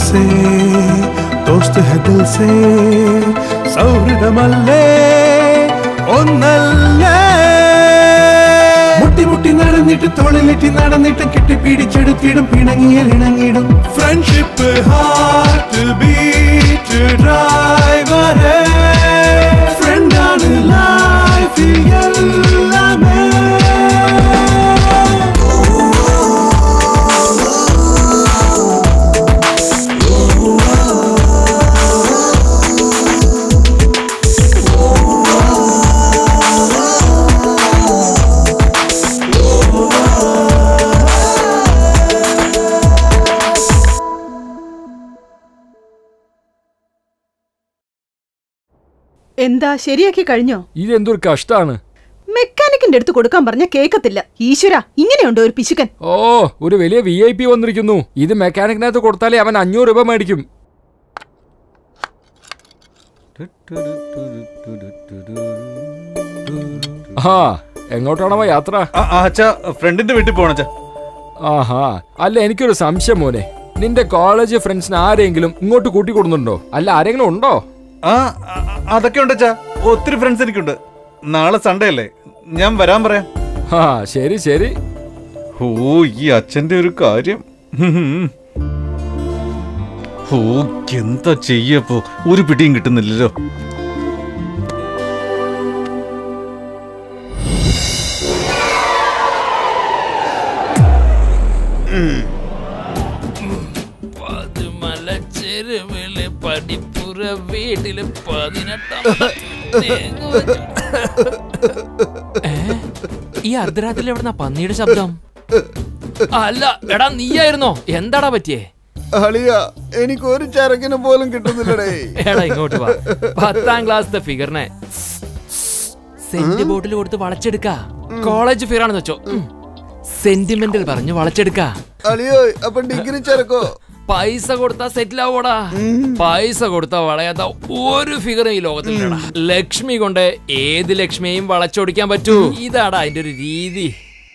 ദോസ്ത് ഹെ ദിൽ സേ സൗഹൃദമല്ലേ ഒന്നല്ലേ മുട്ടി മുട്ടി നടന്നിട്ട് തോളിലിട്ടി നടന്നിട്ട് കെട്ടിപ്പിടിച്ചെടുത്തിടും പിണങ്ങിയാൽ ഇണങ്ങിടും ഫ്രണ്ട്ഷിപ്പ് ഹാർട്ട് ബീറ്റ് ഡ്രൈവറേ ഫ്രണ്ടാണ് ലൈഫിൽ എല്ലാമേ എന്താ ശരിയാക്കി കഴിഞ്ഞോ? ഇതെന്തൊരു കഷ്ടാണ്. മെക്കാനിക്കിന്റെ അടുത്ത് കൊടുക്കാൻ പറഞ്ഞ കേക്കത്തില്ല. ഈശ്വര, ഇങ്ങനെയുണ്ടോ ഒരു പിശുക്കൻ? ഓ, ഒരു വലിയ VIP വന്നിരിക്കുന്നു. ഇത് മെക്കാനിക്കിനകത്ത് കൊടുത്താലേ അവൻ 500 രൂപ മേടിക്കും. ആ, എങ്ങോട്ടാണോ യാത്ര? ഫ്രണ്ടിന്റെ വീട്ടിൽ പോണ. ആഹാ, അല്ല എനിക്കൊരു സംശയം മോനെ, നിന്റെ കോളേജ് ഫ്രണ്ട്സിന് ആരെങ്കിലും ഇങ്ങോട്ട് കൂട്ടിക്കൊടുന്നുണ്ടോ? അല്ല ആരെങ്കിലും ഉണ്ടോ? അതൊക്കെ ഉണ്ടച്ചാ, ഒത്തിരി ഫ്രണ്ട്സ് എനിക്കുണ്ട്. നാളെ സൺഡേ അല്ലേ, ഞാൻ വരാൻ പറയാം. ആ ശരി ശരി. ഓ, ഈ അച്ഛന്റെ ഒരു കാര്യം. ഓ, എന്താ ചെയ്യപ്പോ, ഒരു പിടിയും കിട്ടുന്നില്ലല്ലോ. പഠിപ്പുര വീട്ടില് 18 ഈ അർദ്ധരാത്രിയിൽ എവിടുന്ന പന്നിയുടെ ശബ്ദം? അല്ല എടാ, നീയായിരുന്നോ? എന്താടാ പറ്റിയേ? എനിക്ക് ഒരു ചരക്കിന് പോലും കിട്ടുന്നില്ലടേ. എടാ ഇങ്ങോട്ട് വാ. 10ാം ക്ലാസ്സിലെ ഫിഗറിനെ സെന്റ് ബോട്ടിൽ കൊടുത്ത് വളച്ചെടുക്ക. കോളേജ് ഫിഗർ ആണെന്ന് വെച്ചോ, സെന്റിമെന്റൽ പറഞ്ഞ് വളച്ചെടുക്ക. അപ്പൊ ഡിഗ്രി ചരക്കോ? പൈസ കൊടുത്താ സെറ്റിൽ ആവോടാ. പൈസ കൊടുത്താ വളയാത്ത ഒരു ഫിഗറും ഈ ലോകത്തിലടാ. ലക്ഷ്മി കൊണ്ട് ഏത് ലക്ഷ്മിയെയും വളച്ചൊടിക്കാൻ പറ്റൂ. ഇതാടാ അതിന്റെ ഒരു രീതി.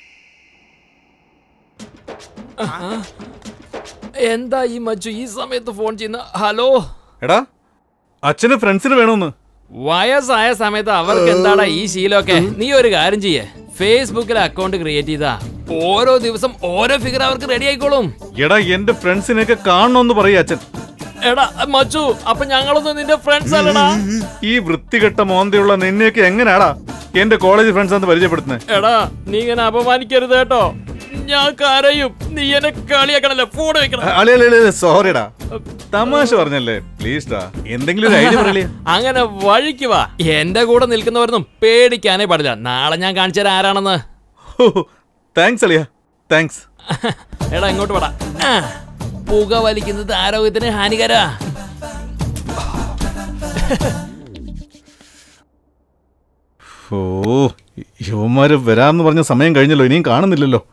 എന്താ ഈ മച്ചു ഈ സമയത്ത് ഫോൺ ചെയ്യുന്ന? ഹലോ എടാ, അച്ഛന് ഫ്രണ്ട്സിന് വേണമെന്ന്. വയസ്സായ സമയത്ത് അവർക്ക് എന്താടാ ഈ ശീലമൊക്കെ? നീ ഒരു കാര്യം ചെയ്യേ, ഫേസ്ബുക്കിൽ അക്കൗണ്ട് ക്രിയേറ്റ് ചെയ്താ ഓരോ ദിവസം ഓരോ ഫിഗർ അവർക്ക് റെഡി ആയിക്കോളും. എടാ, എന്റെ ഫ്രണ്ട്സിനെയൊക്കെ കാണണമെന്ന് പറയും അച്ഛൻ. എടാ മച്ചു, അപ്പൊ ഞങ്ങളൊന്നും നിന്റെ ഫ്രണ്ട്സ് അല്ലടാ. ഈ വൃത്തികെട്ട മോന്തയുള്ള നിന്നെയൊക്കെ എങ്ങനെയാടാ എന്റെ കോളേജ് ഫ്രണ്ട്സ് എന്ന് പരിചയപ്പെടുത്തുന്നത്? എടാ, നീ ഇങ്ങനെ അപമാനിക്കരുത് കേട്ടോ. ഞാൻ കരയും. നീ എന്നെ കളിയാക്കണല്ലേ, ഫോൺ വെക്കണം. സോറിടാ, തമാശ പറഞ്ഞല്ലേ, പ്ലീസ് ഡാ, എന്തെങ്കിലും ഒരു ഐഡിയ പറയലേ. അങ്ങനെ വഴിക്ക് വാ. എന്റെ കൂടെ നിൽക്കുന്നവരൊന്നും പേടിക്കാനേ പാടില്ല. നാളെ ഞാൻ കാണിച്ചു തരാം ആരാണെന്ന്. താങ്ക്സ് അളിയ, താങ്ക്സ്. എടാ ഇങ്ങോട്ട് വാടാ. പുക വലിക്കുന്നത് ആരോഗ്യത്തിന് ഹാനികര. ഓ, യുവമാര് വരാന്ന് പറഞ്ഞ സമയം കഴിഞ്ഞല്ലോ, ഇനിയും കാണുന്നില്ലല്ലോ.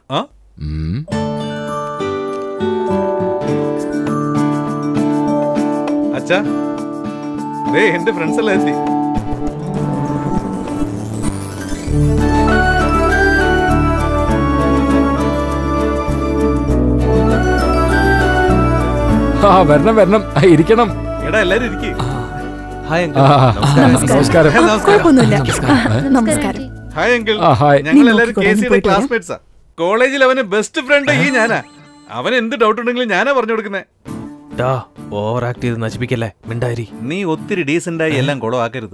അച്ഛാ, ദേ എന്റെ ഫ്രണ്ട്സ് എല്ലാം എത്തി. ആ വരണം വരണം, ഇരിക്കണം. എടാ എല്ലാരും ഇരിക്കേ. ഹായ് നമസ്കാരം. നമസ്കാരം. Hi uncle. ഹായ്. ഞങ്ങൾ എല്ലാവരും കേസിയുടെ ക്ലാസ്മേറ്റ്സാ. കോളേജിൽ അവന് ബെസ്റ്റ് ഫ്രണ്ട് ഈ ഞാനാ. അവൻ എന്ത് ഡൗട്ട് ഉണ്ടെങ്കിലും ഞാനാ പറഞ്ഞു കൊടുക്കുന്നേ. ഓവർ ആക്ട് ചെയ്ത് നശിപ്പിക്കല്ലേ മിണ്ടാരി. നീ ഒത്തിരി ഡീസന്റ് ആയി എല്ലാം കുളമാക്കരുത്.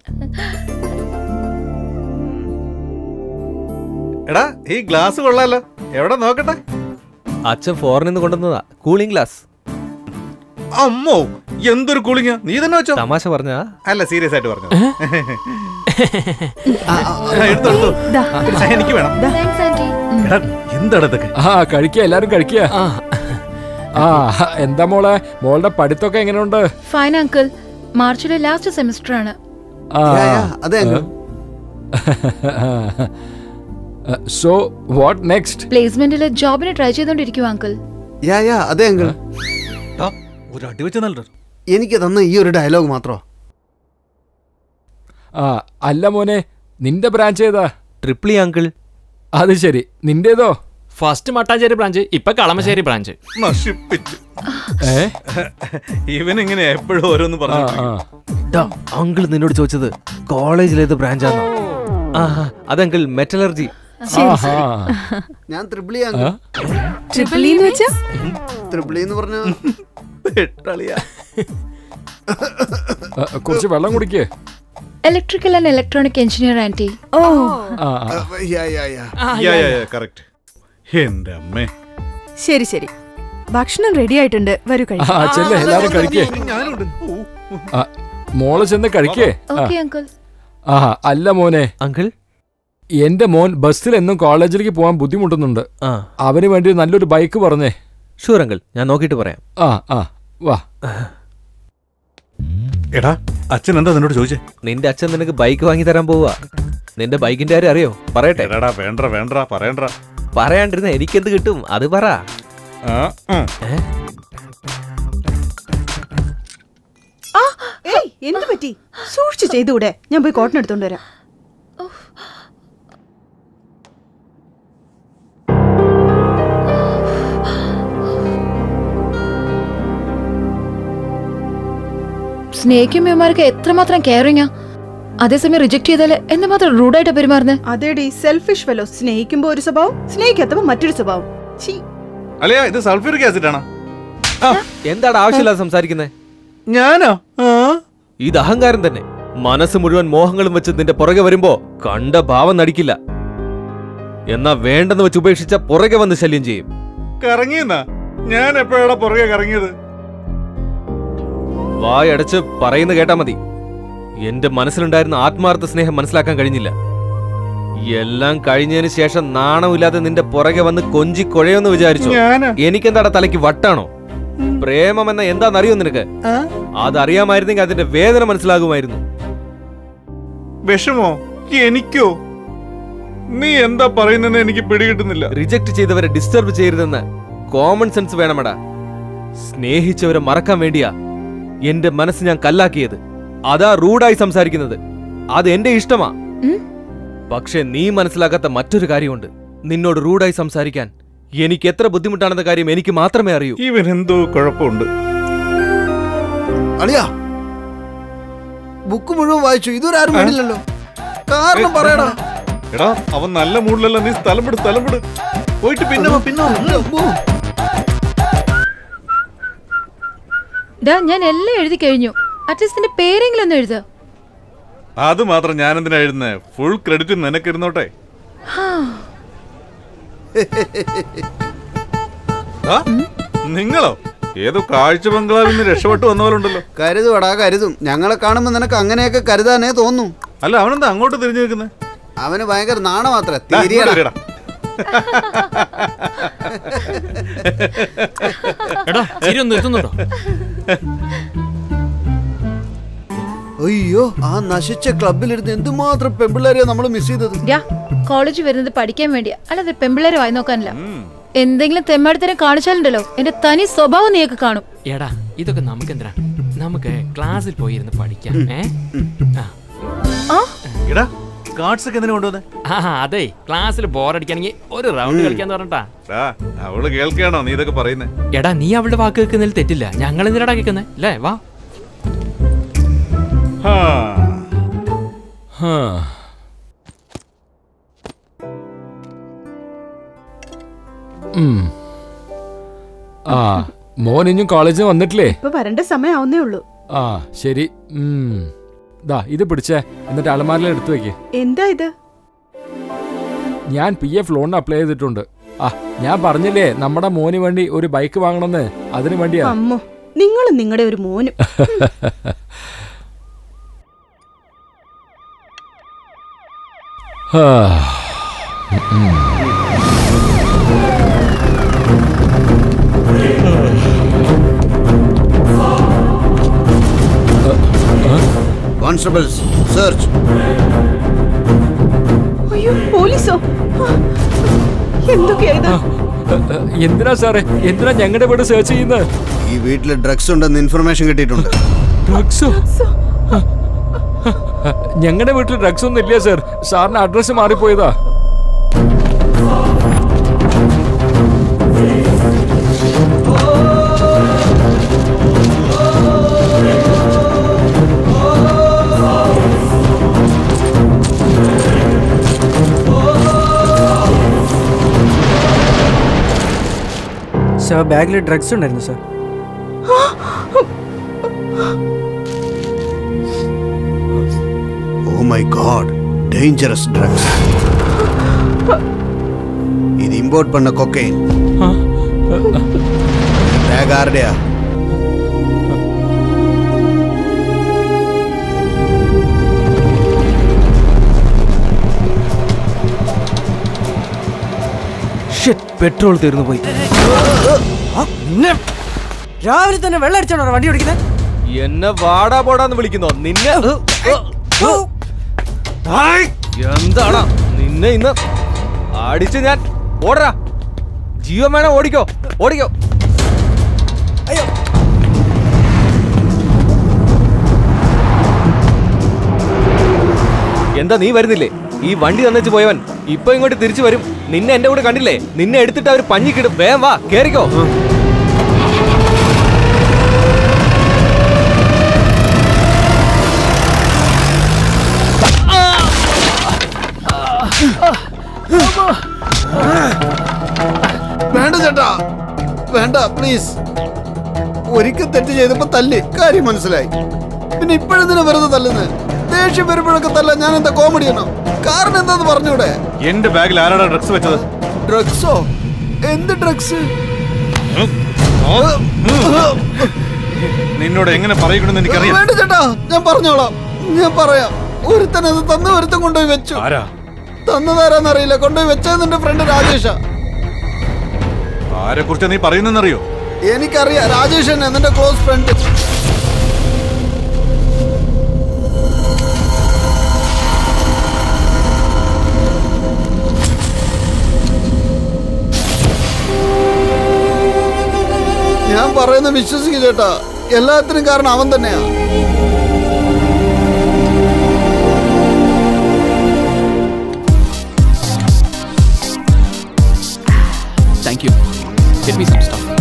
എടാ ഈ ഗ്ലാസ് കൊള്ളാലോ, എവിടെ നോക്കട്ടെ. അച്ഛൻ ഫോറിനിൽ നിന്ന് കൊണ്ടുവന്നതാ, കൂളിംഗ് ഗ്ലാസ്. അമ്മോ എന്തൊരു കൂളിംഗ്, നീ തന്നെ വെച്ചോ. തമാശ പറഞ്ഞ അല്ല, സീരിയസ് ആയിട്ട് പറഞ്ഞു. എനിക്ക് വേണം. എന്താണ് ഇതൊക്കെ? കഴിക്കുക, എല്ലാരും കഴിക്കുക. എന്താ മോളെ, മോളുടെ പഠിത്തമൊക്കെ എങ്ങനെയുണ്ട്? ഫൈൻ അങ്കിൾ, മാർച്ചിലെ ലാസ്റ്റ് സെമിസ്റ്റർ ആണ്. So what next? പ്ലേസ്മെന്റിൽ ജോബിന് ട്രൈ ചെയ്തോണ്ടിരിക്കും അങ്കിൾ. അതെ അങ്കിൾ. ഒരു അടി വെച്ച നല്ല എനിക്ക് തന്ന ഈ ഒരു ഡയലോഗ് മാത്രോ? അല്ല മോനെ, നിന്റെ ബ്രാഞ്ച് ഏതാ? Triple E uncle. അത് ശരി, നിന്റേതോ? ഫസ്റ്റ് മട്ടാഞ്ചേരി ബ്രാഞ്ച്, ഇപ്പൊ കളമശ്ശേരി ബ്രാഞ്ച്. നശിപ്പിച്ചു. ഇവനിങ്ങനെ എപ്പോഴും ഓരോന്ന് പറഞ്ഞു. അങ്കിൾ നിന്നോട് ചോദിച്ചത് കോളേജിലേത് ബ്രാഞ്ചാണോ? അതങ്കിൾ മെറ്റലർജി. ഞാൻ ത്രിപിളി എന്ന് പറഞ്ഞ കുറച്ച് വെള്ളം കുടിക്കേ. Electrical and electronic engineer aunty. എന്റെ അമ്മേ. ശരി ശരി, ഭക്ഷണം റെഡി ആയിട്ടുണ്ട്, വരൂ എല്ലാരും കഴിക്കേ. മോള് ചെന്ന് കഴിക്കേ. അല്ല മോനെ അങ്കിൾ, എന്റെ മോൻ ബസ്സിൽ എന്നും കോളേജിലേക്ക് പോകാൻ ബുദ്ധിമുട്ടുന്നുണ്ട്. അവന് വേണ്ടി നല്ലൊരു ബൈക്ക് പറഞ്ഞേ. ഷൂർ അങ്കിൾ, ഞാൻ നോക്കിയിട്ട് പറയാം. വാ. എടാ അച്ഛൻ എന്താ നിന്നോട് ചോദിച്ചേ? നിന്റെ അച്ഛൻ നിനക്ക് ബൈക്ക് വാങ്ങി തരാൻ പോവാ. നിന്റെ ബൈക്കിന്റെ കാര്യം അറിയോ? പറയട്ടെ? വേണ്ട പറയാണ്ടിരുന്ന എനിക്കെന്ത് കിട്ടും, അത് പറ. എന്ത് പറ്റി? സൂക്ഷിച്ചു ചെയ്തുകൂടെ? ഞാൻ പോയി കോട്ടൺ എടുത്തോണ്ട് വരാം. സ്നേഹിക്കും ഇവന്മാർക്ക് എത്രമാത്രം കെയറിങ്ങാ. അതേസമയം റിജക്ട് ചെയ്താല് എന്തുമാത്രം റൂഡായിട്ട് പെരുമാറുന്നത്. അതേടി, സെൽഫിഷ് ഫെലോ. സ്നേഹിക്കുമ്പോ ഒരു സ്വഭാവം, സ്നേഹിക്കാത്തപ്പോ മറ്റൊരു സ്വഭാവം. അല്ലയാ, ഇത് സൾഫ്യൂരിക് ആസിഡ് ആണോ? എന്താണ് ആവശ്യമില്ലാതെ സംസാരിക്കുന്നത്? ഞാനോ? ഇത് അഹങ്കാരം തന്നെ. മനസ്സ് മുഴുവൻ മോഹങ്ങളും വെച്ച് നിന്റെ പുറകെ വരുമ്പോ കണ്ട ഭാവം നടിക്കില്ല. എന്നാ വേണ്ടെന്ന് വെച്ച് ഉപേക്ഷിച്ച പുറകെ വന്ന് ശല്യം ചെയ്യും. കറങ്ങിയെന്നാ? ഞാൻ എപ്പോഴാണ് പുറകെ കറങ്ങിയത്? വായടച്ച് പറയുന്ന കേട്ടാ മതി. എന്റെ മനസ്സിലുണ്ടായിരുന്ന ആത്മാർത്ഥ സ്നേഹം മനസ്സിലാക്കാൻ കഴിഞ്ഞില്ല. എല്ലാം കഴിഞ്ഞതിന് ശേഷം നാണമില്ലാതെ നിന്റെ പുറകെ വന്ന് കൊഞ്ചി കൊഴയെന്ന് വിചാരിച്ചു. എനിക്കെന്താടാ തലയ്ക്ക് വട്ടാണോ? പ്രേമം എന്ന എന്താണെന്നറിയോ നിനക്ക്? അതറിയാമായിരുന്നെങ്കിൽ അതിന്റെ വേദന മനസ്സിലാകുമായിരുന്നു. വിഷമോ? എനിക്കോ? നീ എന്താ പറയുന്നെന്ന് എനിക്ക് പിടികിട്ടുന്നില്ല. റിജക്ട് ചെയ്തവരെ ഡിസ്റ്റർബ് ചെയ്യരുതെന്ന് കോമൺ സെൻസ് വേണമടാ. സ്നേഹിച്ചവരെ മറക്കാൻ വേണ്ടിയാ എന്റെ മനസ്സ് ഞാൻ കല്ലാക്കിയത്. അതാ റൂഡായി സംസാരിക്കുന്നത്. അത് എന്റെ ഇഷ്ടമാ. പക്ഷെ നീ മനസ്സിലാക്കാത്ത മറ്റൊരു കാര്യമുണ്ട്. നിന്നോട് റൂഡായി സംസാരിക്കാൻ എനിക്ക് എത്ര ബുദ്ധിമുട്ടാണെന്ന കാര്യം എനിക്ക് മാത്രമേ അറിയൂ. ഇവനെന്തോ കുഴപ്പമുണ്ട്. അളിയാ, ബുക്ക് മുഴുവൻ വായിച്ചു, ഇതുവരെ ആരും വേണ്ടില്ലല്ലോ. കാരണം പറയടാ. എടാ, അവൻ നല്ല മൂഡിലല്ല. നീ സ്ഥലം വിട്. പോയിട്ട് പിന്നെ ഞാൻ എല്ലാം എഴുതി കഴിഞ്ഞു. അറ്റ്ലീസ്റ്റ് നിന്റെ പേരെങ്കിലും ഒന്ന് എഴുതാ. അത് മാത്രം ഞാൻ എന്തിനാ എഴുതുന്നേ? Full credit നിനക്കിരുന്നോട്ടെ. നിങ്ങളോ? ഏതോ കാഴ്ച ബംഗ്ലാവിൽ നിന്ന് രക്ഷപ്പെട്ടു വന്നവരുണ്ടല്ലോ. കരുതും. ഞങ്ങളെ കാണുമ്പോ നിനക്ക് അങ്ങനെയൊക്കെ കരുതാനേ തോന്നുന്നു. അല്ല, അവനെന്താ അങ്ങോട്ട് തിരിഞ്ഞു നിൽക്കുന്നത്? അവന് ഭയങ്കര നാണം മാത്രമേ. അയ്യോ, ആ നശിച്ച ക്ലബിലിരുന്ന് എന്തുമാത്രം പെമ്പിള്ളേരെയാ നമ്മൾ മിസ് ചെയ്തത്. കോളേജ് വരുന്നത് പഠിക്കാൻ വേണ്ടിയാ, അല്ലാതെ പെമ്പിള്ളേരെ വായി നോക്കാനല്ല. എന്തെങ്കിലും തെമ്മാടിത്തരം കാണിച്ചാലുണ്ടല്ലോ എന്റെ തനി സ്വഭാവം നീയൊക്കെ കാണും. എടാ, ഇതൊക്കെ നമുക്ക് എന്തിനാ? നമുക്ക് ക്ലാസ്സിൽ പോയിരുന്ന് പഠിക്കാം. കാർഡ്സ് ഒക്കെ എന്തിനാ കൊണ്ടുവന്നേ? അതെ, ക്ലാസ്സിൽ ബോറടിക്കണെങ്കിൽ ഒരു റൗണ്ട് കളിക്കാന്ന് പറഞ്ഞിട്ടാ. അവള് കേൾക്കുകയാണോ നീ ഇതൊക്കെ പറയുന്നേ? എടാ, നീ അവളുടെ വാക്ക് കേൾക്കുന്നതിൽ തെറ്റില്ല. ഞങ്ങൾ എന്തിനാടാ കേൾക്കുന്നേ? അല്ലേ? വാ. മോൻ ഇനിയും കോളേജിൽ വന്നിട്ടില്ലേ? ഇപ്പൊ വരേണ്ട സമയമാവുന്നേ ഉള്ളൂ. ആ ശരി. ഇത് പിടിച്ചേ, എന്നിട്ട് അലമാരിൽ എടുത്തു വെക്ക്. എന്താ ഇത്? ഞാൻ PF ലോണിന് അപ്ലൈ ചെയ്തിട്ടുണ്ട്. ഞാൻ പറഞ്ഞില്ലേ നമ്മുടെ മോന് വേണ്ടി ഒരു ബൈക്ക് വാങ്ങണമെന്ന്, അതിനു വേണ്ടിയാ. അമ്മോ, നിങ്ങളും നിങ്ങളുടെ ഒരു മോനും. Constables, search. അയ്യോ, പോലീസോ? എന്തൊക്കെയാ ഇത്? എന്തിനാ സാറേ, എന്തിനാ ഞങ്ങളുടെ വീട് സെർച്ച് ചെയ്യുന്നത്? ഈ വീട്ടില് ഡ്രഗ്സ് ഉണ്ടെന്ന് ഇൻഫർമേഷൻ കിട്ടിയിട്ടുണ്ട്. ഡ്രഗ്സോ? ഞങ്ങളുടെ വീട്ടിൽ ഡ്രഗ്സ് ഒന്നും ഇല്ല സാർ. സാറിന് അഡ്രസ് മാറിപ്പോയതാ. സാർ, ബാഗിൽ ഡ്രഗ്സ് ഉണ്ടായിരുന്നു sir. Oh my God, dangerous drugs. ഇത് ഇമ്പോർട്ട് பண்ண കൊക്കൈൻ. ബാഗ് ആരുടെയാ? പെട്രോൾ തീർന്നു പോയി. രാവിലെ തന്നെ വെള്ളം അടിച്ചാണോ വണ്ടി ഓടിക്കുന്നത്? എന്നെ വാടാ പോടാന്ന് വിളിക്കുന്നോ? നിന്നെ എന്താടാ നിന്നെ ഇന്ന് അടിച്ച് ഞാൻ. ഓടറാ, ജീവൻ വേണം, ഓടിക്കോ ഓടിക്കോ. അയ്യോ, എന്താ നീ വരുന്നില്ലേ? ഈ വണ്ടി തന്നിച്ച് പോയവൻ ഇപ്പൊ ഇങ്ങോട്ട് തിരിച്ചു വരും. നിന്നെ എന്റെ കൂടെ കണ്ടില്ലേ? നിന്നെ എടുത്തിട്ട് അവർ പഞ്ഞിക്കിടും. വേഗം വാ, കേറിക്കോ. വേണ്ട ചേട്ടാ, വേണ്ട പ്ലീസ്. ഒരിക്കൽ തെറ്റ് ചെയ്തപ്പോ തല്ലി, കാര്യം മനസ്സിലായി. പിന്നെ ഇപ്പോഴെന്തിനാ വെറുതെ തല്ലുന്നത്? ദേഷ്യം വരുമ്പോഴൊക്കെ തല്ല ഞാൻ എന്താ കോമഡിയാണോ? കാരണം എന്താന്ന് പറഞ്ഞൂടെ? എന്റെ ബാഗിൽ ആരാണ് ഡ്രഗ്സ് വെച്ചത്? ഡ്രഗ്സോ? എന്ത് ഡ്രഗ്സ്? നിന്നോട് എങ്ങനെ പറയണമെന്ന് എനിക്കറിയാം. വേണ്ട ചേട്ടാ, ഞാൻ പറഞ്ഞോളാം. ഞാൻ പറയാം. ഒരുത്തനത് തന്ന ഒരുത്തൻ കൊണ്ടുപോയി വെച്ചു. ആരാ തന്നതാരാന്നറിയില്ല, കൊണ്ടുപോയി വെച്ചത് എന്റെ ഫ്രണ്ട് രാജേഷ. ആരെ കുറിച്ചാ നീ പറയുന്നറിയോ? എനിക്കറിയാം, രാജേഷ് തന്നെ, എന്റെ ക്ലോസ് ഫ്രണ്ട്. ഞാൻ പറയുന്ന വിശ്വസിക്കും ചേട്ടാ, എല്ലാത്തിനും കാരണം അവൻ തന്നെയാ. Thank you. Get me some stuff.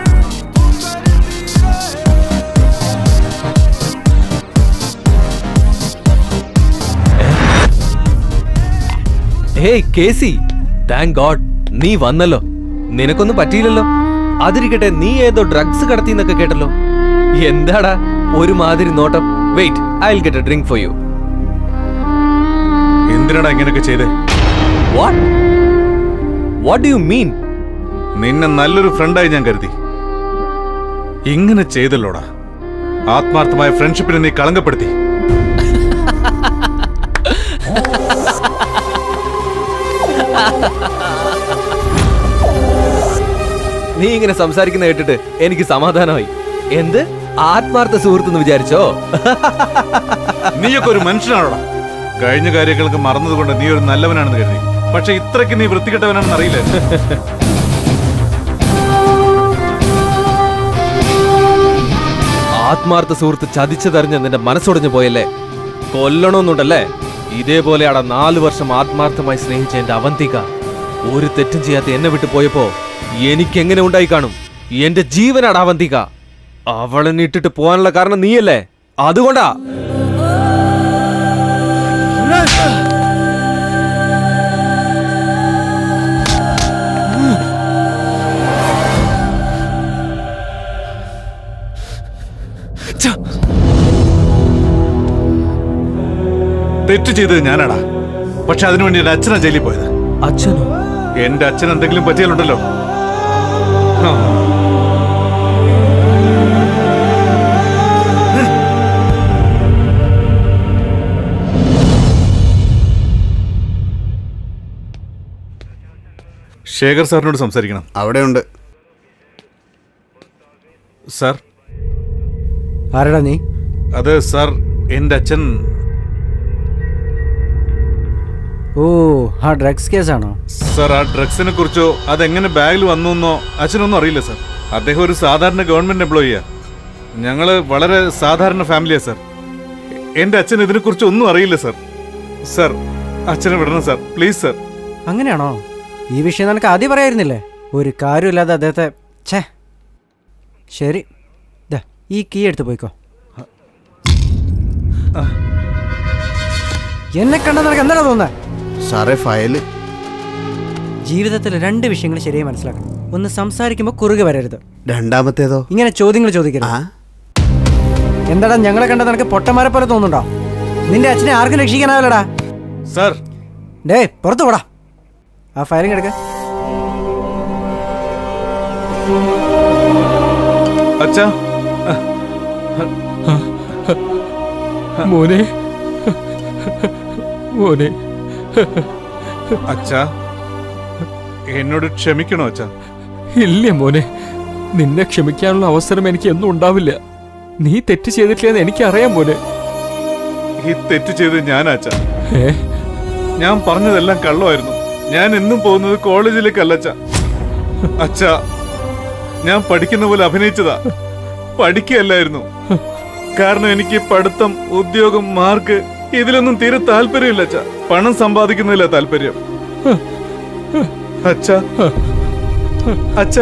Hey KC, thank God നീ വന്നല്ലോ. നിനക്കൊന്നും പറ്റിയില്ലല്ലോ. അതിരിക്കട്ടെ, നീ ഏതോ ഡ്രഗ്സ് കടത്തിന്നൊക്കെ കേട്ടല്ലോ. എന്താടാ ഒരുമാതിരി നോട്ടം? Wait, I will get a drink for you. എന്തിനാടാ ഇങ്ങനെയൊക്കെ ചെയ്തേ? What do you mean? നിന്നെ നല്ലൊരു ഫ്രണ്ടായി ഞാൻ കരുതി. ഇങ്ങനെ ചെയ്തല്ലോടാ. ആത്മാർത്ഥമായ ഫ്രണ്ട്ഷിപ്പിനെ നീ കളങ്കപ്പെടുത്തി. നീ ഇങ്ങനെ സംസാരിക്കുന്ന കേട്ടിട്ട് എനിക്ക് സമാധാനമായി. എന്ത് ആത്മാർത്ഥ സുഹൃത്തെന്ന് വിചാരിച്ചോ? നീയൊക്കെ ഒരു മനുഷ്യനാണോടാ. കഴിഞ്ഞ കാര്യങ്ങൾക്ക് മറന്നതുകൊണ്ട് നീ ഒരു നല്ലവനാണെന്ന് കരുതി. പക്ഷെ ഇത്രയ്ക്ക് നീ വൃത്തികെട്ടവനാണെന്ന് അറിയില്ല. ആത്മാർത്ഥ സുഹൃത്ത് ചതിച്ചതറിഞ്ഞ് നിന്റെ മനസ്സൊടിഞ്ഞു പോയല്ലേ? കൊല്ലണമെന്നുണ്ടല്ലേ? ഇതേപോലെയാണ് 4 വർഷം ആത്മാർത്ഥമായി സ്നേഹിച്ച എന്റെ അവന്തിക ഒരു തെറ്റും ചെയ്യാത്ത എന്നെ വിട്ടു പോയപ്പോ എനിക്ക് എങ്ങനെ ഉണ്ടായി കാണും? എന്റെ ജീവനാണ് അവന്തിക. അവളെ ഇട്ടിട്ട് പോകാനുള്ള കാരണം നീയല്ലേ, അതുകൊണ്ടാ. തെറ്റ് ചെയ്തത് ഞാനാടാ. പക്ഷെ അതിനുവേണ്ടി എന്റെ അച്ഛനാ ജയിലിൽ പോയത്. അച്ഛനോ? എന്റെ അച്ഛൻ എന്തെങ്കിലും പറ്റിയാലുണ്ടല്ലോ. ശേഖർ സാറിനോട് സംസാരിക്കണം. അവിടെയുണ്ട്. സാർ. ആരടാ നീ? അത് സാർ, എന്റെ അച്ഛൻ. ഓ, ആ ഡ്രഗ്സ് കേസാണോ? സാർ, ആ ഡ്രഗ്സിനെ കുറിച്ചോ അതെങ്ങനെ ബാഗിൽ വന്നു അച്ഛനൊന്നും അറിയില്ല സാർ. അദ്ദേഹം ഒരു സാധാരണ ഗവൺമെന്റ് എംപ്ലോയിയാ. ഞങ്ങള് വളരെ സാധാരണ ഫാമിലിയാ സാർ. എന്റെ അച്ഛൻ ഇതിനെക്കുറിച്ച് ഒന്നും അറിയില്ല സാർ. സാർ, അച്ഛനെ വിടണം സാർ, പ്ലീസ് സാർ. അങ്ങനെയാണോ? ഈ വിഷയം നിനക്ക് ആദ്യം പറയായിരുന്നില്ലേ? ഒരു കാര്യമില്ലാതെ അദ്ദേഹത്തെ. ഛേ, ശരി, ഈ കീ എടുത്ത് പോയിക്കോ. എന്നെ കണ്ട നിനക്ക് എന്താണ് തോന്നുന്നത്? സാറേ, ഫയല്. ജീവിതത്തിൽ 2 വിഷയങ്ങൾ ശരിയായി മനസ്സിലാക്കണം. ഒന്ന്, സംസാരിക്കുമ്പോൾ കുറുകെ വരരുത്. രണ്ടാമത്തേതോ? ഇങ്ങനെ ചോദ്യങ്ങൾ ചോദിക്കരുത്. എന്താടാ, ഞങ്ങളെ കണ്ട നിനക്ക് പൊട്ടന്മാരെ പോലെ തോന്നുന്നുണ്ടോ? നിന്റെ അച്ഛനെ ആർക്കും രക്ഷിക്കാനാവില്ലടാ. സാർ, ഡേ, പുറത്തു പോടാ. ആ ഫയലിംഗ് എടുക്ക. അച്ഛാ, മോനെ, മോനെ. അച്ഛാ, എന്നോട് ക്ഷമിക്കണോ അച്ഛാ? ഇല്ല മോനെ, നിന്നെ ക്ഷമിക്കാനുള്ള അവസരം എനിക്ക് എന്നും ഉണ്ടാവില്ല. നീ തെറ്റ് ചെയ്തിട്ടില്ലെന്ന് എനിക്കറിയാം മോനെ. ഈ തെറ്റ് ചെയ്ത് ഞാനാച്ചാ. ഞാൻ പറഞ്ഞതെല്ലാം കള്ളമായിരുന്നു. ഞാൻ എന്നും പോകുന്നത് കോളേജിലേക്കല്ല അച്ഛാ. അച്ഛാ, ഞാൻ പഠിക്കുന്ന പോലെ അഭിനയിച്ചതാ, പഠിക്കുകയല്ലായിരുന്നു. കാരണം എനിക്ക് പഠിത്തം, ഉദ്യോഗം, മാർക്ക് ഇതിലൊന്നും തീരെ താല്പര്യമില്ല അച്ഛാ. പണം സമ്പാദിക്കുന്നില്ല താല്പര്യം. അച്ഛാ, അച്ഛാ,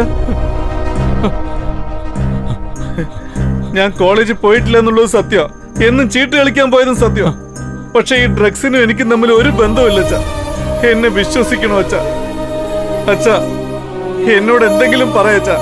ഞാൻ കോളേജിൽ പോയിട്ടില്ല എന്നുള്ളത് സത്യം. എന്നും ചീട്ട് കളിക്കാൻ പോയതും സത്യം. പക്ഷെ ഈ ഡ്രഗ്സിനും എനിക്കും തമ്മിൽ ഒരു ബന്ധമില്ല അച്ഛാ. എന്നെ വിശ്വസിക്കണോ അച്ഛാ? അച്ഛാ, എന്നോട് എന്തെങ്കിലും പറയച്ചാ.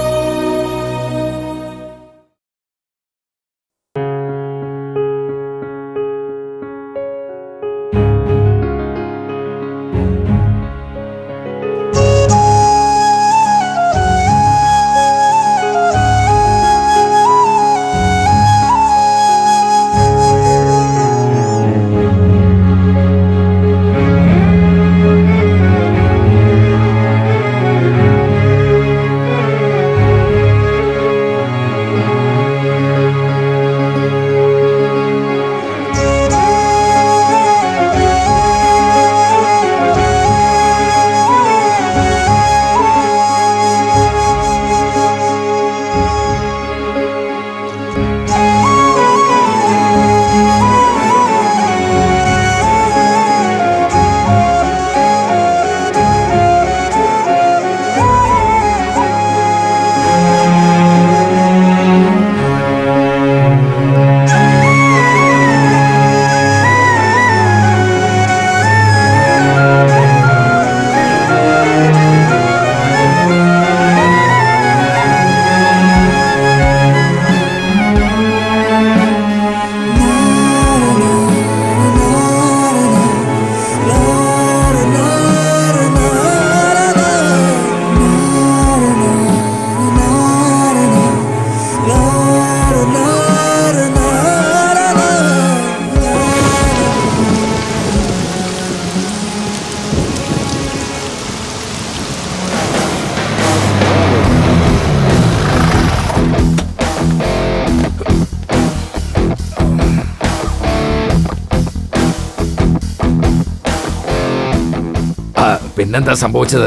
പിന്നെന്താ സംഭവിച്ചത്?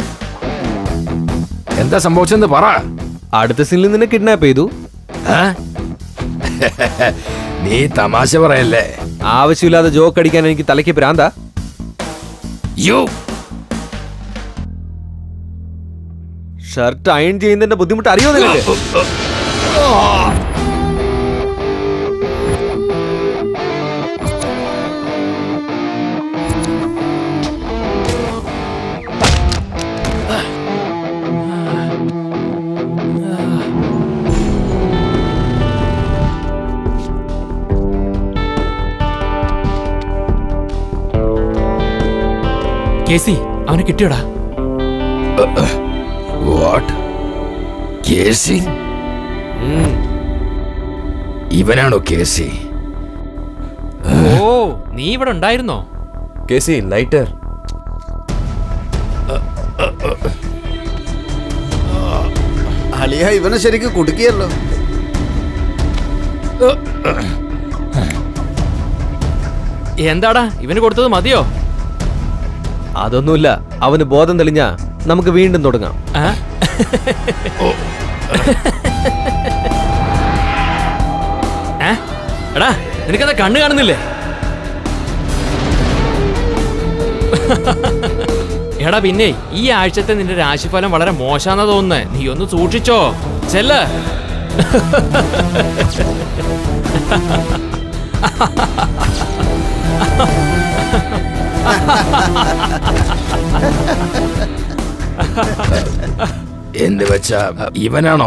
എന്താ സംഭവിച്ചെന്ന് പറ. അടുത്ത സീനിൽ നിന്നെ കിഡ്നാപ്പ് ചെയ്തു. നീ തമാശ പറയല്ലേ? ആവശ്യമില്ലാതെ ജോക്ക് അടിക്കാൻ എനിക്ക് തലയ്ക്ക് ഭ്രാന്താ. ഷർട്ട് അയൺ ചെയ്യുന്നതിന്റെ ബുദ്ധിമുട്ട് അറിയോ നിനക്ക്? കേസി, അവനെ കിട്ടിയോടാ? കേസി? ഇവനാണോ കേസി? ഓ, നീ ഇവിടെ ഉണ്ടായിരുന്നോ? KC, lighter. അളിയ ഇവനെ ശരിക്കും കുടുക്കിയല്ലോ. എന്താടാ ഇവന് കൊടുത്തത് മതിയോ? അതൊന്നുമില്ല, അവന് ബോധം തെളിഞ്ഞാ നമുക്ക് വീണ്ടും തുടങ്ങാം. എടാ, നിനക്കെന്താ കണ്ണ് കാണുന്നില്ലേ? എടാ പിന്നെ ഈ ആഴ്ചത്തെ നിന്റെ രാശിഫലം വളരെ മോശാന്നാ തോന്നുന്നേ. നീ ഒന്ന് സൂക്ഷിച്ചോ. ചെല്ല്. എന്ന് വെച്ചാ ഇവനാണോ?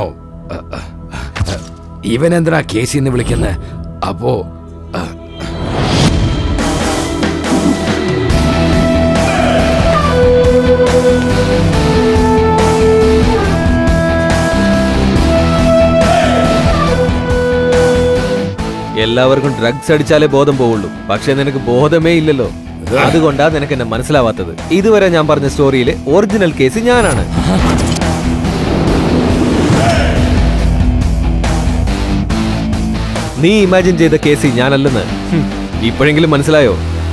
ഇവൻ എന്തിനാ കേസി എന്ന് വിളിക്കുന്നത്? അപ്പോ എല്ലാവർക്കും ഡ്രഗ്സ് അടിച്ചാലേ ബോധം പോവുള്ളൂ. പക്ഷെ നിനക്ക് ബോധമേ ഇല്ലല്ലോ. അതുകൊണ്ടാ നിനക്ക് എന്നെ മനസ്സിലാവാത്തത്. ഇതുവരെ ഞാൻ പറഞ്ഞ സ്റ്റോറിയിലെ ഒറിജിനൽ കേസ് ഞാനാണ്. നീ ഇമാജിൻ ചെയ്ത കേസ് ഞാനല്ലെന്ന് ഇപ്പോഴെങ്കിലും മനസ്സിലായോ?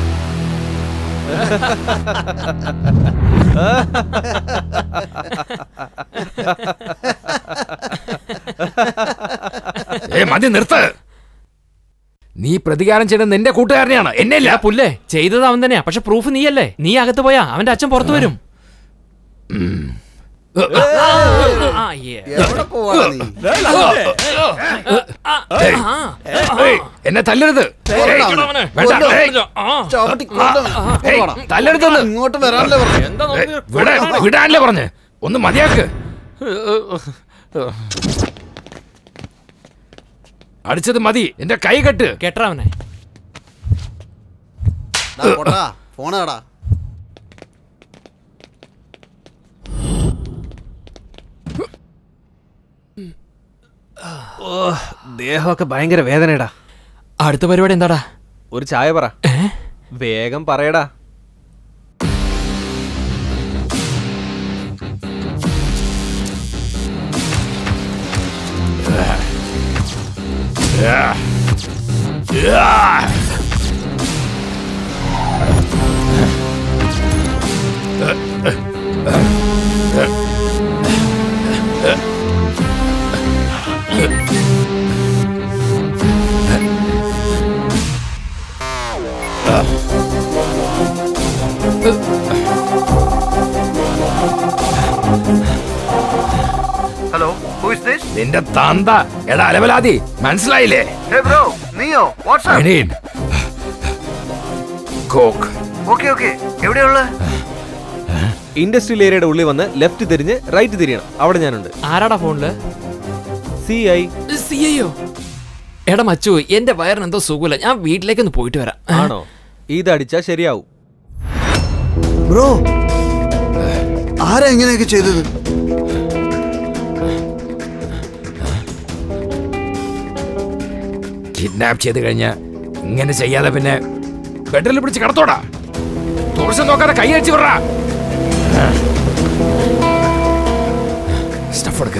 മതി, നിർത്ത്. നീ പ്രതികാരം ചെയ്ത നിന്റെ കൂട്ടുകാരനെയാണ്, എന്നെ അല്ല. പുല്ലേ, ചെയ്തത് അവൻ തന്നെയാ. പക്ഷെ പ്രൂഫ് നീയല്ലേ. നീ അകത്ത് പോയാ അവന്റെ അച്ഛൻ പുറത്തു വരും. എന്നെ തല്ലരുത്. തല്ലരുത്. ഇങ്ങോട്ട് വരാനല്ലേ വിടാനല്ലേ പറഞ്ഞ്. ഒന്ന് മതിയാക്ക്. അടിച്ചത് മതി. എന്റെ കൈ കെട്ട്. കെട്ടവനെ. ഫോണാടാ. ദേഹമൊക്കെ ഭയങ്കര വേദനയടാ. അടുത്ത പരിപാടി എന്താടാ? ഒരു ചായ പറ. വേഗം പറയടാ. Hello, who is this? നിന്റെ തന്ത. എടാ അലവലാതി, മനസ്സിലായില്ലേ? Hey bro, നീയോ? What's up? Coke. Okay, okay. എവിടെയുള്ള? ഇൻഡസ്ട്രിയൽ ഏരിയയുടെ ഉള്ളിൽ വന്ന് ലെഫ്റ്റ് തിരിഞ്ഞ് റൈറ്റ് തിരിയണം. അവിടെ ഞാനുണ്ട്. ആരാടാ ഫോണില്? CI. CIയോ? എടാ മച്ചു, എന്റെ വയറിന് എന്തോ സുഖമില്ല. ഞാൻ വീട്ടിലേക്കൊന്ന് പോയിട്ട് വരാം. ആണോ? ഇതടിച്ചാ ശരിയാവും. ബ്രോ, ആരാ എങ്ങനെയൊക്കെ ചെയ്തത്? കിഡ്നാപ്പ് ചെയ്ത് കഴിഞ്ഞ ഇങ്ങനെ ചെയ്യാതെ പിന്നെ ബെഡിൽ പിടിച്ച് കിടത്തോടാ. ദിവസം നോക്കാതെ കൈ അടിച്ച് വിടറാ. സ്റ്റഫ് എടുക്ക.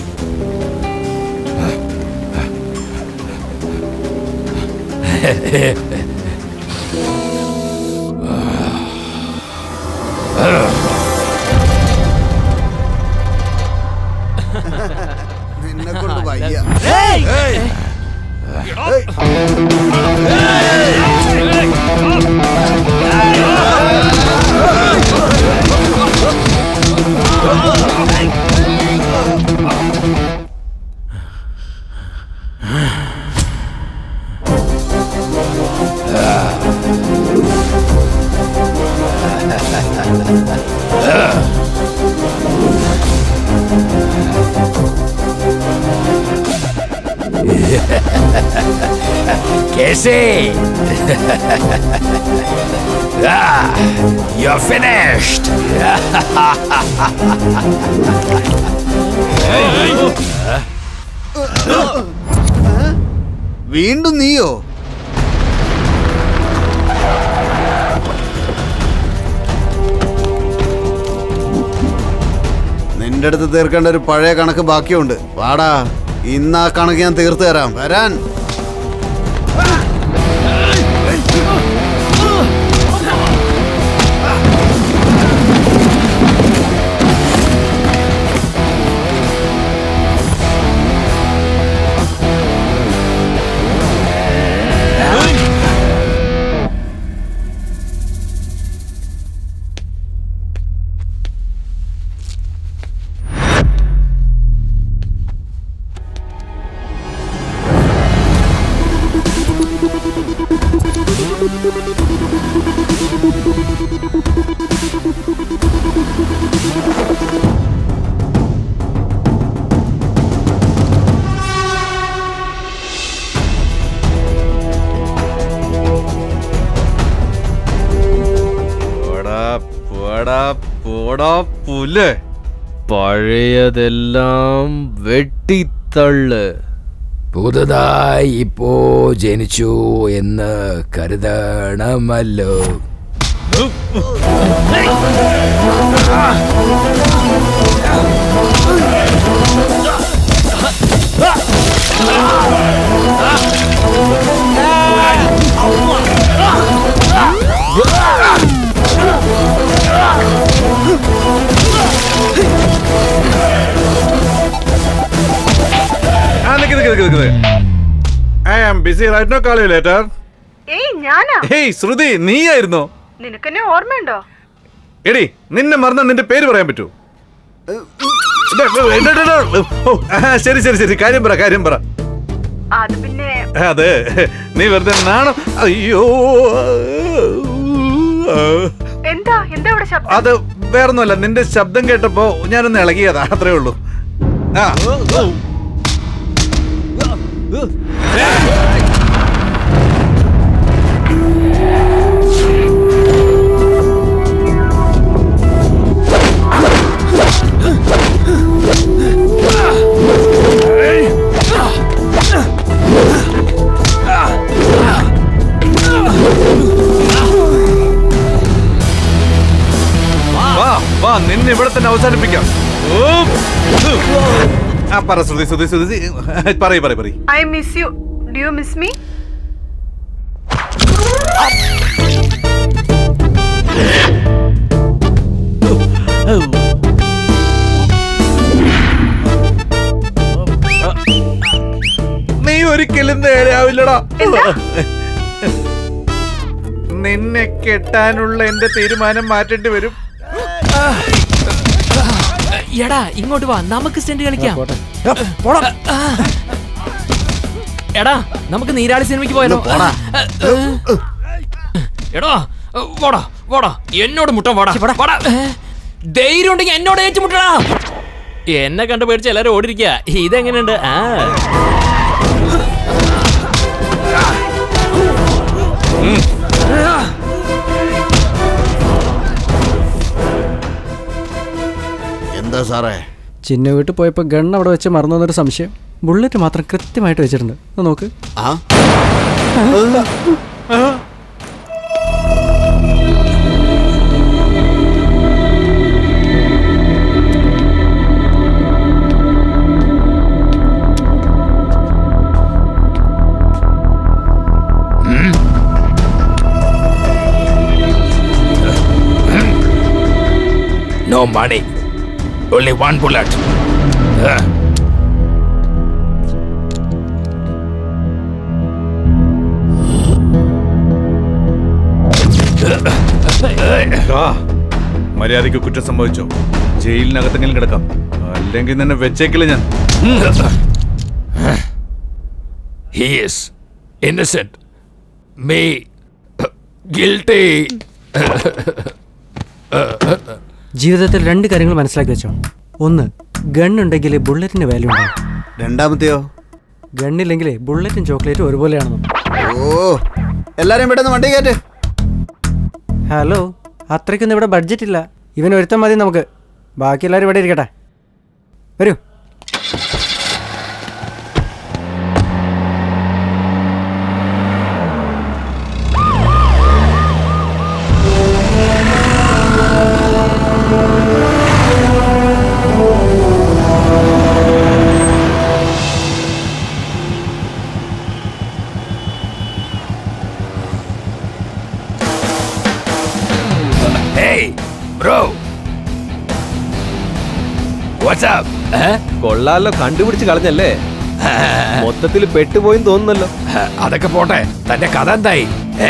നിന്നെ കൊണ്ട് വയ്യ. Casey! You're finished! വീണ്ടും നീയോ? നിന്റെ അടുത്ത് തീർക്കേണ്ട ഒരു പഴയ കണക്ക് ബാക്കിയുണ്ട്. വാടാ, ഇന്ന് ആ കണക്ക് ഞാൻ തീർത്തു തരാം. വരാൻ. പഴയതെല്ലാം വെട്ടിത്തള്ള്. പുതുതായി ഇപ്പോ ജനിച്ചു എന്ന് കരുതണമല്ലോ. I am busy right now. Call you later. ഞാനാ? ശ്രുതി, നീയായിരുന്നോ? നിനക്കെന്നെ ഓർമ്മയുണ്ടോ? എടി, നിന്നെ മറന്ന നിന്റെ പേര് പറയാൻ പറ്റൂ? ശരി ശരി ശരി, കാര്യം പറ. അത് പിന്നെ അതെ, നീ വെറുതെ നാണം. അയ്യോ, എന്താ ഇവിടെ ശബ്ദം? അത് വേറൊന്നുമല്ല, നിന്റെ ശബ്ദം കേട്ടപ്പോ ഞാനൊന്ന് ഇളകിയതാ, അത്രേ ഉള്ളൂ. വാ, നിന്നെ ഇവിടെ തന്നെ അവസാനിപ്പിക്കാം. പറ ശ്രുതി, പറയ്. I miss you. Do you miss me? നീ ഒരിക്കലും നേരെയാവില്ലടാ. നിന്നെ കെട്ടാനുള്ള എന്റെ തീരുമാനം മാറ്റേണ്ടി വരും. എടാ, ഇങ്ങോട്ട് വാ, നമുക്ക് സ്റ്റെന്റ് കളിക്കാം. എടാ, നമുക്ക് നീരാളി സിനിമയ്ക്ക് പോയാലോ? എടാ, വാടാ, എന്നോട് മുട്ടം വാടാ. ധൈര്യം ഉണ്ടെങ്കിൽ എന്നോട് ഏറ്റുമുട്ടടാ. എന്നെ കണ്ടു പേടിച്ച് എല്ലാരും ഓടിരിക്കുക. ഇതെങ്ങനെയുണ്ട്? എന്താ സാറേ? ചിന്ന വീട്ടിൽ പോയപ്പോൾ ഗൺ അവിടെ വെച്ച് മറന്നു എന്നൊരു സംശയം. ബുള്ളറ്റ് മാത്രം കൃത്യമായിട്ട് വെച്ചിട്ടുണ്ട്. നോക്ക്. No money. Only one bullet. മര്യാദയ്ക്ക് കുറ്റം സംഭവിച്ചോ? ജയിലിനകത്തെങ്കിലും കിടക്കാം, അല്ലെങ്കിൽ നിന്നെ വെച്ചേക്കില്ല ഞാൻ. He is innocent. Me guilty. ജീവിതത്തിൽ രണ്ട് കാര്യങ്ങൾ മനസ്സിലാക്കി വെച്ചോ. ഒന്ന്, ഗൺ ഉണ്ടെങ്കിൽ ബുള്ളറ്റിന് വാല്യൂ ഉണ്ടാവും. രണ്ടാമത്തെയോ? ഗണ്ണില്ലെങ്കിലേ ബുള്ളറ്റും ചോക്ലേറ്റും ഒരുപോലെയാണെന്ന്. ഓ, എല്ലാരും പെട്ടെന്ന് വണ്ടി കയറ്റ്. ഹലോ, അത്രയ്ക്കൊന്നും ഇവിടെ ബഡ്ജറ്റ് ഇല്ല. ഇവൻ ഒരുത്തം മതി നമുക്ക്. ബാക്കി എല്ലാവരും ഇവിടെ ഇരിക്കട്ടെ. വരൂ. കൊള്ളാലോ, കണ്ടുപിടിച്ച് കളഞ്ഞല്ലേ? മൊത്തത്തിൽ പെട്ടുപോയെന്ന് തോന്നുന്നല്ലോ. അതൊക്കെ പോട്ടെ, തന്റെ കഥ എന്തായി?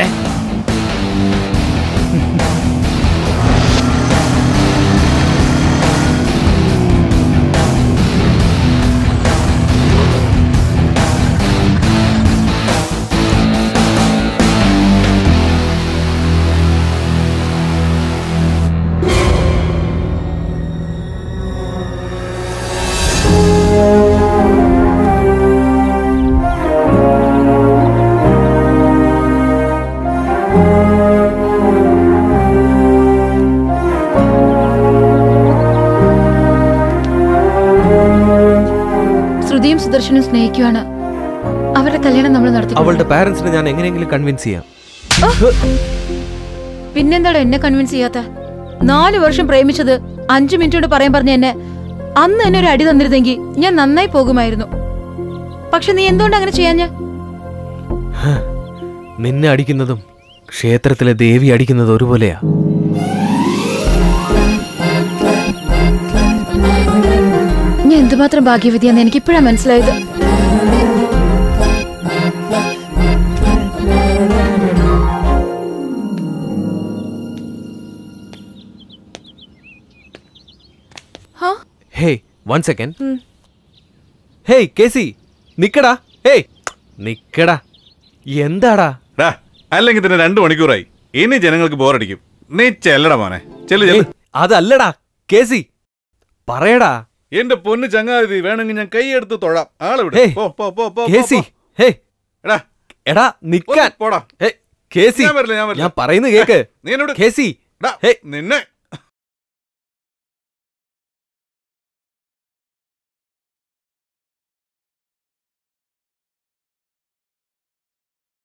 സുദർശനും സ്നേഹിക്കുവാണ്. അവരുടെ കല്യാണം നമ്മൾ നടത്തി. അവളുടെ പാരന്റ്സിനെ ഞാൻ എങ്ങനെയെങ്കിലും കൺവിൻസ് ചെയ്യാം. പിന്നെന്താടാ എന്നെ കൺവിൻസ് ചെയ്യാത്ത? 4 വർഷം പ്രേമിച്ചത് 5 മിനിറ്റ് കൊണ്ട് പറയാൻ പറഞ്ഞ എന്നെ അന്ന് എന്നെ ഒരു അടി തന്നിരുന്നെങ്കിൽ ഞാൻ നന്നായി പോകുമായിരുന്നു. പക്ഷെ നീ എന്തുകൊണ്ട് അങ്ങനെ ചെയ്യാഞ്ഞ? നിന്നെ അടിക്കുന്നതും ക്ഷേത്രത്തിലെ ദേവി അടിക്കുന്നതും ഒരുപോലെയാ. ഞാൻ എന്തുമാത്രം ഭാഗ്യവതിയാന്ന് എനിക്കിപ്പോഴാ മനസ്സിലായത്. Hey, 1 second. ഹേയ് കേസി, നിക്കടാ. ഹേയ് നിക്കടാ. എന്താടാ? അല്ലെങ്കിൽ തന്നെ 2 മണിക്കൂറായി. ഇനി ജനങ്ങൾക്ക് ബോറടിക്കും. നീ ചെല്ലടാ മോനെ, ചെല്ലു. അതല്ലടാ കേസി, പറയടാ. എന്റെ പൊന്ന് ചങ്ങാതി, വേണമെങ്കിൽ ഞാൻ കൈയെടുത്ത് തൊഴാം. ആളെ വിട്. എടാ നിക്കാൻ. പോടാ കേസി, ഞാൻ പറയുന്നത് കേക്ക്. നീ എന്നോട് കേസി നിന്നെ